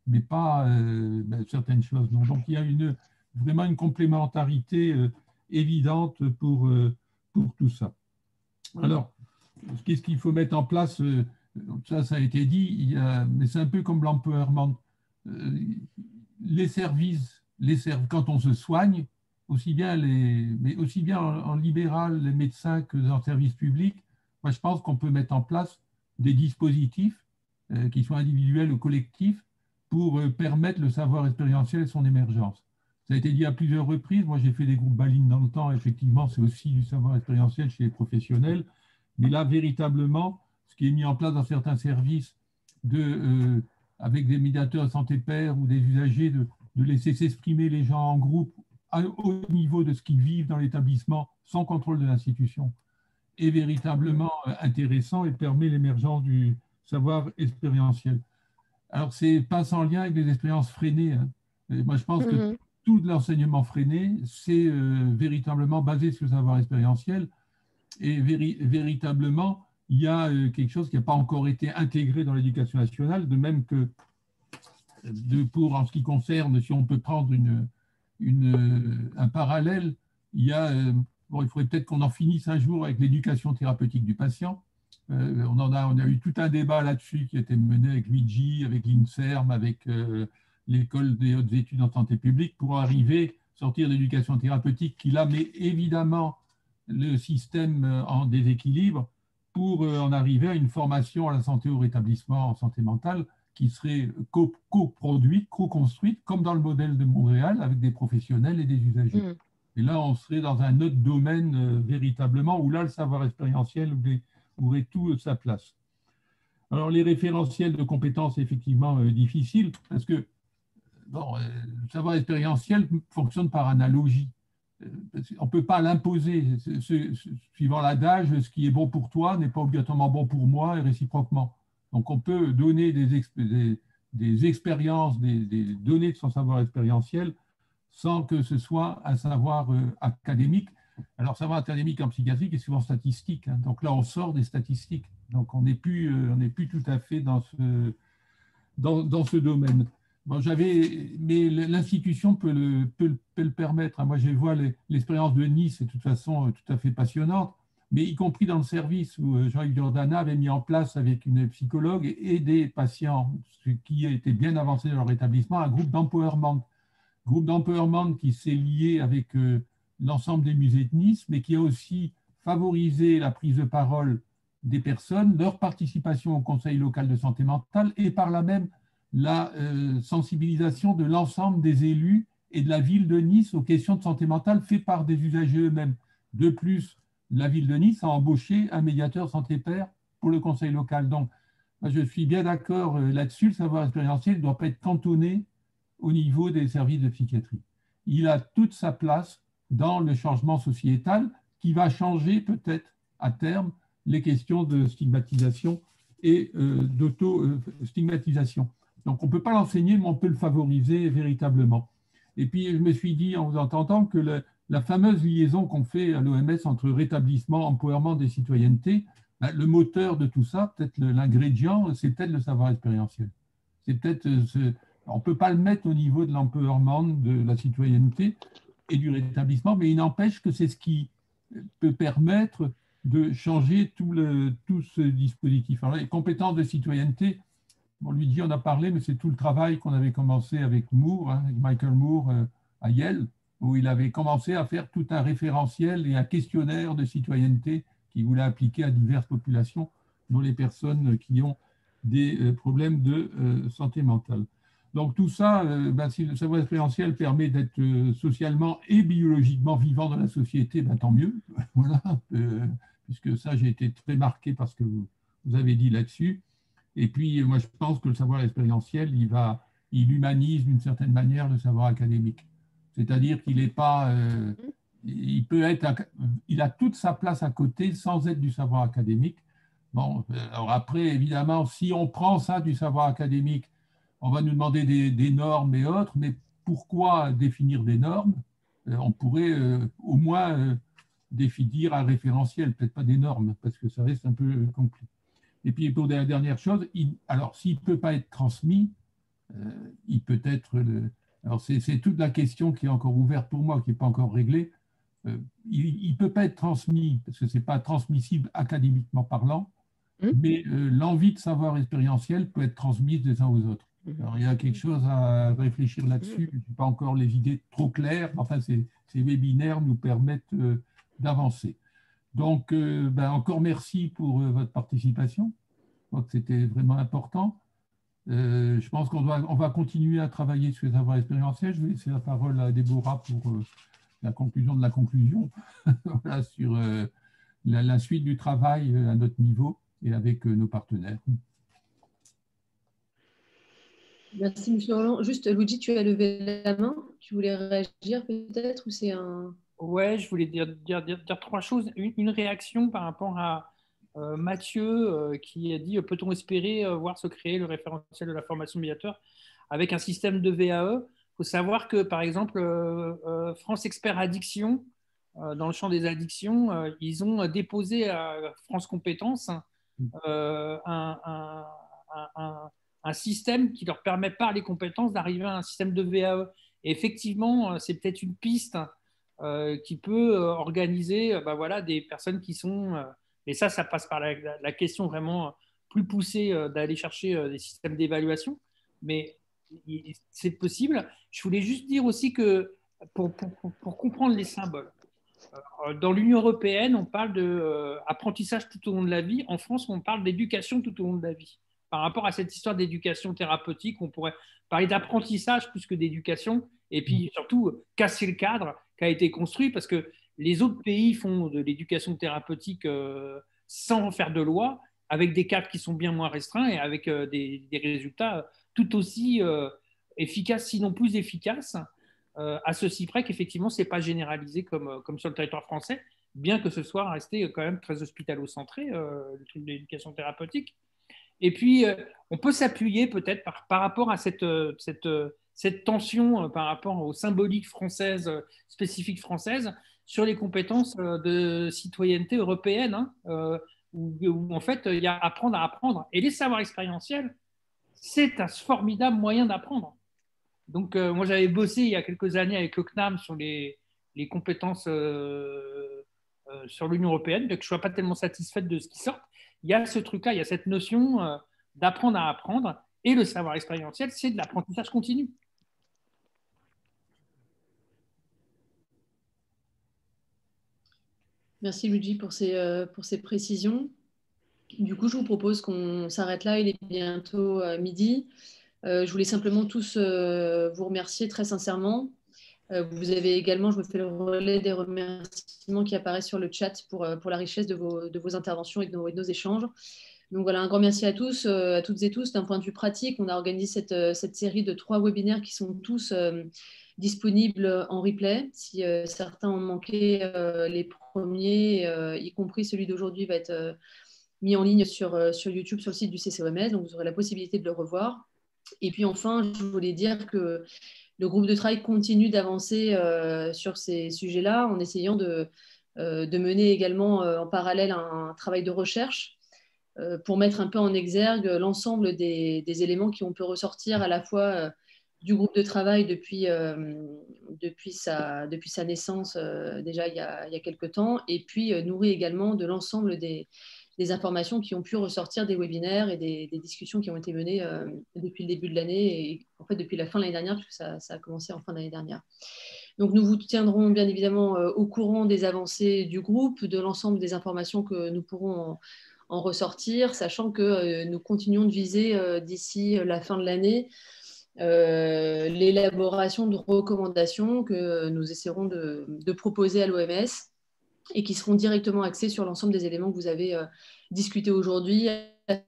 mais pas certaines choses. Non. Donc, il y a vraiment une complémentarité évidente pour tout ça. Alors, qu'est-ce qu'il faut mettre en place? Ça a été dit, mais c'est un peu comme l'empowerment. Les services, quand on se soigne, aussi bien en libéral, les médecins que dans le service public, moi je pense qu'on peut mettre en place des dispositifs qui soient individuels ou collectifs pour permettre le savoir expérientiel et son émergence. Ça a été dit à plusieurs reprises. Moi, j'ai fait des groupes Baline dans le temps. Effectivement, c'est aussi du savoir expérientiel chez les professionnels. Mais là, véritablement, ce qui est mis en place dans certains services avec des médiateurs de santé pair ou des usagers, de laisser s'exprimer les gens en groupe au niveau de ce qu'ils vivent dans l'établissement, sans contrôle de l'institution, est véritablement intéressant et permet l'émergence du savoir expérientiel. Alors, ce n'est pas sans lien avec les expériences freinées. Hein. Moi, je pense que tout l'enseignement freiné, c'est véritablement basé sur le savoir expérientiel. Et véritablement, il y a quelque chose qui n'a pas encore été intégré dans l'éducation nationale, de même que en ce qui concerne, si on peut prendre un parallèle, il faudrait peut-être qu'on en finisse un jour avec l'éducation thérapeutique du patient. On a eu tout un débat là-dessus qui a été mené avec Luigi, avec l'INSERM, avec l'école des hautes études en santé publique pour arriver, sortir de l'éducation thérapeutique qui là met évidemment le système en déséquilibre pour en arriver à une formation à la santé au rétablissement en santé mentale qui serait coproduite, co-construite, comme dans le modèle de Montréal, avec des professionnels et des usagers. Et là, on serait dans un autre domaine véritablement, où là, le savoir expérientiel aurait tout sa place. Alors, les référentiels de compétences, effectivement, difficiles, parce que le savoir expérientiel fonctionne par analogie. On ne peut pas l'imposer. Suivant l'adage, ce qui est bon pour toi n'est pas obligatoirement bon pour moi et réciproquement. Donc, on peut donner des expériences, des données de son savoir expérientiel sans que ce soit un savoir académique. Alors, savoir académique en psychiatrie est souvent statistique. Hein. Donc là, on sort des statistiques. Donc, on n'est plus tout à fait dans ce domaine. Bon, mais l'institution peut le permettre. Moi, je vois l'expérience de Nice, c'est de toute façon tout à fait passionnante, mais y compris dans le service où Jean-Yves Giordana avait mis en place avec une psychologue et des patients, ce qui a été bien avancé dans leur établissement, un groupe d'empowerment. Groupe d'empowerment qui s'est lié avec l'ensemble des musées de Nice, mais qui a aussi favorisé la prise de parole des personnes, leur participation au conseil local de santé mentale et par là même la sensibilisation de l'ensemble des élus et de la ville de Nice aux questions de santé mentale faites par des usagers eux-mêmes. De plus, la ville de Nice a embauché un médiateur santé pair pour le conseil local. Donc, je suis bien d'accord là-dessus, le savoir expérientiel ne doit pas être cantonné au niveau des services de psychiatrie. Il a toute sa place dans le changement sociétal qui va changer peut-être à terme les questions de stigmatisation et d'auto-stigmatisation. Donc, on ne peut pas l'enseigner, mais on peut le favoriser véritablement. Et puis, je me suis dit, en vous entendant, que la fameuse liaison qu'on fait à l'OMS entre rétablissement, empowerment et citoyenneté, le moteur de tout ça, peut-être l'ingrédient, c'est peut-être le savoir expérientiel. C'est peut-être, on ne peut pas le mettre au niveau de l'empowerment, de la citoyenneté et du rétablissement, mais il n'empêche que c'est ce qui peut permettre de changer tout ce dispositif. Alors, les compétences de citoyenneté, on lui dit, on a parlé, mais c'est tout le travail qu'on avait commencé avec Moore, avec Michael Moore à Yale, où il avait commencé à faire tout un référentiel et un questionnaire de citoyenneté qu'il voulait appliquer à diverses populations, dont les personnes qui ont des problèmes de santé mentale. Donc tout ça, si le savoir expérientiel permet d'être socialement et biologiquement vivant dans la société, tant mieux. Voilà, puisque ça, j'ai été très marqué par ce que vous avez dit là-dessus. Et puis, moi, je pense que le savoir expérientiel, il humanise d'une certaine manière le savoir académique. C'est-à-dire qu'il n'est pas, il a toute sa place à côté sans être du savoir académique. Bon, alors après, évidemment, si on prend ça du savoir académique, on va nous demander des normes et autres, mais pourquoi définir des normes? On pourrait au moins définir un référentiel, peut-être pas des normes, parce que ça reste un peu compliqué. Et puis, pour la dernière chose, alors s'il ne peut pas être transmis, il peut être... Alors, c'est toute la question qui est encore ouverte pour moi, qui n'est pas encore réglée. Il ne peut pas être transmis, parce que ce n'est pas transmissible académiquement parlant, mais l'envie de savoir expérientiel peut être transmise des uns aux autres. Alors, il y a quelque chose à réfléchir là-dessus. Je n'ai pas encore les idées trop claires, mais enfin, ces webinaires nous permettent d'avancer. Donc, encore merci pour votre participation. Je crois que c'était vraiment important. Je pense qu'on va continuer à travailler sur les savoirs expérientiels. Je vais laisser la parole à Déborah pour la conclusion de la conclusion, voilà, sur la suite du travail à notre niveau et avec nos partenaires. Merci, M. Roland. Juste, Luigi, tu as levé la main. Tu voulais réagir peut-être ou c'est un... Ouais, je voulais dire trois choses. Une réaction par rapport à Mathieu qui a dit peut-on espérer voir se créer le référentiel de la formation médiateur avec un système de VAE. Il faut savoir que, par exemple, France Expert Addiction, dans le champ des addictions, ils ont déposé à France Compétences un système qui leur permet par les compétences d'arriver à un système de VAE. Et effectivement, c'est peut-être une piste qui peut organiser voilà, des personnes qui sont... et ça passe par la question vraiment plus poussée d'aller chercher des systèmes d'évaluation. Mais c'est possible. Je voulais juste dire aussi que pour comprendre les symboles, dans l'Union européenne, on parle d'apprentissage tout au long de la vie. En France, on parle d'éducation tout au long de la vie. Par rapport à cette histoire d'éducation thérapeutique, on pourrait parler d'apprentissage plus que d'éducation. Et puis surtout, casser le cadre qui a été construit parce que les autres pays font de l'éducation thérapeutique sans faire de loi, avec des cadres qui sont bien moins restreints et avec des résultats tout aussi efficaces, sinon plus efficaces. À ceci près qu'effectivement, ce n'est pas généralisé comme sur le territoire français, bien que ce soit resté quand même très hospitalo-centré, le truc de l'éducation thérapeutique. Et puis, on peut s'appuyer peut-être par rapport à cette tension par rapport aux symboliques françaises, spécifiques françaises, sur les compétences de citoyenneté européenne, hein, où en fait, il y a apprendre à apprendre. Et les savoirs expérientiels, c'est un formidable moyen d'apprendre. Donc, moi, j'avais bossé il y a quelques années avec le CNAM sur les compétences sur l'Union européenne, bien que je ne sois pas tellement satisfaite de ce qui sort. Il y a ce truc-là, il y a cette notion d'apprendre à apprendre, et le savoir expérientiel, c'est de l'apprentissage continu. Merci, Luigi, pour ces précisions. Du coup, je vous propose qu'on s'arrête là. Il est bientôt midi. Je voulais simplement tous vous remercier très sincèrement. Vous avez également, je me fais le relais des remerciements qui apparaissent sur le chat pour la richesse de vos interventions et de nos échanges. Donc voilà, un grand merci à tous, à toutes et tous. D'un point de vue pratique, on a organisé cette série de 3 webinaires qui sont tous disponibles en replay. Si certains ont manqué les premiers, y compris celui d'aujourd'hui, va être mis en ligne sur YouTube, sur le site du CCOMS. Donc vous aurez la possibilité de le revoir. Et puis enfin, je voulais dire que le groupe de travail continue d'avancer sur ces sujets-là en essayant de mener également en parallèle un travail de recherche pour mettre un peu en exergue l'ensemble des éléments qui ont pu ressortir à la fois du groupe de travail depuis sa naissance déjà il y a quelques temps, et puis nourri également de l'ensemble des informations qui ont pu ressortir des webinaires et des discussions qui ont été menées depuis le début de l'année et en fait depuis la fin de l'année dernière, puisque ça a commencé en fin d'année dernière. Donc nous vous tiendrons bien évidemment au courant des avancées du groupe, de l'ensemble des informations que nous pourrons en ressortir, sachant que nous continuons de viser d'ici la fin de l'année l'élaboration de recommandations que nous essaierons de proposer à l'OMS et qui seront directement axées sur l'ensemble des éléments que vous avez discutés aujourd'hui, à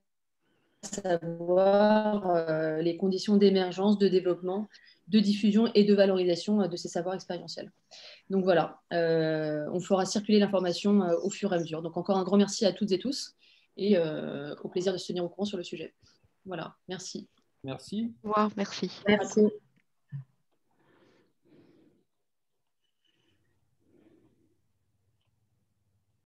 savoir les conditions d'émergence, de développement, de diffusion et de valorisation de ces savoirs expérientiels. Donc voilà, on fera circuler l'information au fur et à mesure. Donc encore un grand merci à toutes et tous et au plaisir de se tenir au courant sur le sujet. Voilà, merci. Merci. Au revoir, merci. Merci.